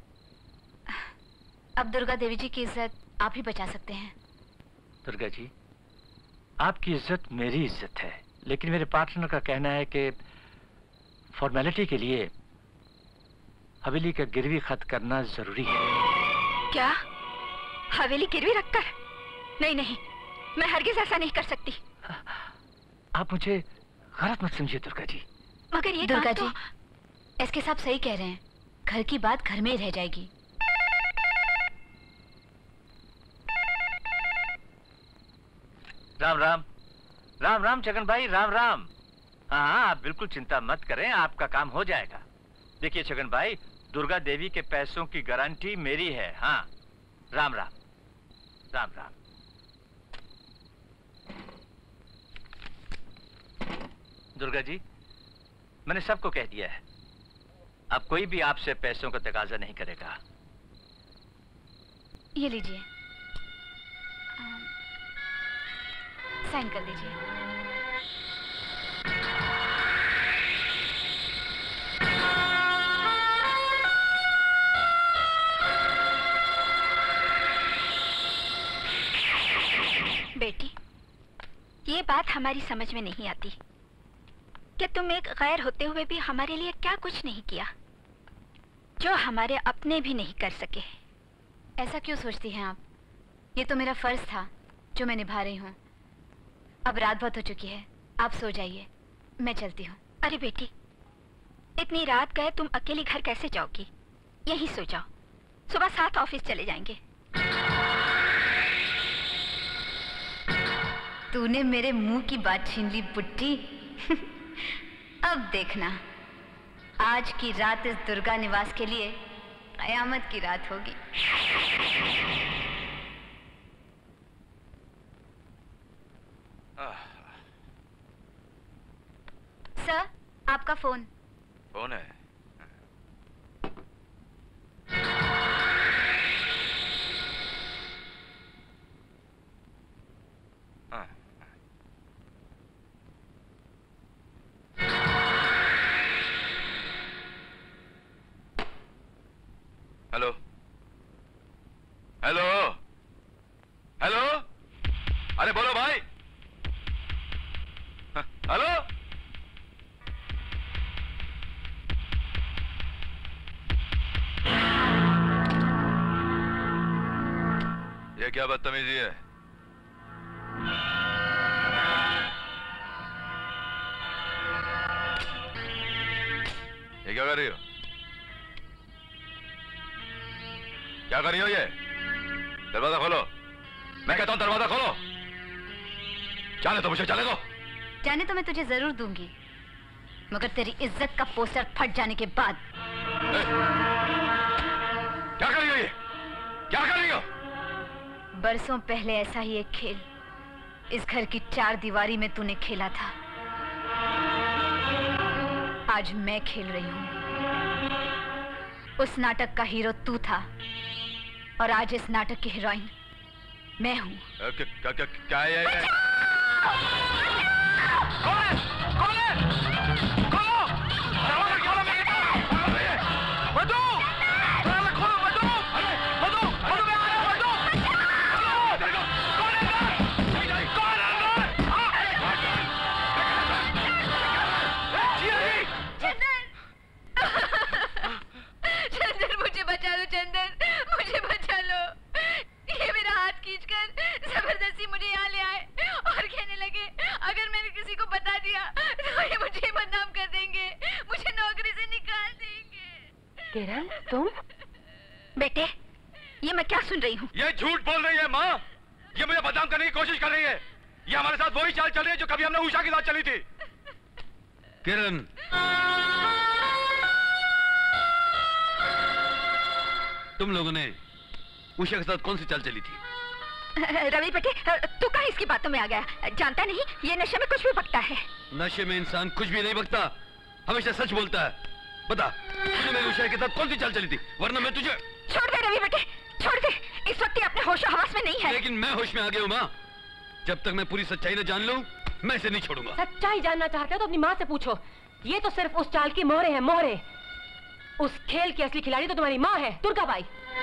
अब दुर्गा देवी जी की इज्जत आप ही बचा सकते हैं। दुर्गा जी, आपकी इज्जत मेरी इज्जत है, लेकिन मेरे पार्टनर का कहना है कि फॉर्मेलिटी के लिए हवेली का गिरवी खत करना जरूरी है। क्या? हवेली गिरवी रखकर? नहीं नहीं, मैं हरगिज ऐसा नहीं कर सकती। आप मुझे गलत मत समझिए दुर्गा जी। मगर ये दुर्गा जी, तो... एसके साहब सही कह रहे हैं, घर की बात घर में ही रह जाएगी। राम राम राम राम छगन भाई, राम राम। हाँ हाँ, आप बिल्कुल चिंता मत करें, आपका काम हो जाएगा। देखिए छगन भाई, दुर्गा देवी के पैसों की गारंटी मेरी है। हाँ, राम राम राम राम। दुर्गा जी, मैंने सबको कह दिया है, अब कोई भी आपसे पैसों का तकाजा नहीं करेगा। ये लीजिए, साइन कर दीजिए। बेटी, ये बात हमारी समझ में नहीं आती कि तुम एक गैर होते हुए भी हमारे लिए क्या कुछ नहीं किया, जो हमारे अपने भी नहीं कर सके। ऐसा क्यों सोचती हैं आप? ये तो मेरा फर्ज था जो मैं निभा रही हूँ। अब रात बहुत हो चुकी है, आप सो जाइए, मैं चलती हूँ। अरे बेटी, इतनी रात गए तुम अकेली घर कैसे जाओगी? यहीं सो जाओ, सुबह सात ऑफिस चले जाएंगे। तूने मेरे मुंह की बात छीन ली पुट्टी। अब देखना, आज की रात इस दुर्गा निवास के लिए कयामत की रात होगी। सर, आपका फोन। फोन है? हेलो हेलो हेलो, अरे बोलो भाई। हेलो, ये क्या बदतमीजी है? ये क्या कर रही हो? क्या कर रही हो ये? दरवाजा खोलो। मैं कहता हूँ दरवाजा खोलो। जाने तो मुझे, जाने दो। जाने तो मैं तुझे जरूर दूंगी, मगर तेरी इज्जत का पोस्टर फट जाने के बाद। क्या कर रही हो ये? क्या कर रही हो? बरसों पहले ऐसा ही एक खेल इस घर की चार दीवारी में तूने खेला था। आज मैं खेल रही हूँ। उस नाटक का हीरो तू था और आज इस नाटक की हीरोइन मैं हूँ। क्या क्या क्या है ये? किरण, तुम? बेटे, ये मैं क्या सुन रही हूँ? ये झूठ बोल रही है माँ। ये मुझे बदनाम करने की कोशिश कर रही है। ये हमारे साथ वही चाल चल रही है जो कभी हमने उषा के साथ चली थी। किरण, तुम लोगों ने उषा के साथ कौन सी चाल चली थी? रवि बेटे, तू कहाँ इसकी बातों में आ गया? जानता नहीं, ये नशे में कुछ भी बकता है। नशे में इंसान कुछ भी नहीं बकता, हमेशा सच बोलता है। बता, तुझे मेरी उषा के साथ कौन सी चाल चली थी? वरना मैं तुझे... छोड़ दे रवि बेटे, छोड़ दे। इस वक्त ये अपने होश हवास में नहीं है। लेकिन मैं होश में आ गया हूँ माँ। जब तक मैं पूरी सच्चाई न जान लूं, मैं इसे नहीं छोड़ूंगा। सच्चाई जानना चाहते हो तो अपनी माँ से पूछो। ये तो सिर्फ उस चाल की मोहरे हैं, मोहरे। उस खेल की असली खिलाड़ी तो तुम्हारी माँ है, दुर्गाबाई।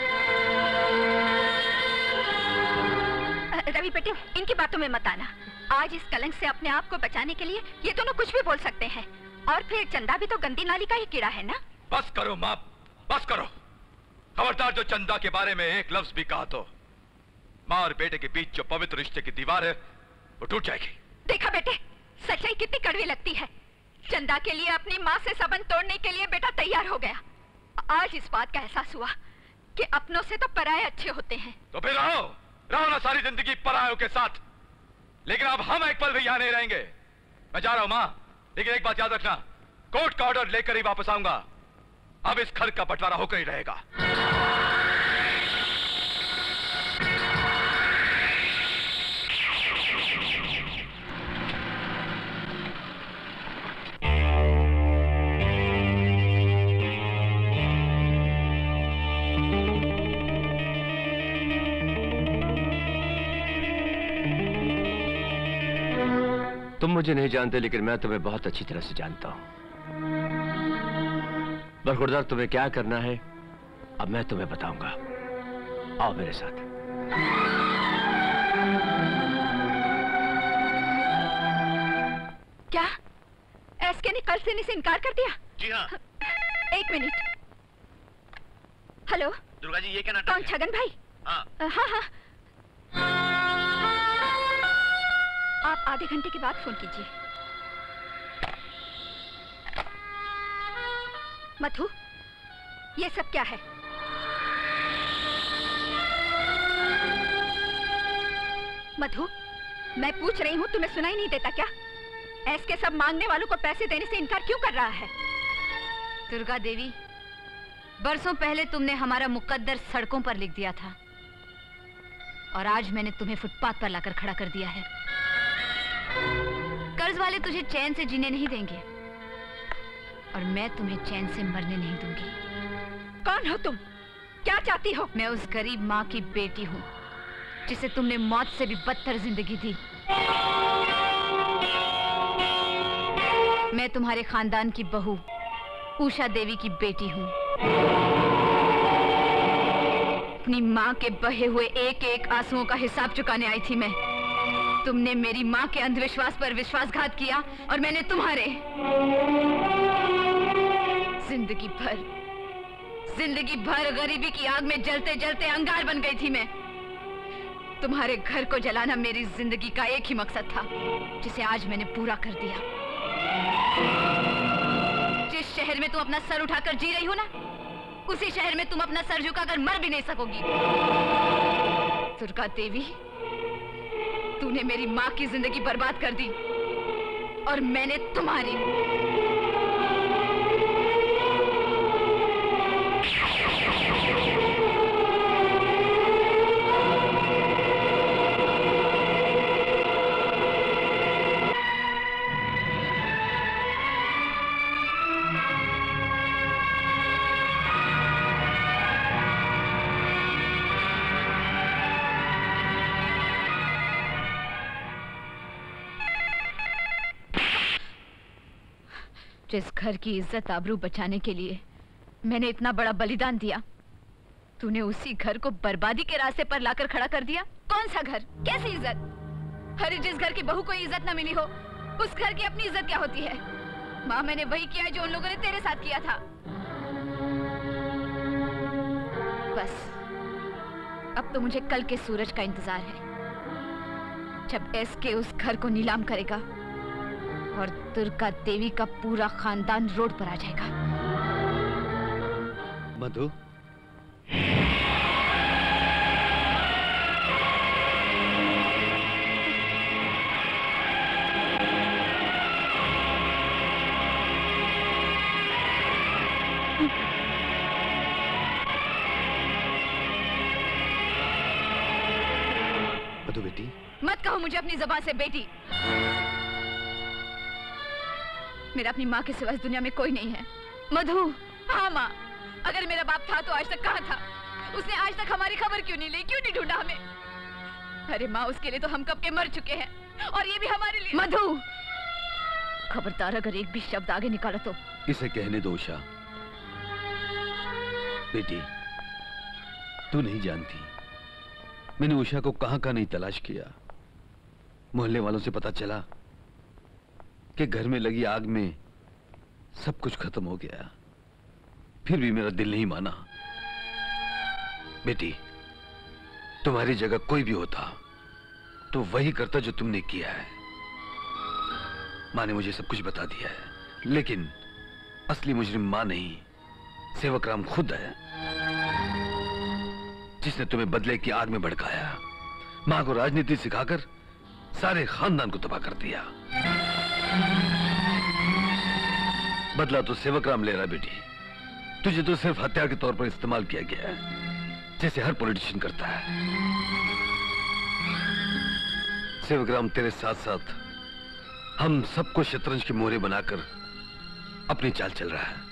रवि बेटे, इनकी बातों में मत आना। आज इस कलंक से अपने आप को बचाने के लिए ये दोनों कुछ भी बोल सकते हैं। और फिर चंदा भी तो गंदी नाली का ही कीड़ा है ना। बस करो माँ, बस करो। खबरदार जो चंदा के बारे में एक लफ्ज भी कहा तो माँ और बेटे के बीच जो पवित्र रिश्ते की दीवार है वो टूट जाएगी। देखा बेटे, सच्चाई कितनी कड़वी लगती है। चंदा के लिए अपनी माँ से संबंध तोड़ने के लिए बेटा तैयार हो गया। आज इस बात का एहसास हुआ कि अपनों से तो पराये अच्छे होते हैं। तो फिर रहो, रहो ना सारी जिंदगी परायों के साथ। लेकिन अब हम एक पल भी यहाँ नहीं रहेंगे। मैं जा रहा हूँ माँ, लेकिन एक बात याद रखना, कोर्ट का ऑर्डर लेकर ही वापस आऊंगा। अब इस घर का बंटवारा होकर ही रहेगा। तुम मुझे नहीं जानते, लेकिन मैं तुम्हें बहुत अच्छी तरह से जानता हूं। बरखुरदार, तुम्हें क्या करना है अब मैं तुम्हें बताऊंगा। आओ मेरे साथ। क्या एसके ने कल से इनकार कर दिया? जी हाँ। एक मिनट। हेलो दुर्गा जी, ये क्या नाटक कौन? है? छगन भाई? हाँ हाँ हाँ। आप आधे घंटे के बाद फोन कीजिए। मधु, ये सब क्या है? मधु, मैं पूछ रही हूँ, तुम्हें सुनाई नहीं देता क्या? ऐसे सब मांगने वालों को पैसे देने से इनकार क्यों कर रहा है? दुर्गा देवी, बरसों पहले तुमने हमारा मुकद्दर सड़कों पर लिख दिया था और आज मैंने तुम्हें फुटपाथ पर लाकर खड़ा कर दिया है। कर्ज वाले तुझे चैन से जीने नहीं देंगे और मैं तुम्हें चैन से मरने नहीं दूंगी। कौन हो तुम? क्या चाहती हो? मैं उस गरीब माँ की बेटी हूँ जिसे तुमने मौत से भी बदतर जिंदगी दी। मैं तुम्हारे खानदान की बहू उषा देवी की बेटी हूँ। अपनी माँ के बहे हुए एक एक आंसुओं का हिसाब चुकाने आई थी मैं। तुमने मेरी माँ के अंधविश्वास पर विश्वासघात किया और मैंने तुम्हारे। जिंदगी भर जिंदगी भर गरीबी की आग में जलते जलते अंगार बन गई थी मैं। तुम्हारे घर को जलाना मेरी जिंदगी का एक ही मकसद था, जिसे आज मैंने पूरा कर दिया। जिस शहर में तुम अपना सर उठाकर जी रही हो ना, उसी शहर में तुम अपना सर झुकाकर मर भी नहीं सकोगी। दुर्गा देवी, तूने मेरी माँ की जिंदगी बर्बाद कर दी और मैंने तुम्हारी। जिस घर की इज्जत आबरू बचाने के लिए मैंने इतना बड़ा बलिदान दिया, तूने उसी घर को बर्बादी के रास्ते पर लाकर खड़ा कर दिया। कौन सा घर, कैसी इज्जत? अरे जिस घर की बहू को इज्जत ना मिली हो, उस घर की अपनी इज्जत क्या होती है? माँ, मैंने वही किया है जो उन लोगों ने तेरे साथ किया था। बस अब तो मुझे कल के सूरज का इंतजार है, जब एसके उस घर को नीलाम करेगा और दुर्गा देवी का पूरा खानदान रोड पर आ जाएगा। मधु, मधु बेटी। मत कहो मुझे अपनी जुबान से बेटी। मेरा अपनी माँ के सिवा इस दुनिया में कोई नहीं है। मधु। हाँ माँ, अगर मेरा बाप था तो आज तक कहाँ था? उसने आज तक हमारी खबर क्यों नहीं ली, क्यों नहीं ढूंढा हमें? अरे माँ, उसके लिए तो हम कब के मर चुके हैं, और ये भी हमारे लिए। मधु, खबरदार अगर एक भी शब्द आगे निकाला तो। इसे कहने दो उषा। बेटी, तू नहीं जानती मैंने उषा को कहां कहां नहीं तलाश किया। मोहल्ले वालों से पता चला कि घर में लगी आग में सब कुछ खत्म हो गया, फिर भी मेरा दिल नहीं माना। बेटी, तुम्हारी जगह कोई भी होता तो वही करता जो तुमने किया है। माँ ने मुझे सब कुछ बता दिया है, लेकिन असली मुजरिम माँ नहीं, सेवक राम खुद है, जिसने तुम्हें बदले की आग में भड़काया, माँ को राजनीति सिखाकर सारे खानदान को तबाह कर दिया। बदला तो सेवक राम ले रहा बेटी, तुझे तो सिर्फ हत्या के तौर पर इस्तेमाल किया गया है, जैसे हर पॉलिटिशियन करता है। सेवक राम तेरे साथ साथ हम सबको शतरंज के मोहरे बनाकर अपनी चाल चल रहा है।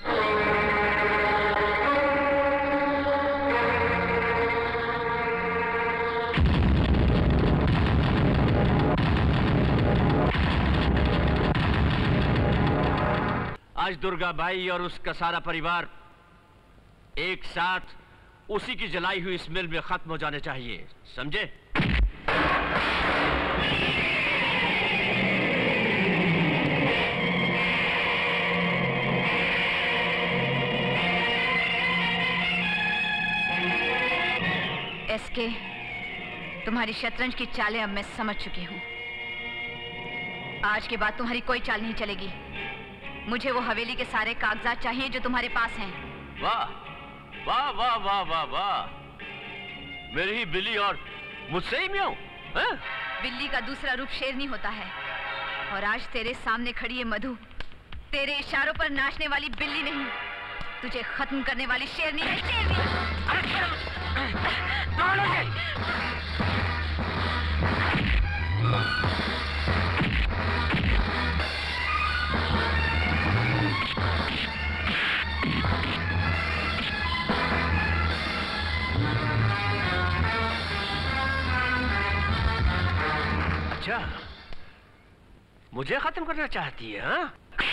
आज दुर्गा बाई और उसका सारा परिवार एक साथ उसी की जलाई हुई इस मिल में खत्म हो जाने चाहिए, समझे? एसके, तुम्हारी शतरंज की चालें अब मैं समझ चुकी हूँ। आज के बाद तुम्हारी कोई चाल नहीं चलेगी। मुझे वो हवेली के सारे कागजात चाहिए जो तुम्हारे पास हैं। वाह वाह वाह वाह वाह वाह, मेरी ही बिल्ली और मुझसे ही म्याऊं? बिल्ली का दूसरा रूप शेरनी होता है, और आज तेरे सामने खड़ी है मधु, तेरे इशारों पर नाचने वाली बिल्ली नहीं, तुझे खत्म करने वाली शेरनी है। शेरनी। अच्छा, मुझे खत्म करना चाहती है? हाँ?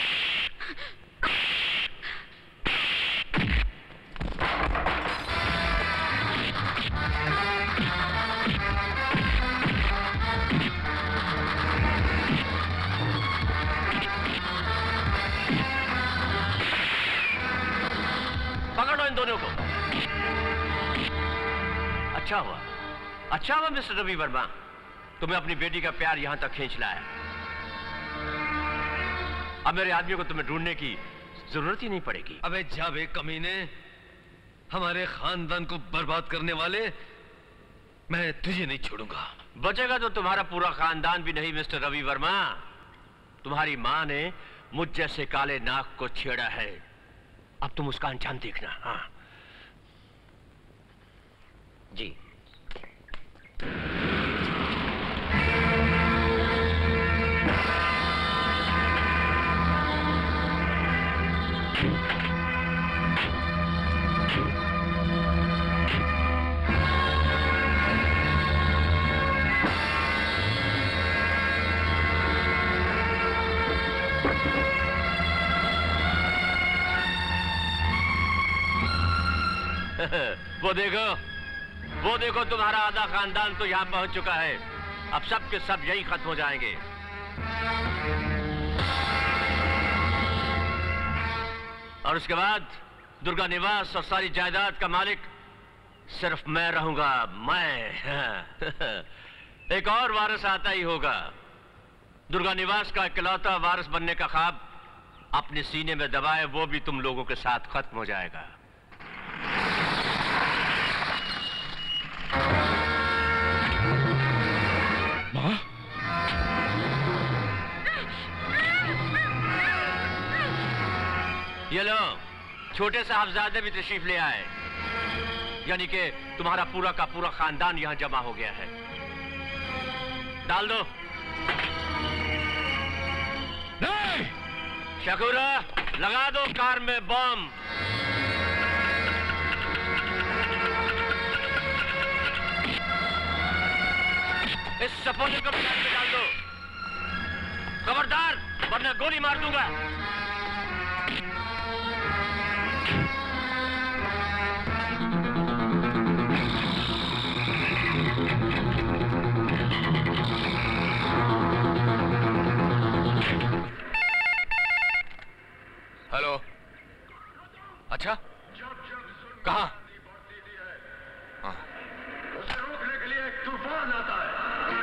पकड़ो इन दोनों को। अच्छा हुआ, अच्छा हुआ मिस्टर रवि वर्मा, तुम्हें अपनी बेटी का प्यार यहां तक खींच लाया। अब मेरे आदमी को तुम्हें ढूंढने की जरूरत ही नहीं पड़ेगी। अबे जावे कमीने, हमारे खानदान को बर्बाद करने वाले मैं तुझे नहीं छोड़ूंगा। बचेगा तो तुम्हारा पूरा खानदान भी नहीं मिस्टर रवि वर्मा। तुम्हारी माँ ने मुझ जैसे काले नाक को छेड़ा है, अब तुम उसका अंजाम देखना। हाँ जी। वो देखो, वो देखो, तुम्हारा आधा खानदान तो यहाँ पहुंच चुका है। अब सब के सब यही खत्म हो जाएंगे। और उसके बाद दुर्गा निवास और सारी जायदाद का मालिक सिर्फ मैं रहूंगा। मैं एक और वारिस आता ही होगा। दुर्गा निवास का इकलौता वारिस बनने का ख्वाब अपने सीने में दबाए, वो भी तुम लोगों के साथ खत्म हो जाएगा। माँ? ये लो, छोटे साहबजादे भी तशरीफ ले आए, यानी कि तुम्हारा पूरा का पूरा खानदान यहां जमा हो गया है। डाल दो। नहीं! शकूरा, लगा दो कार में बम। इस सपोले को भी में डाल दो। खबरदार, वरना गोली मार दूंगा। हेलो। अच्छा, कहाँ? हाँ। उसे रोकने के लिए एक तूफान आता है।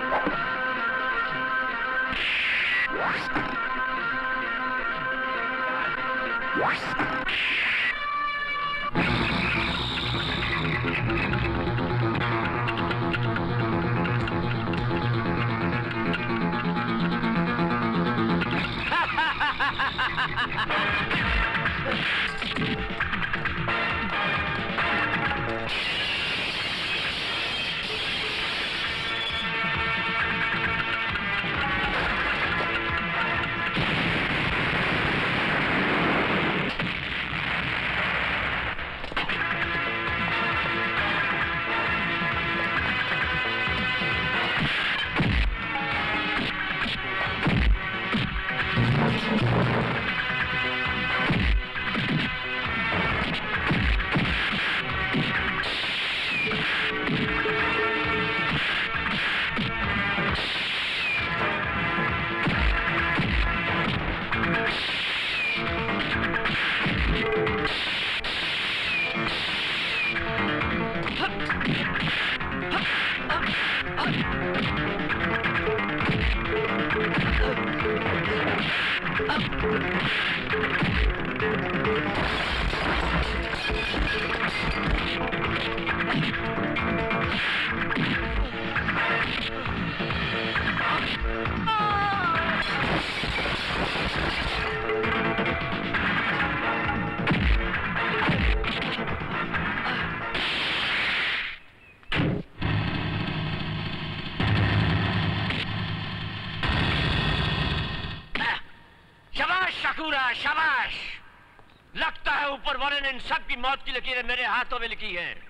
शाबाश! लगता है ऊपर वाले ने इन सब की मौत की लकीरें मेरे हाथों में लिखी हैं।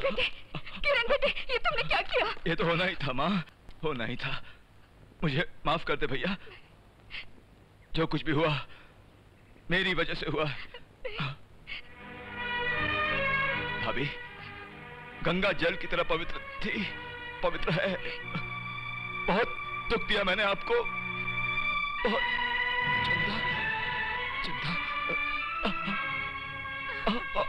बेटे, किरण बेटे, ये तुमने क्या किया? ये तो होना ही था माँ, होना ही था। मुझे माफ कर दे भैया, जो कुछ भी हुआ मेरी वजह से हुआ। भाभी, गंगा जल की तरह पवित्र थी, पवित्र है। बहुत दुख दिया मैंने आपको, बहुत। चंदा, चंदा,